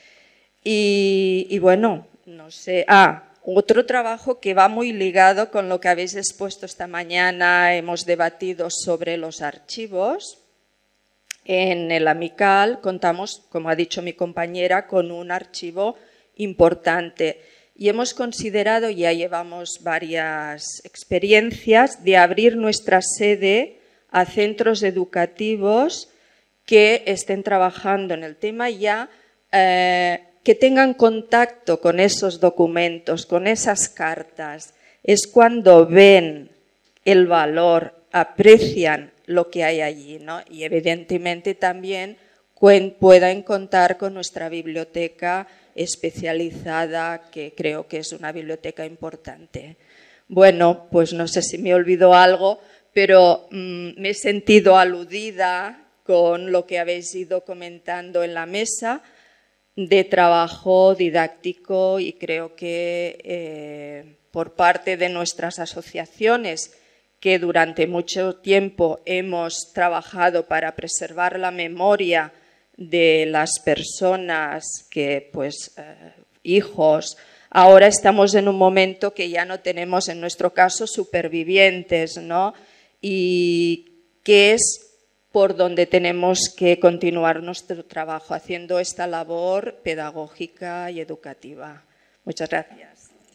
Y, y bueno, no sé... Ah, otro trabajo que va muy ligado con lo que habéis expuesto esta mañana, hemos debatido sobre los archivos. En el Amical contamos, como ha dicho mi compañera, con un archivo importante. Y hemos considerado, ya llevamos varias experiencias, de abrir nuestra sede a centros educativos que estén trabajando en el tema ya, eh, que tengan contacto con esos documentos, con esas cartas. Es cuando ven el valor, aprecian lo que hay allí, ¿no? Y evidentemente también puedan contar con nuestra biblioteca especializada, que creo que es una biblioteca importante. Bueno, pues no sé si me olvidó algo, pero mmm, me he sentido aludida con lo que habéis ido comentando en la mesa de trabajo didáctico, y creo que eh, por parte de nuestras asociaciones, que durante mucho tiempo hemos trabajado para preservar la memoria de las personas que, pues, eh, hijos, ahora estamos en un momento que ya no tenemos, en nuestro caso, supervivientes, ¿no? Y que es por donde tenemos que continuar nuestro trabajo, haciendo esta labor pedagógica y educativa. Muchas gracias.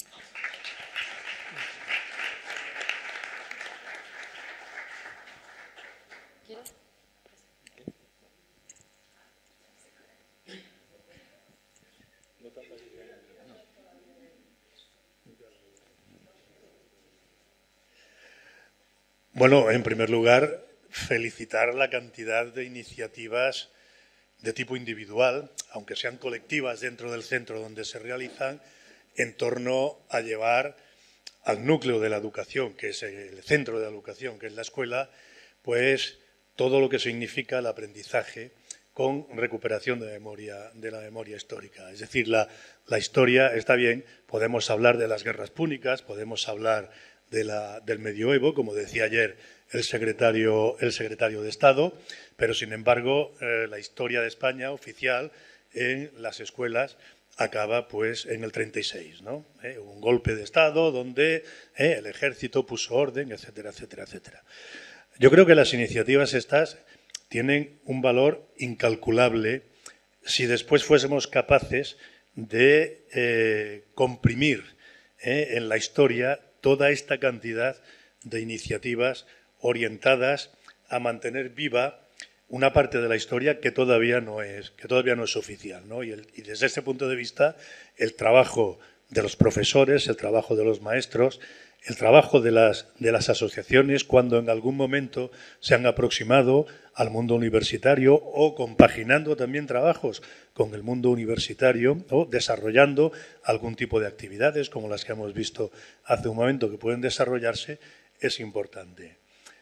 Bueno, en primer lugar, felicitar la cantidad de iniciativas de tipo individual, aunque sean colectivas dentro del centro donde se realizan, en torno a llevar al núcleo de la educación, que es el centro de la educación, que es la escuela, pues todo lo que significa el aprendizaje con recuperación de, memoria, de la memoria histórica. Es decir, la, la historia está bien, podemos hablar de las guerras púnicas, podemos hablar de la, del medioevo, como decía ayer el secretario, el secretario de Estado, pero sin embargo eh, la historia de España oficial en las escuelas acaba pues en el treinta y seis, ¿no? Eh, un golpe de Estado donde eh, el ejército puso orden, etcétera, etcétera, etcétera. Yo creo que las iniciativas estas tienen un valor incalculable si después fuésemos capaces de eh, comprimir eh, en la historia toda esta cantidad de iniciativas orientadas a mantener viva una parte de la historia que todavía no es, que todavía no es oficial, ¿no? Y, el, y desde ese punto de vista, el trabajo de los profesores, el trabajo de los maestros, el trabajo de las, de las asociaciones, cuando en algún momento se han aproximado al mundo universitario o compaginando también trabajos con el mundo universitario o desarrollando algún tipo de actividades como las que hemos visto hace un momento que pueden desarrollarse, es importante.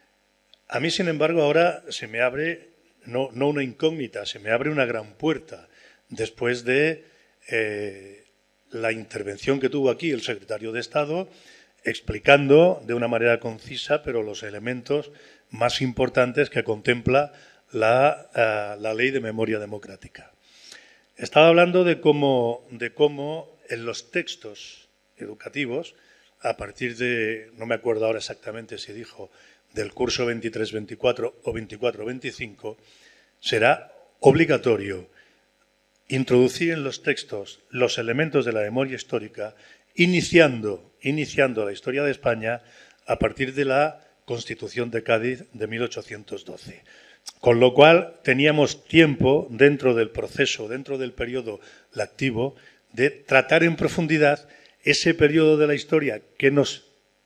A mí, sin embargo, ahora se me abre, no, no una incógnita, se me abre una gran puerta después de eh, la intervención que tuvo aquí el secretario de Estado, explicando de una manera concisa, pero los elementos más importantes que contempla la, uh, la Ley de Memoria Democrática. Estaba hablando de cómo, de cómo en los textos educativos, a partir de, no me acuerdo ahora exactamente si dijo, del curso veintitrés veinticuatro o veinticuatro veinticinco, será obligatorio introducir en los textos los elementos de la memoria histórica, iniciando, iniciando la historia de España a partir de la Constitución de Cádiz de mil ochocientos doce. Con lo cual teníamos tiempo dentro del proceso, dentro del periodo lectivo, de tratar en profundidad ese periodo de la historia que nos,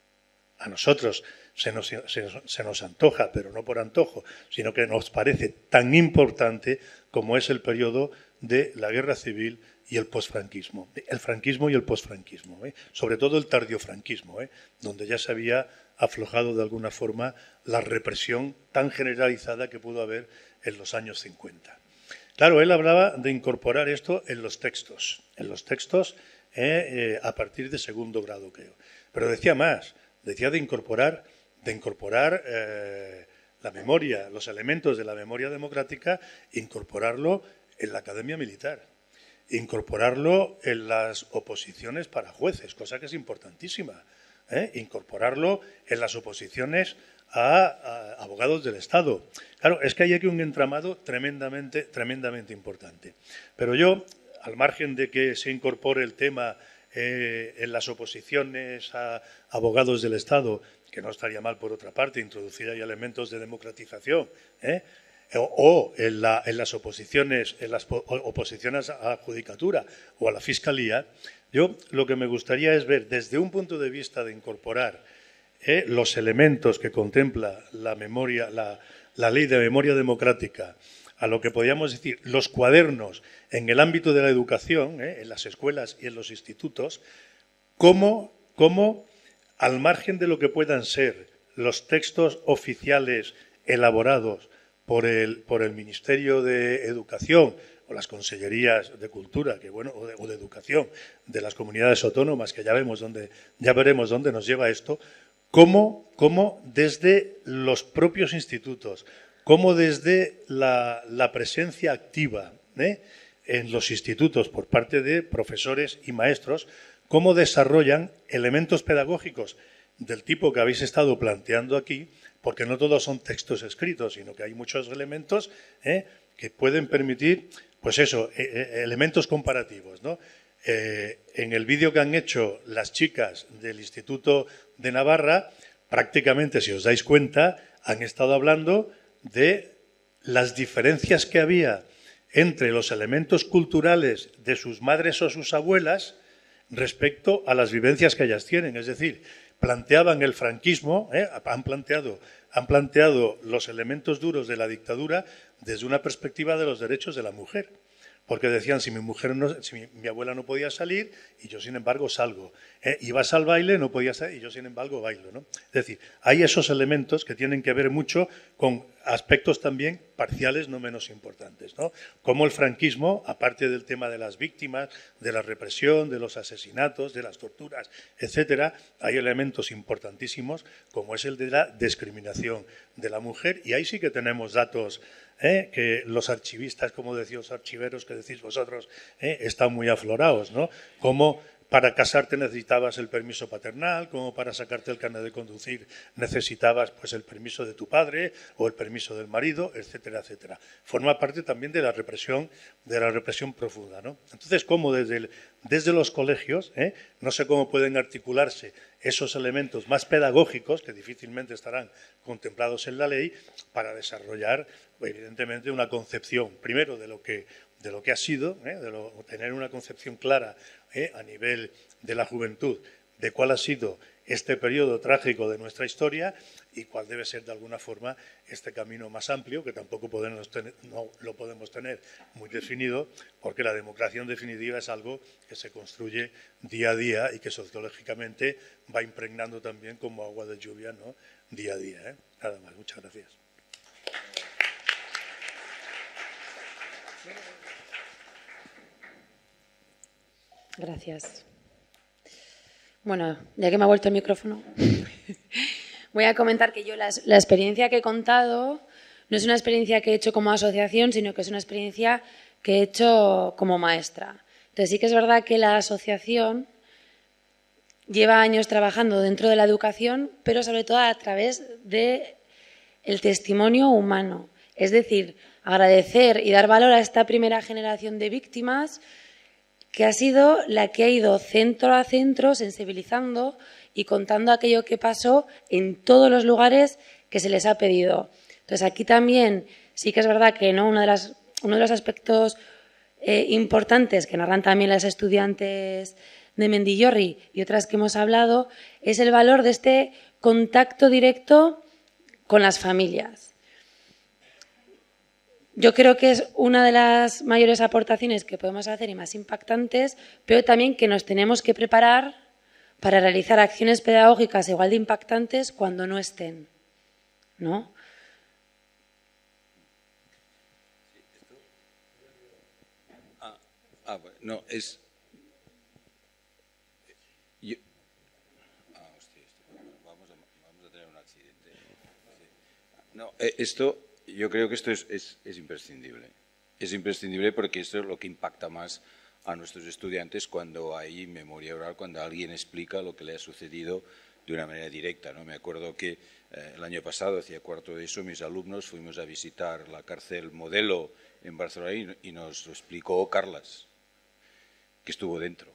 a nosotros se nos, se, se nos antoja, pero no por antojo, sino que nos parece tan importante como es el periodo de la Guerra Civil y el posfranquismo, el franquismo y el posfranquismo, ¿eh? Sobre todo el tardiofranquismo, ¿eh? Donde ya se había aflojado de alguna forma la represión tan generalizada que pudo haber en los años cincuenta. Claro, él hablaba de incorporar esto en los textos, en los textos eh, eh, a partir de segundo grado, creo. Pero decía más, decía de incorporar, de incorporar eh, la memoria, los elementos de la memoria democrática, incorporarlo en la Academia Militar, incorporarlo en las oposiciones para jueces, cosa que es importantísima, ¿eh? Incorporarlo en las oposiciones a, a abogados del Estado. Claro, es que hay aquí un entramado tremendamente, tremendamente importante. Pero yo, al margen de que se incorpore el tema eh, en las oposiciones a abogados del Estado, que no estaría mal por otra parte, introducir ahí elementos de democratización, ¿eh? o, o en, la, en las oposiciones, en las oposiciones a la judicatura o a la fiscalía, yo lo que me gustaría es ver desde un punto de vista de incorporar eh, los elementos que contempla la memoria, la, la ley de memoria democrática, a lo que podríamos decir los cuadernos en el ámbito de la educación, eh, en las escuelas y en los institutos, cómo, cómo al margen de lo que puedan ser los textos oficiales elaborados por el, por el Ministerio de Educación o las Consellerías de Cultura, que bueno, o de, o de Educación de las comunidades autónomas, que ya vemos dónde, ya veremos dónde nos lleva esto, cómo, cómo desde los propios institutos, cómo desde la, la presencia activa ¿eh? en los institutos por parte de profesores y maestros, cómo desarrollan elementos pedagógicos del tipo que habéis estado planteando aquí, porque no todos son textos escritos, sino que hay muchos elementos ¿eh? que pueden permitir, pues eso, eh, elementos comparativos, ¿no? Eh, en el vídeo que han hecho las chicas del Instituto de Navarra, prácticamente, si os dais cuenta, han estado hablando de las diferencias que había entre los elementos culturales de sus madres o sus abuelas respecto a las vivencias que ellas tienen. Es decir, planteaban el franquismo, ¿eh? han, planteado, han planteado los elementos duros de la dictadura desde una perspectiva de los derechos de la mujer. Porque decían, si mi mujer no, si mi, mi abuela no podía salir y yo sin embargo salgo, ¿eh? ibas al baile, no podías salir y yo sin embargo bailo, ¿no? Es decir, hay esos elementos que tienen que ver mucho con aspectos también parciales no menos importantes, ¿no? Como el franquismo, aparte del tema de las víctimas, de la represión, de los asesinatos, de las torturas, etcétera, hay elementos importantísimos como es el de la discriminación de la mujer y ahí sí que tenemos datos ¿Eh? que los archivistas, como decís los archiveros que decís vosotros, ¿eh? están muy aflorados, ¿no? Como para casarte necesitabas el permiso paternal, como para sacarte el carnet de conducir necesitabas pues el permiso de tu padre o el permiso del marido, etcétera, etcétera. Forma parte también de la represión, de la represión profunda, ¿no? Entonces, ¿cómo desde, el, desde los colegios, ¿eh? no sé cómo pueden articularse esos elementos más pedagógicos que difícilmente estarán contemplados en la ley para desarrollar, evidentemente, una concepción, primero, de lo que, de lo que ha sido, ¿eh? de lo, tener una concepción clara ¿eh? a nivel de la juventud de cuál ha sido este periodo trágico de nuestra historia y cuál debe ser, de alguna forma, este camino más amplio, que tampoco podemos tener, no lo podemos tener muy definido, porque la democracia, en definitiva, es algo que se construye día a día y que sociológicamente va impregnando también como agua de lluvia, ¿no? día a día. ¿eh? Nada más. Muchas gracias. Gracias. Bueno, ya que me ha vuelto el micrófono, voy a comentar que yo la, la experiencia que he contado no es una experiencia que he hecho como asociación, sino que es una experiencia que he hecho como maestra. Entonces sí que es verdad que la asociación lleva años trabajando dentro de la educación, pero sobre todo a través del testimonio humano. Es decir, agradecer y dar valor a esta primera generación de víctimas que ha sido la que ha ido centro a centro sensibilizando y contando aquello que pasó en todos los lugares que se les ha pedido. Entonces, aquí también sí que es verdad que ¿no? Una de las, uno de los aspectos eh, importantes que narran también las estudiantes de Mendillorri y otras que hemos hablado es el valor de este contacto directo con las familias. Yo creo que es una de las mayores aportaciones que podemos hacer y más impactantes, pero también que nos tenemos que preparar para realizar acciones pedagógicas igual de impactantes cuando no estén, ¿no? Ah, ah no, es... Yo... Ah, hostia, vamos a, vamos a tener un accidente. No, esto... Yo creo que esto es, es, es imprescindible. Es imprescindible porque esto es lo que impacta más a nuestros estudiantes cuando hay memoria oral, cuando alguien explica lo que le ha sucedido de una manera directa, ¿no? Me acuerdo que eh, el año pasado, hacía cuarto de eso, mis alumnos fuimos a visitar la cárcel Modelo en Barcelona y, y nos lo explicó Carlas. que estuvo dentro.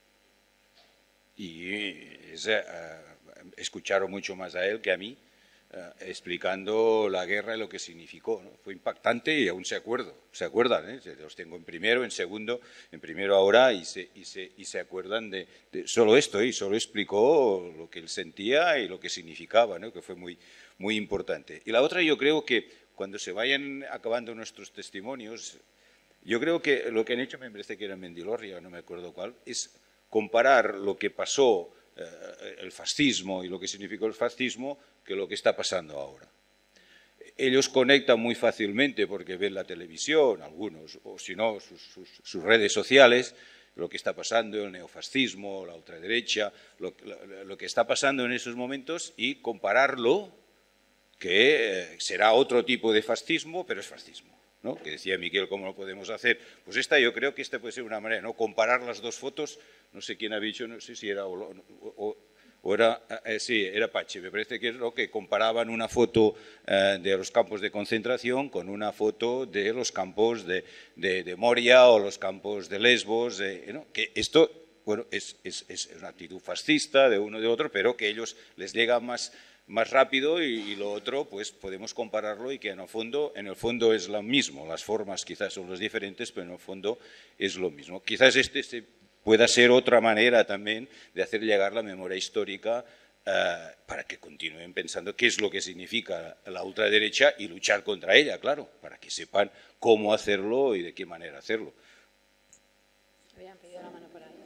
Y es, uh, escucharon mucho más a él que a mí, uh, explicando la guerra y lo que significó, ¿no? Fue impactante y aún se acuerdo, se acuerdan, ¿eh? Los tengo en primero, en segundo, en primero ahora y se, y se, y se acuerdan de, de solo esto, ¿eh? Y solo explicó lo que él sentía y lo que significaba, ¿no? Que fue muy, muy importante. Y la otra, yo creo que cuando se vayan acabando nuestros testimonios, yo creo que lo que han hecho, me parece que era en Mendilorria, no me acuerdo cuál, es comparar lo que pasó, eh, el fascismo y lo que significó el fascismo, que lo que está pasando ahora. Ellos conectan muy fácilmente porque ven la televisión, algunos, o si no, sus, sus, sus redes sociales, lo que está pasando, el neofascismo, la ultraderecha, lo, lo, lo que está pasando en esos momentos y compararlo, que eh, será otro tipo de fascismo, pero es fascismo, ¿no? Que decía Miquel, ¿cómo lo podemos hacer? Pues esta, yo creo que esta puede ser una manera, ¿no? Comparar las dos fotos, no sé quién ha dicho, no sé si era o, o, o era, eh, sí, era Pache, me parece que es lo que comparaban una foto eh, de los campos de concentración con una foto de los campos de, de, de Moria o los campos de Lesbos, eh, ¿no? Que esto, bueno, es, es, es una actitud fascista de uno y de otro, pero que a ellos les llega más más rápido y, y lo otro pues podemos compararlo y que en el fondo en el fondo es lo mismo, las formas quizás son las diferentes, pero en el fondo es lo mismo. Quizás este se pueda ser otra manera también de hacer llegar la memoria histórica eh, para que continúen pensando qué es lo que significa la ultraderecha y luchar contra ella, claro, para que sepan cómo hacerlo y de qué manera hacerlo. Habían pedido la mano por ahí.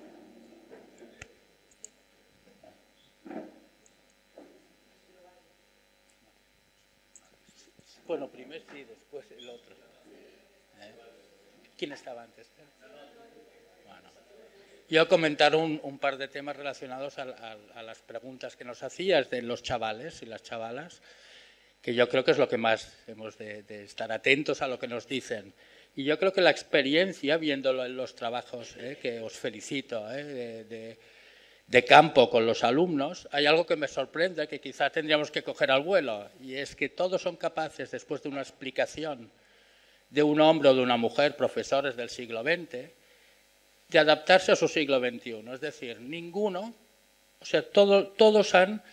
Bueno, primero sí, después el otro. ¿Eh? ¿Quién estaba antes? Bueno, yo comentar un, un par de temas relacionados a, a, a las preguntas que nos hacías de los chavales y las chavalas, que yo creo que es lo que más hemos de, de estar atentos a lo que nos dicen. Y yo creo que la experiencia, viéndolo en los trabajos, eh, que os felicito, eh, de, de de campo con los alumnos, hay algo que me sorprende, que quizá tendríamos que coger al vuelo, y es que todos son capaces, después de una explicación de un hombre o de una mujer, profesores del siglo veinte, de adaptarse a su siglo veintiuno. Es decir, ninguno, o sea, todo, todos han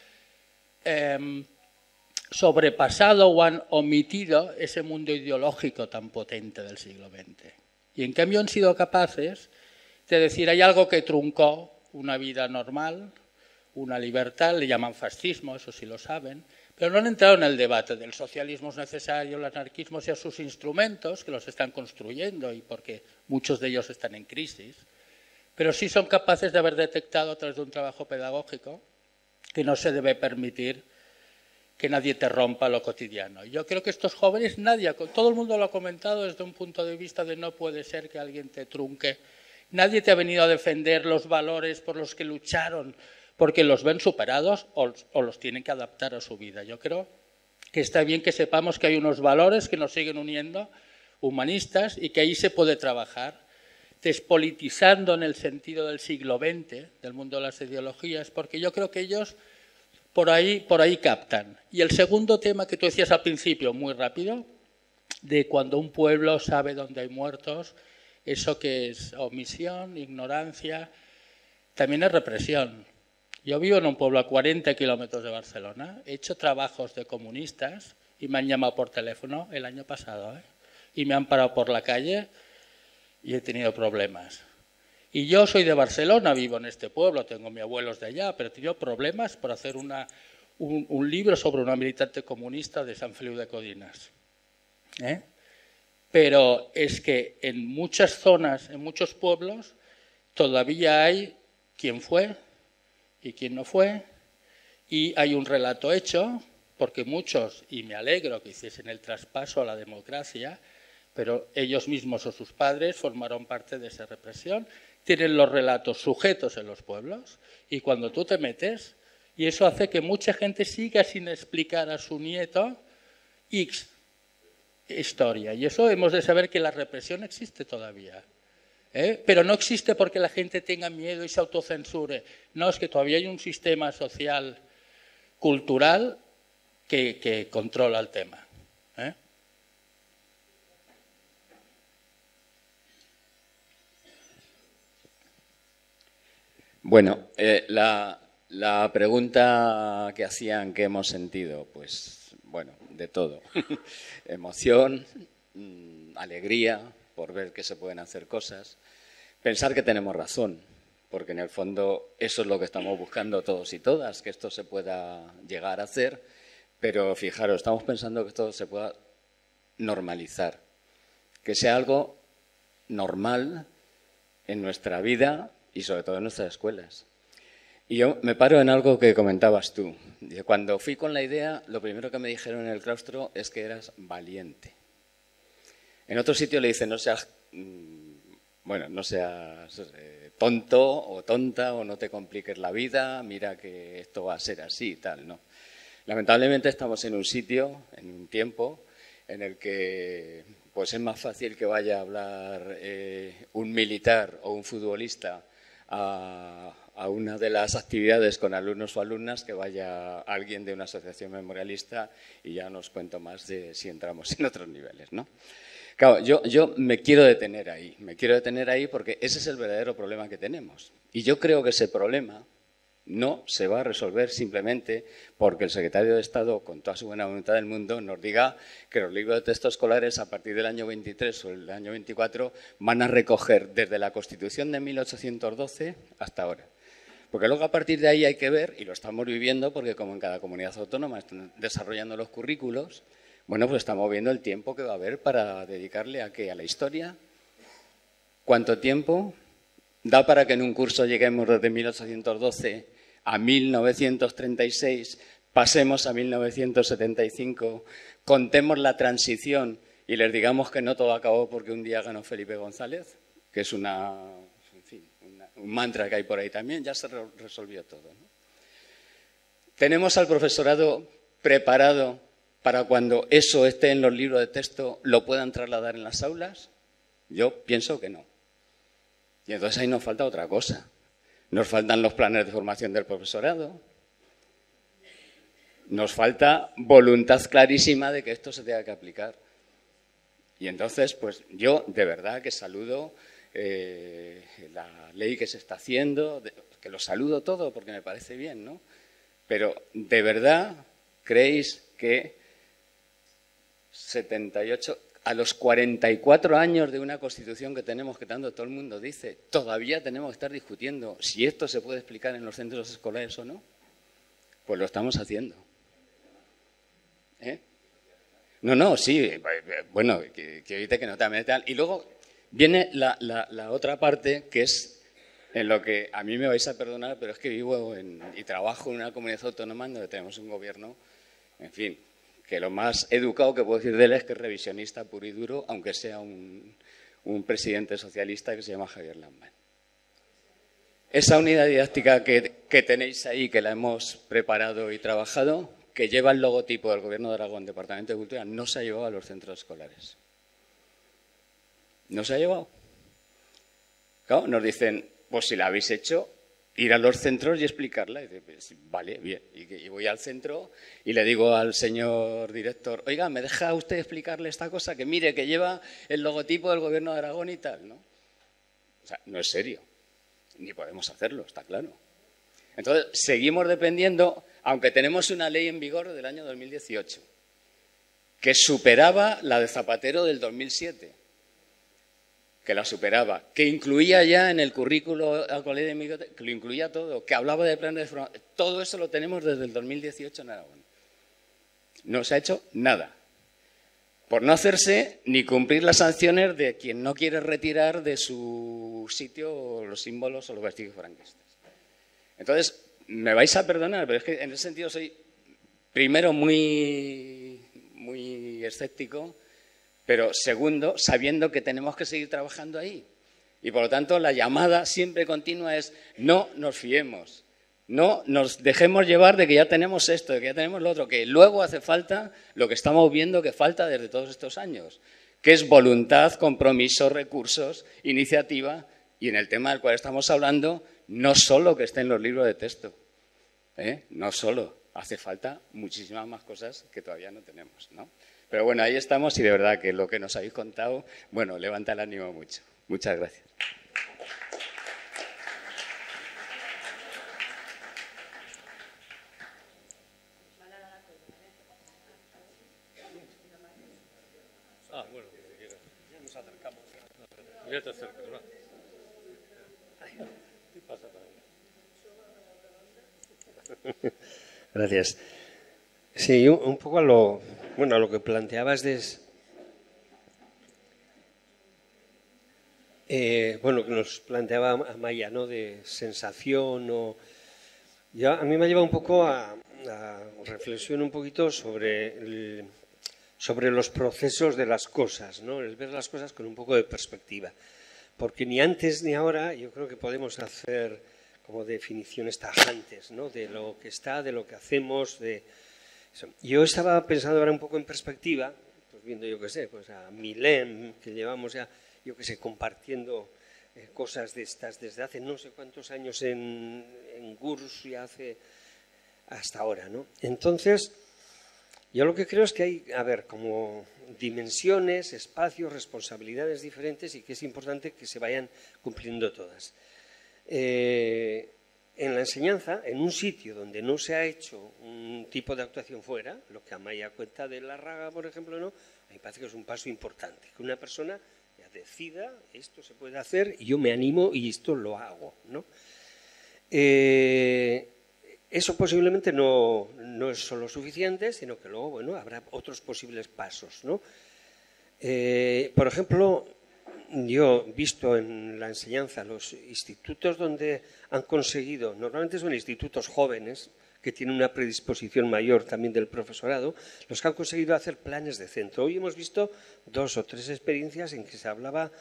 eh, sobrepasado o han omitido ese mundo ideológico tan potente del siglo veinte. Y en cambio han sido capaces de decir, hay algo que truncó una vida normal, una libertad, le llaman fascismo, eso sí lo saben, pero no han entrado en el debate del socialismo es necesario, el anarquismo sea sus instrumentos, que los están construyendo y porque muchos de ellos están en crisis, pero sí son capaces de haber detectado a través de un trabajo pedagógico que no se debe permitir que nadie te rompa lo cotidiano. Yo creo que estos jóvenes, nadie, todo el mundo lo ha comentado desde un punto de vista de no puede ser que alguien te trunque. Nadie te ha venido a defender los valores por los que lucharon, porque los ven superados o, o los tienen que adaptar a su vida. Yo creo que está bien que sepamos que hay unos valores que nos siguen uniendo, humanistas, y que ahí se puede trabajar, despolitizando en el sentido del siglo veinte, del mundo de las ideologías, porque yo creo que ellos por ahí, por ahí captan. Y el segundo tema que tú decías al principio, muy rápido, de cuando un pueblo sabe dónde hay muertos, eso que es omisión, ignorancia, también es represión. Yo vivo en un pueblo a cuarenta kilómetros de Barcelona, he hecho trabajos de comunistas y me han llamado por teléfono el año pasado, ¿eh? Y me han parado por la calle y he tenido problemas. Y yo soy de Barcelona, vivo en este pueblo, tengo mis abuelos de allá, pero he tenido problemas por hacer una, un, un libro sobre una militante comunista de Sant Feliu de Codines. ¿Eh? Pero es que en muchas zonas, en muchos pueblos, todavía hay quién fue y quién no fue, y hay un relato hecho, porque muchos, y me alegro que hiciesen el traspaso a la democracia, pero ellos mismos o sus padres formaron parte de esa represión, tienen los relatos sujetos en los pueblos, y cuando tú te metes, y eso hace que mucha gente siga sin explicar a su nieto X historia, y eso hemos de saber que la represión existe todavía, ¿eh? Pero no existe porque la gente tenga miedo y se autocensure, no, es que todavía hay un sistema social, cultural, que, que controla el tema, ¿eh? Bueno, eh, la, la pregunta que hacían, ¿qué hemos sentido? Pues, bueno, de todo. Emoción, mmm, alegría por ver que se pueden hacer cosas, pensar que tenemos razón, porque en el fondo eso es lo que estamos buscando todos y todas, que esto se pueda llegar a hacer, pero fijaros, estamos pensando que esto se pueda normalizar, que sea algo normal en nuestra vida y sobre todo en nuestras escuelas. Y yo me paro en algo que comentabas tú. Cuando fui con la idea, lo primero que me dijeron en el claustro es que eras valiente. En otro sitio le dicen, no seas, bueno, no seas eh, tonto o tonta o no te compliques la vida, mira que esto va a ser así y tal, ¿no? Lamentablemente estamos en un sitio, en un tiempo, en el que pues es más fácil que vaya a hablar eh, un militar o un futbolista a, a una de las actividades con alumnos o alumnas que vaya alguien de una asociación memorialista, y ya no os cuento más de si entramos en otros niveles, ¿no? Claro, yo, yo me quiero detener ahí, me quiero detener ahí porque ese es el verdadero problema que tenemos. Y yo creo que ese problema no se va a resolver simplemente porque el secretario de Estado, con toda su buena voluntad del mundo, nos diga que los libros de texto escolares a partir del año veintitrés o el año veinticuatro van a recoger desde la Constitución de mil ochocientos doce hasta ahora. Porque luego a partir de ahí hay que ver, y lo estamos viviendo porque como en cada comunidad autónoma están desarrollando los currículos, bueno, pues estamos viendo el tiempo que va a haber para dedicarle a ¿qué? A la historia. ¿Cuánto tiempo? ¿Da para que en un curso lleguemos desde mil ochocientos doce a mil novecientos treinta y seis, pasemos a mil novecientos setenta y cinco, contemos la transición y les digamos que no todo acabó porque un día ganó Felipe González, que es una, en fin, una, un mantra que hay por ahí también, ya se re resolvió todo, ¿no? ¿Tenemos al profesorado preparado para cuando eso esté en los libros de texto lo puedan trasladar en las aulas? Yo pienso que no. Y entonces ahí nos falta otra cosa. Nos faltan los planes de formación del profesorado. Nos falta voluntad clarísima de que esto se tenga que aplicar. Y entonces, pues yo de verdad que saludo eh, la ley que se está haciendo, de, que lo saludo todo porque me parece bien, ¿no? Pero ¿de verdad creéis que setenta y ocho... a los cuarenta y cuatro años de una Constitución que tenemos, que tanto todo el mundo dice, todavía tenemos que estar discutiendo si esto se puede explicar en los centros escolares o no? Pues lo estamos haciendo. ¿Eh? No, no, sí, bueno, que, que evite que no te metan. Y luego viene la, la, la otra parte, que es en lo que a mí me vais a perdonar, pero es que vivo en, y trabajo en una comunidad autónoma donde tenemos un gobierno, en fin, que lo más educado que puedo decir de él es que es revisionista puro y duro, aunque sea un, un presidente socialista que se llama Javier Lambán. Esa unidad didáctica que, que tenéis ahí, que la hemos preparado y trabajado, que lleva el logotipo del Gobierno de Aragón, Departamento de Cultura, no se ha llevado a los centros escolares. No se ha llevado. Claro, nos dicen, pues si la habéis hecho, ir a los centros y explicarla. Y dice, pues, vale, bien. Y, y voy al centro y le digo al señor director, oiga, ¿me deja usted explicarle esta cosa? Que mire, que lleva el logotipo del Gobierno de Aragón y tal, ¿no? O sea, no es serio. Ni podemos hacerlo, está claro. Entonces, seguimos dependiendo, aunque tenemos una ley en vigor del año dos mil dieciocho, que superaba la de Zapatero del dos mil siete. Que la superaba, que incluía ya en el currículo académico, que lo incluía todo, que hablaba de planes de formación. Todo eso lo tenemos desde el dos mil dieciocho en Aragón. No se ha hecho nada. Por no hacerse ni cumplir las sanciones de quien no quiere retirar de su sitio los símbolos o los vestigios franquistas. Entonces, me vais a perdonar, pero es que en ese sentido soy, primero, muy, muy escéptico, pero segundo, sabiendo que tenemos que seguir trabajando ahí. Y por lo tanto, la llamada siempre continua es no nos fiemos, no nos dejemos llevar de que ya tenemos esto, de que ya tenemos lo otro, que luego hace falta lo que estamos viendo que falta desde todos estos años, que es voluntad, compromiso, recursos, iniciativa, y en el tema del cual estamos hablando, no solo que esté en los libros de texto, ¿eh? No solo, hace falta muchísimas más cosas que todavía no tenemos, ¿no? Pero bueno, ahí estamos y de verdad que lo que nos habéis contado, bueno, levanta el ánimo mucho. Muchas gracias. Ah, bueno, ya nos acercamos. Ya te acercas, ¿no? ¿Qué pasa también? Gracias. Sí, un, un poco a lo, bueno, a lo que planteabas de... Eh, bueno, que nos planteaba Amaya, ¿no? De sensación o... Ya, a mí me ha llevado un poco a, a reflexión un poquito sobre, el, sobre los procesos de las cosas, ¿no? El ver las cosas con un poco de perspectiva. Porque ni antes ni ahora yo creo que podemos hacer como definiciones tajantes, ¿no? De lo que está, de lo que hacemos, de... Yo estaba pensando ahora un poco en perspectiva, pues viendo, yo qué sé, pues a Milem, que llevamos ya, yo qué sé, compartiendo eh, cosas de estas desde hace no sé cuántos años en, en Gurs y hace hasta ahora, ¿no? Entonces, yo lo que creo es que hay, a ver, como dimensiones, espacios, responsabilidades diferentes y que es importante que se vayan cumpliendo todas. Eh, En la enseñanza, en un sitio donde no se ha hecho un tipo de actuación fuera, lo que Amaya cuenta de la Raga, por ejemplo, ¿no? A mí me parece que es un paso importante, que una persona ya decida, esto se puede hacer, y yo me animo y esto lo hago, ¿no? Eh, eso posiblemente no, no es solo suficiente, sino que luego, bueno, habrá otros posibles pasos, ¿no? Eh, por ejemplo, yo he visto en la enseñanza los institutos donde han conseguido, normalmente son institutos jóvenes que tienen una predisposición mayor también del profesorado, los que han conseguido hacer planes de centro. Hoy hemos visto dos o tres experiencias en que se hablaba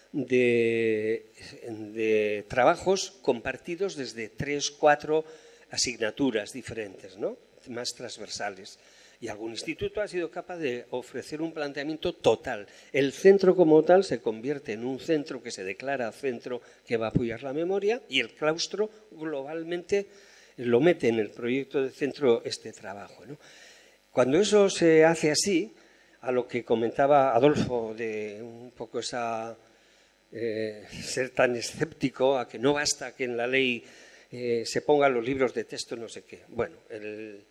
de, de trabajos compartidos desde tres, cuatro asignaturas diferentes, ¿no? Más transversales. Y algún instituto ha sido capaz de ofrecer un planteamiento total. El centro como tal se convierte en un centro que se declara centro que va a apoyar la memoria y el claustro globalmente lo mete en el proyecto de centro este trabajo, ¿no? Cuando eso se hace así, a lo que comentaba Adolfo de un poco esa eh, ser tan escéptico a que no basta que en la ley eh, se pongan los libros de texto no sé qué. Bueno, el...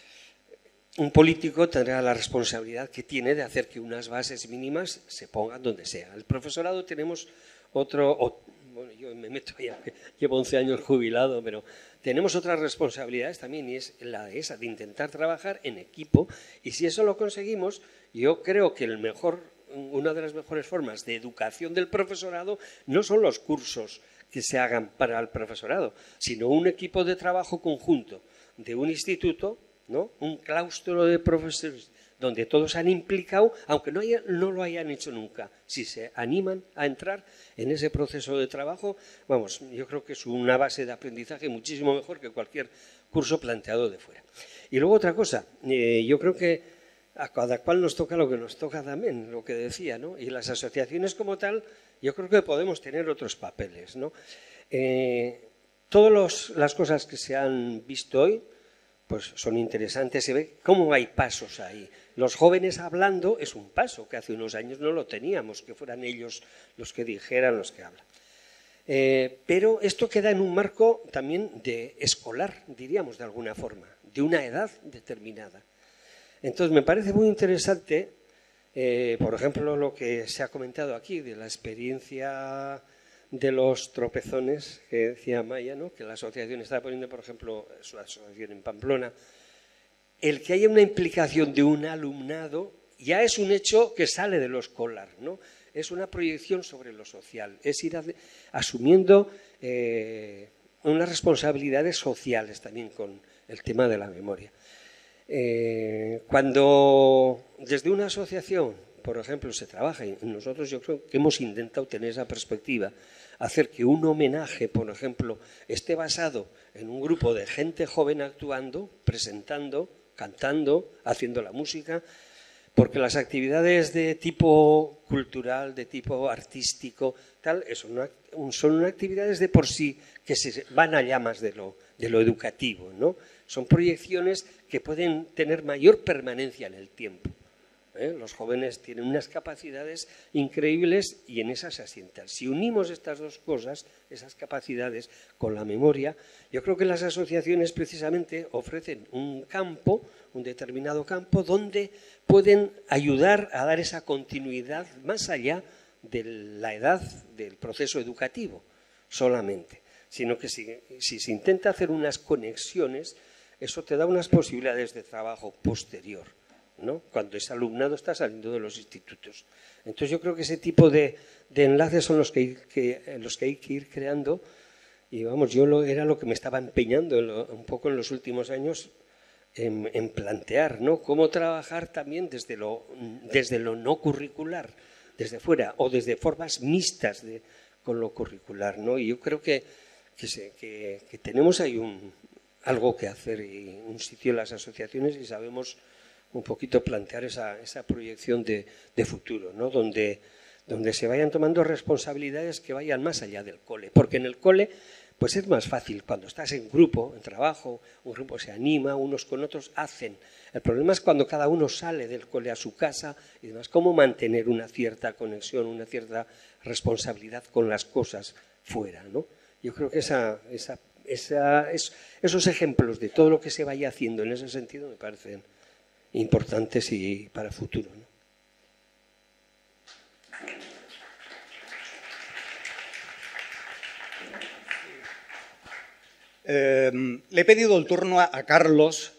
Un político tendrá la responsabilidad que tiene de hacer que unas bases mínimas se pongan donde sea. El profesorado tenemos otro, o, bueno, yo me meto ya, llevo once años jubilado, pero tenemos otras responsabilidades también y es la de esa, de intentar trabajar en equipo y si eso lo conseguimos, yo creo que el mejor, una de las mejores formas de educación del profesorado no son los cursos que se hagan para el profesorado, sino un equipo de trabajo conjunto de un instituto, ¿no? Un claustro de profesores donde todos han implicado, aunque no, haya, no lo hayan hecho nunca, si se animan a entrar en ese proceso de trabajo, vamos, yo creo que es una base de aprendizaje muchísimo mejor que cualquier curso planteado de fuera. Y luego otra cosa, eh, yo creo que a cada cual nos toca lo que nos toca también, lo que decía, ¿no? Y las asociaciones como tal, yo creo que podemos tener otros papeles, ¿no? Eh, todas las cosas que se han visto hoy, pues son interesantes, se ve cómo hay pasos ahí. Los jóvenes hablando es un paso que hace unos años no lo teníamos, que fueran ellos los que dijeran, los que hablan. Eh, pero esto queda en un marco también de escolar, diríamos de alguna forma, de una edad determinada. Entonces me parece muy interesante, eh, por ejemplo, lo que se ha comentado aquí de la experiencia de los tropezones que decía Maya, ¿no? Que la asociación está poniendo, por ejemplo, su asociación en Pamplona, el que haya una implicación de un alumnado ya es un hecho que sale de lo escolar, ¿no? Es una proyección sobre lo social, es ir asumiendo eh, unas responsabilidades sociales también con el tema de la memoria. Eh, cuando desde una asociación, por ejemplo, se trabaja, y nosotros yo creo que hemos intentado tener esa perspectiva, hacer que un homenaje, por ejemplo, esté basado en un grupo de gente joven actuando, presentando, cantando, haciendo la música, porque las actividades de tipo cultural, de tipo artístico, tal, son, son actividades de por sí que se van allá más de lo, de lo educativo, ¿no? Son proyecciones que pueden tener mayor permanencia en el tiempo. ¿Eh? Los jóvenes tienen unas capacidades increíbles y en esas se asientan. Si unimos estas dos cosas, esas capacidades, con la memoria, yo creo que las asociaciones precisamente ofrecen un campo, un determinado campo donde pueden ayudar a dar esa continuidad más allá de la edad del proceso educativo solamente, sino que si, si se intenta hacer unas conexiones, eso te da unas posibilidades de trabajo posterior, ¿no? Cuando ese alumnado está saliendo de los institutos. Entonces yo creo que ese tipo de, de enlaces son los que, hay que, los que hay que ir creando y vamos, yo lo, era lo que me estaba empeñando en lo, un poco en los últimos años en, en plantear, ¿no? Cómo trabajar también desde lo, desde lo no curricular, desde fuera o desde formas mixtas de, con lo curricular, ¿no? Y yo creo que, que, se, que, que tenemos ahí un, algo que hacer y un sitio en las asociaciones y sabemos un poquito plantear esa, esa proyección de, de futuro, ¿no? Donde, donde se vayan tomando responsabilidades que vayan más allá del cole, porque en el cole pues es más fácil, cuando estás en grupo, en trabajo, un grupo se anima, unos con otros hacen. El problema es cuando cada uno sale del cole a su casa y demás, cómo mantener una cierta conexión, una cierta responsabilidad con las cosas fuera, ¿no? Yo creo que esa, esa, esa, es, esos ejemplos de todo lo que se vaya haciendo en ese sentido me parecen importantes y para el futuro, ¿no? Eh, le he pedido el turno a, a Carlos.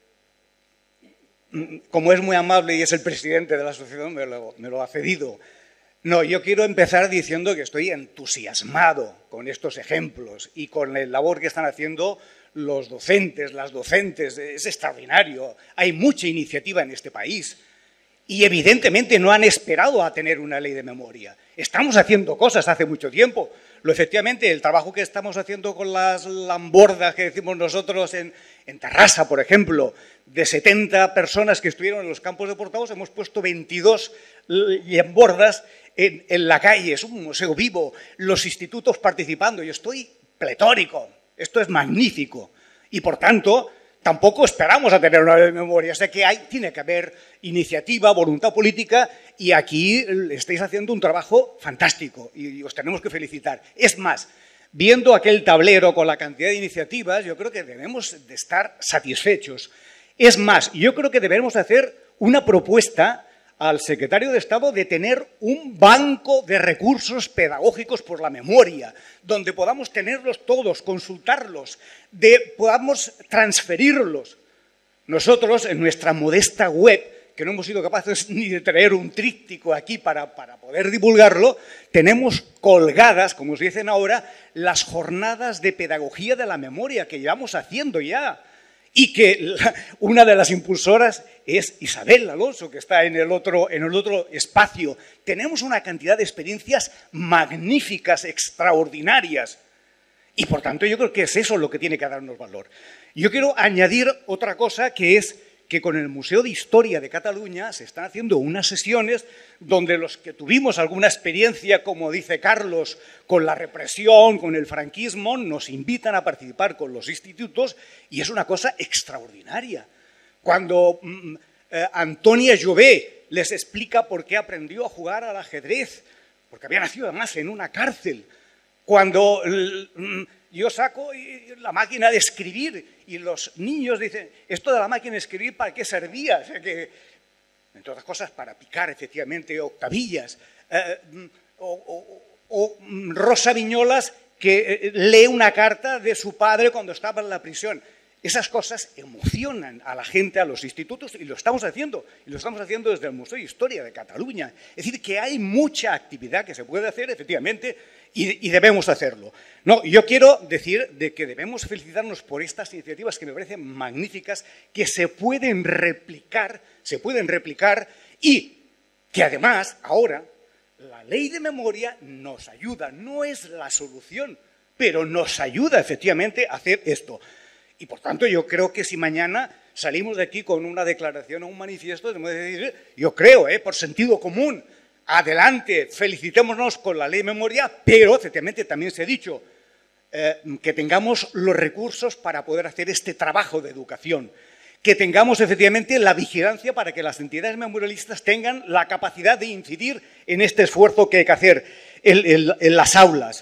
Como es muy amable y es el presidente de la asociación, me lo, me lo ha cedido. No, yo quiero empezar diciendo que estoy entusiasmado con estos ejemplos y con la labor que están haciendo los docentes, las docentes. Es extraordinario. Hay mucha iniciativa en este país y evidentemente no han esperado a tener una ley de memoria. Estamos haciendo cosas hace mucho tiempo. Lo, efectivamente, el trabajo que estamos haciendo con las lambordas que decimos nosotros en, en Tarrasa, por ejemplo, de setenta personas que estuvieron en los campos de Portavoz, hemos puesto veintidós lambordas en, en la calle. Es un museo vivo, los institutos participando. Yo estoy pletórico. Esto es magnífico. Y, por tanto, tampoco esperamos a tener una ley de memoria. O sea que hay, tiene que haber iniciativa, voluntad política y aquí estáis haciendo un trabajo fantástico y os tenemos que felicitar. Es más, viendo aquel tablero con la cantidad de iniciativas, yo creo que debemos de estar satisfechos. Es más, yo creo que debemos hacer una propuesta al secretario de Estado de tener un banco de recursos pedagógicos por la memoria, donde podamos tenerlos todos, consultarlos, de, podamos transferirlos. Nosotros, en nuestra modesta web, que no hemos sido capaces ni de traer un tríptico aquí para, para poder divulgarlo, tenemos colgadas, como se dicen ahora, las jornadas de pedagogía de la memoria que llevamos haciendo ya. Y que la, una de las impulsoras es Isabel Alonso, que está en el, otro, en el otro espacio. Tenemos una cantidad de experiencias magníficas, extraordinarias. Y, por tanto, yo creo que es eso lo que tiene que darnos valor. Yo quiero añadir otra cosa, que es que con el Museo de Historia de Cataluña se están haciendo unas sesiones donde los que tuvimos alguna experiencia, como dice Carlos, con la represión, con el franquismo, nos invitan a participar con los institutos y es una cosa extraordinaria. Cuando mm, eh, Antonia Jové les explica por qué aprendió a jugar al ajedrez, porque había nacido además en una cárcel. Cuando mm, yo saco la máquina de escribir y los niños dicen, ¿esto de la máquina de escribir para qué servía? O sea que, entre otras cosas, para picar, efectivamente, octavillas. Eh, o, o, o Rosa Viñolas, que lee una carta de su padre cuando estaba en la prisión. Esas cosas emocionan a la gente, a los institutos, y lo estamos haciendo. Y lo estamos haciendo desde el Museo de Historia de Cataluña. Es decir, que hay mucha actividad que se puede hacer, efectivamente, y, y debemos hacerlo. No, yo quiero decir de que debemos felicitarnos por estas iniciativas que me parecen magníficas, que se pueden replicar, se pueden replicar, y que además, ahora, la ley de memoria nos ayuda. No es la solución, pero nos ayuda, efectivamente, a hacer esto. Y, por tanto, yo creo que si mañana salimos de aquí con una declaración o un manifiesto, debemos decir, yo creo, eh, por sentido común, adelante, felicitémonos con la ley de memoria, pero, efectivamente, también se ha dicho, eh, que tengamos los recursos para poder hacer este trabajo de educación, que tengamos, efectivamente, la vigilancia para que las entidades memorialistas tengan la capacidad de incidir en este esfuerzo que hay que hacer en, en, en las aulas.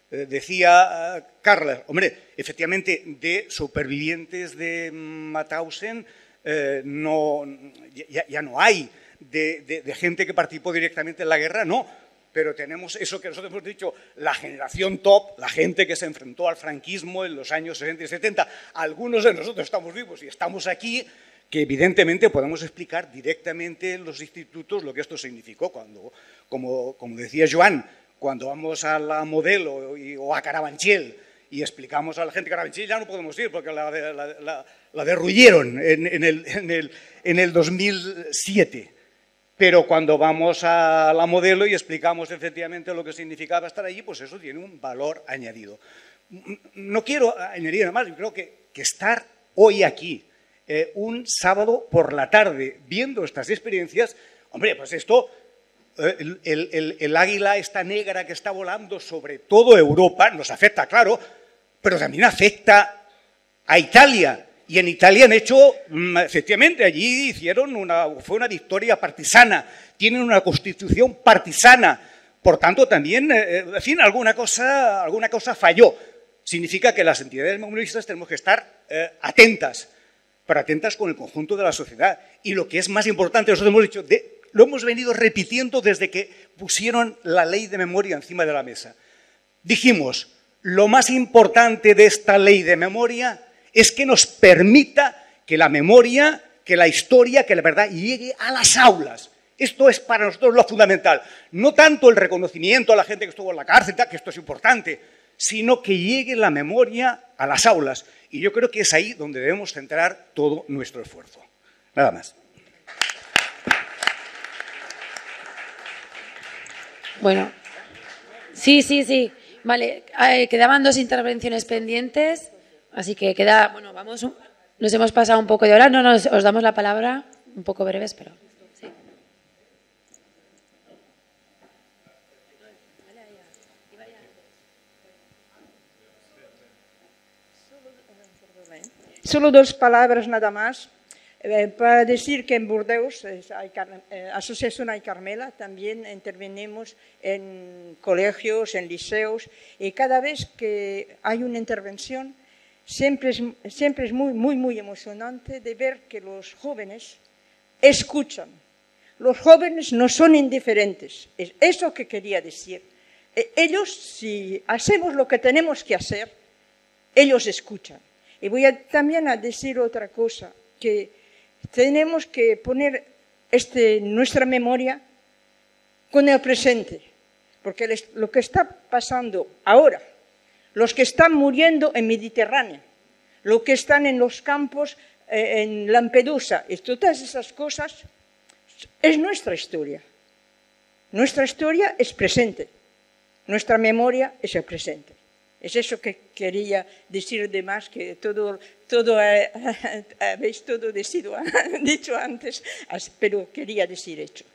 Decía uh, Carla, hombre, efectivamente, de supervivientes de Mauthausen eh, no, ya, ya no hay de, de, de gente que participó directamente en la guerra, no, pero tenemos eso que nosotros hemos dicho, la generación top, la gente que se enfrentó al franquismo en los años sesenta y setenta. Algunos de nosotros estamos vivos y estamos aquí, que evidentemente podemos explicar directamente en los institutos lo que esto significó. Cuando, como, como decía Joan, cuando vamos a la Modelo y, o a Carabanchel y explicamos a la gente que Carabanchel ya no podemos ir porque la, la, la, la derruyeron en, en, el, en, el, en el dos mil siete. Pero cuando vamos a la Modelo y explicamos efectivamente lo que significaba estar allí, pues eso tiene un valor añadido. No quiero añadir nada más, yo creo que, que estar hoy aquí, eh, un sábado por la tarde, viendo estas experiencias, hombre, pues esto, eh, el, el, el, el águila esta negra que está volando sobre toda Europa nos afecta, claro, pero también afecta a Italia. Y en Italia han hecho, efectivamente, allí hicieron una, fue una victoria partisana, tienen una constitución partisana, por tanto también, eh, en fin, alguna cosa, alguna cosa falló. Significa que las entidades memorialistas tenemos que estar eh, atentas, pero atentas con el conjunto de la sociedad. Y lo que es más importante, nosotros hemos dicho, de, lo hemos venido repitiendo desde que pusieron la ley de memoria encima de la mesa. Dijimos, lo más importante de esta ley de memoria es que nos permita que la memoria, que la historia, que la verdad llegue a las aulas. Esto es para nosotros lo fundamental. No tanto el reconocimiento a la gente que estuvo en la cárcel, que esto es importante, sino que llegue la memoria a las aulas. Y yo creo que es ahí donde debemos centrar todo nuestro esfuerzo. Nada más. Bueno, sí, sí, sí. Vale, eh, quedaban dos intervenciones pendientes. Así que queda, bueno, vamos, nos hemos pasado un poco de hora, no nos, os damos la palabra, un poco breves, pero sí. Solo dos palabras nada más, eh, para decir que en Burdeos, eh, hay, eh, Asociación Ay Carmela, también intervenimos en colegios, en liceos, y cada vez que hay una intervención, Siempre es, siempre es muy, muy, muy emocionante de ver que los jóvenes escuchan. Los jóvenes no son indiferentes. Es eso que quería decir. Ellos, si hacemos lo que tenemos que hacer, ellos escuchan. Y voy a, también a decir otra cosa, que tenemos que poner este, nuestra memoria con el presente. Porque les, lo que está pasando ahora, los que están muriendo en Mediterráneo, los que están en los campos eh, en Lampedusa, y todas esas cosas, es nuestra historia. Nuestra historia es presente, nuestra memoria es el presente. Es eso que quería decir de más, que todo, todo eh, habéis todo decido, dicho antes, pero quería decir eso.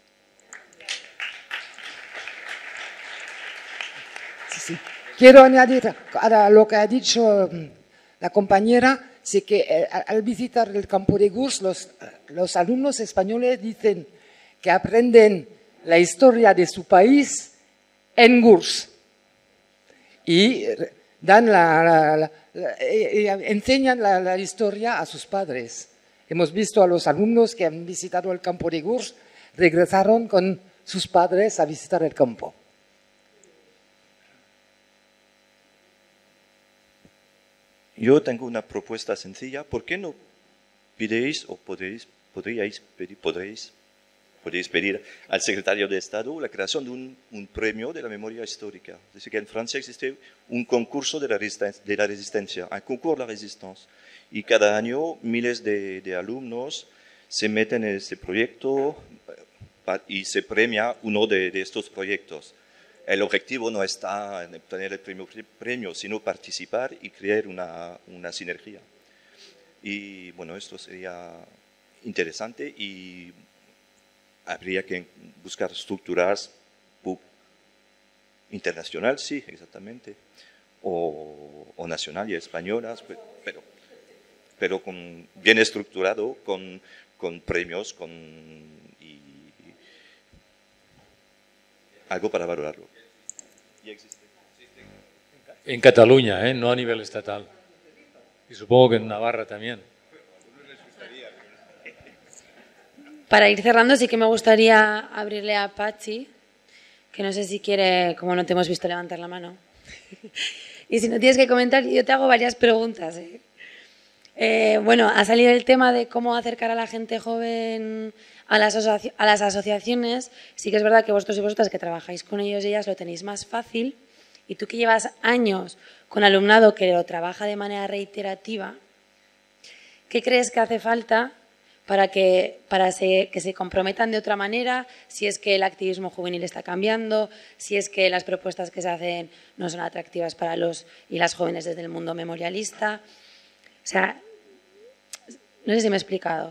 Sí, sí. Quiero añadir a lo que ha dicho la compañera, sí que eh, al visitar el campo de Gurs, los, los alumnos españoles dicen que aprenden la historia de su país en Gurs y dan la, la, la, la, enseñan la, la historia a sus padres. Hemos visto a los alumnos que han visitado el campo de Gurs, regresaron con sus padres a visitar el campo. Yo tengo una propuesta sencilla. ¿Por qué no pidéis o podéis, podríais, pedir, podréis, podéis pedir al secretario de Estado la creación de un, un premio de la memoria histórica? Es decir, que en Francia existe un concurso de la resistencia, de la resistencia un concurso de la resistencia. Y cada año miles de, de alumnos se meten en este proyecto y se premia uno de, de estos proyectos. El objetivo no está en obtener el premio, premio sino participar y crear una, una sinergia. Y bueno, esto sería interesante y habría que buscar estructuras internacionales, sí, exactamente, o, o nacionales y españolas, pero, pero con, bien estructurado, con, con premios, con y, algo para valorarlo. En Cataluña, ¿eh? No a nivel estatal. Y supongo que en Navarra también. para ir cerrando, sí que me gustaría abrirle a Pachi, que no sé si quiere, como no te hemos visto levantar la mano. Y si no tienes que comentar, yo te hago varias preguntas. ¿eh? Eh, bueno, ha salido el tema de cómo acercar a la gente joven a las, asoci a las asociaciones. Sí que es verdad que vosotros y vosotras que trabajáis con ellos y ellas lo tenéis más fácil. Y tú que llevas años con alumnado que lo trabaja de manera reiterativa, ¿qué crees que hace falta para que, para se, que se comprometan de otra manera? Si es que el activismo juvenil está cambiando, si es que las propuestas que se hacen no son atractivas para los y las jóvenes desde el mundo memorialista. O sea, no sé si me he explicado.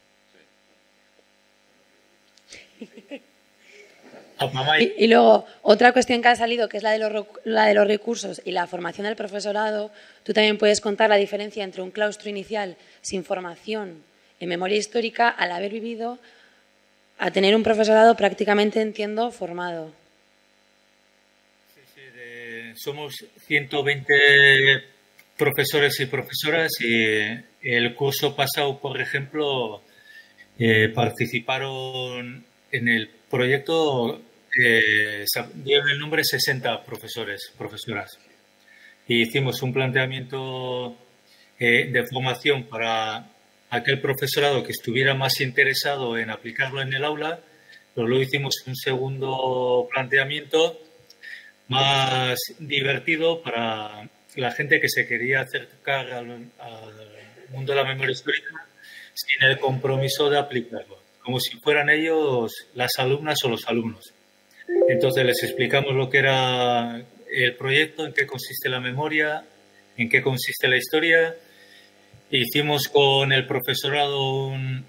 Y, y luego, otra cuestión que ha salido, que es la de, los, la de los recursos y la formación del profesorado. Tú también puedes contar la diferencia entre un claustro inicial sin formación en memoria histórica, al haber vivido, a tener un profesorado prácticamente, entiendo, formado. Sí, sí, de, somos ciento veinte profesores y profesoras y el curso pasado, por ejemplo, eh, participaron en el proyecto, eh, lleva el nombre sesenta profesores, profesoras. Y hicimos un planteamiento eh, de formación para aquel profesorado que estuviera más interesado en aplicarlo en el aula, pero luego hicimos un segundo planteamiento más divertido para la gente que se quería acercar al, al mundo de la memoria histórica sin el compromiso de aplicarlo, como si fueran ellos las alumnas o los alumnos. Entonces les explicamos lo que era el proyecto, en qué consiste la memoria, en qué consiste la historia. Hicimos con el profesorado un,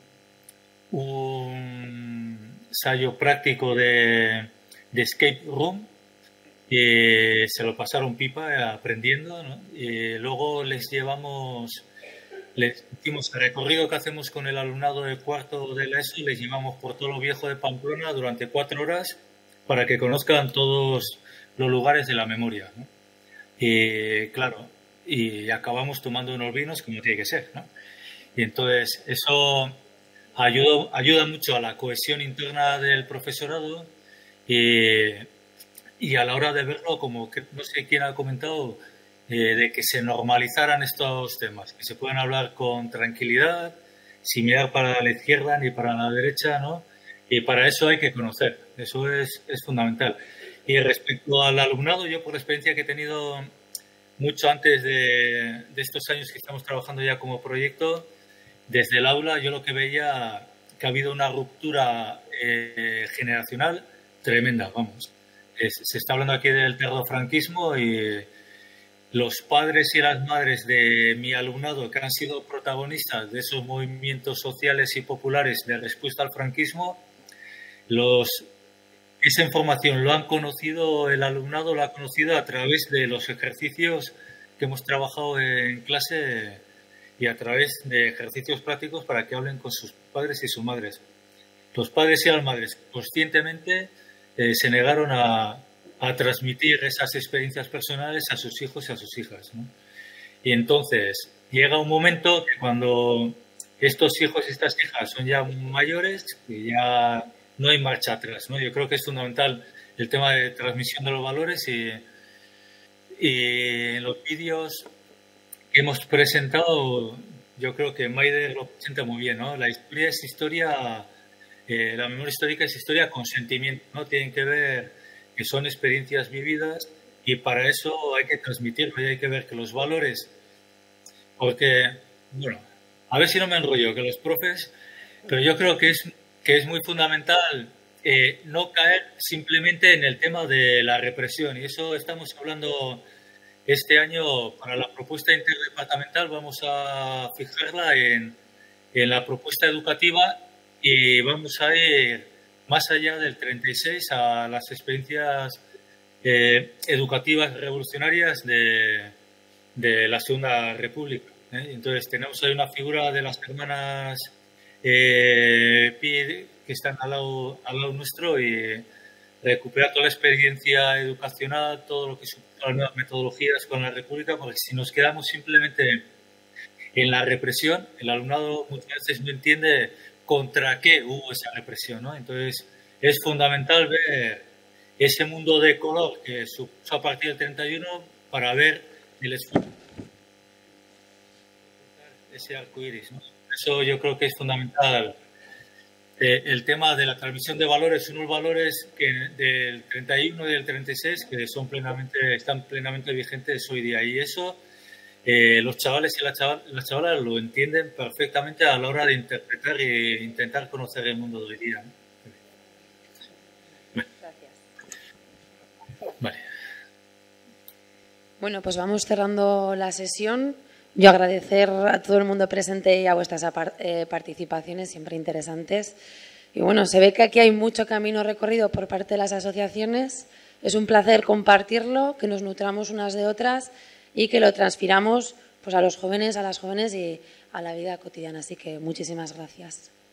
un ensayo práctico de, de escape room y se lo pasaron pipa aprendiendo, ¿no? Y luego les llevamos, les hicimos el recorrido que hacemos con el alumnado de cuarto de la ESO, les llevamos por todo lo viejo de Pamplona durante cuatro horas para que conozcan todos los lugares de la memoria, ¿no? Y claro, y acabamos tomando unos vinos como tiene que ser, ¿no? Y entonces eso ayuda, ayuda mucho a la cohesión interna del profesorado y, y a la hora de verlo, como que no sé quién ha comentado, eh, de que se normalizaran estos temas, que se puedan hablar con tranquilidad, sin mirar para la izquierda ni para la derecha, ¿no? Y para eso hay que conocer, eso es, es fundamental. Y respecto al alumnado, yo por la experiencia que he tenido mucho antes de, de estos años que estamos trabajando ya como proyecto, desde el aula yo lo que veía que ha habido una ruptura eh, generacional tremenda, vamos. Es, se está hablando aquí del tardofranquismo y los padres y las madres de mi alumnado que han sido protagonistas de esos movimientos sociales y populares de respuesta al franquismo, los esa información lo han conocido, el alumnado lo ha conocido a través de los ejercicios que hemos trabajado en clase y a través de ejercicios prácticos para que hablen con sus padres y sus madres. Los padres y las madres conscientemente eh, se negaron a, a transmitir esas experiencias personales a sus hijos y a sus hijas, ¿no? Y entonces llega un momento que cuando estos hijos y estas hijas son ya mayores, que ya no hay marcha atrás, ¿no? Yo creo que es fundamental el tema de transmisión de los valores y, y en los vídeos que hemos presentado, yo creo que Maider lo presenta muy bien, ¿no? La historia es historia, eh, la memoria histórica es historia con sentimiento, ¿no? Tienen que ver que son experiencias vividas y para eso hay que transmitirlo y hay que ver que los valores, porque, bueno, a ver si no me enrollo, que los profes, pero yo creo que es que es muy fundamental eh, no caer simplemente en el tema de la represión. Y eso estamos hablando este año para la propuesta interdepartamental. Vamos a fijarla en, en la propuesta educativa y vamos a ir más allá del treinta y seis a las experiencias eh, educativas revolucionarias de, de la Segunda República, ¿eh? Entonces tenemos ahí una figura de las hermanas Eh, que están al lado, al lado nuestro y recuperar toda la experiencia educacional, todo lo que son las nuevas metodologías con la República, porque si nos quedamos simplemente en la represión, el alumnado muchas veces no entiende contra qué hubo esa represión, ¿no? Entonces, es fundamental ver ese mundo de color que supuso a partir del treinta y uno para ver el esfuerzo, ese arco iris, ¿no? Eso yo creo que es fundamental. Eh, el tema de la transmisión de valores, unos valores que del treinta y uno y del treinta y seis que son plenamente, están plenamente vigentes hoy día. Y eso eh, los chavales y las chavalas, las chavalas lo entienden perfectamente a la hora de interpretar e intentar conocer el mundo de hoy día, ¿no? Bueno. Vale. Bueno, pues vamos cerrando la sesión. Yo agradecer a todo el mundo presente y a vuestras eh, participaciones, siempre interesantes. Y bueno, se ve que aquí hay mucho camino recorrido por parte de las asociaciones. Es un placer compartirlo, que nos nutramos unas de otras y que lo transfiramos pues, a los jóvenes, a las jóvenes y a la vida cotidiana. Así que muchísimas gracias.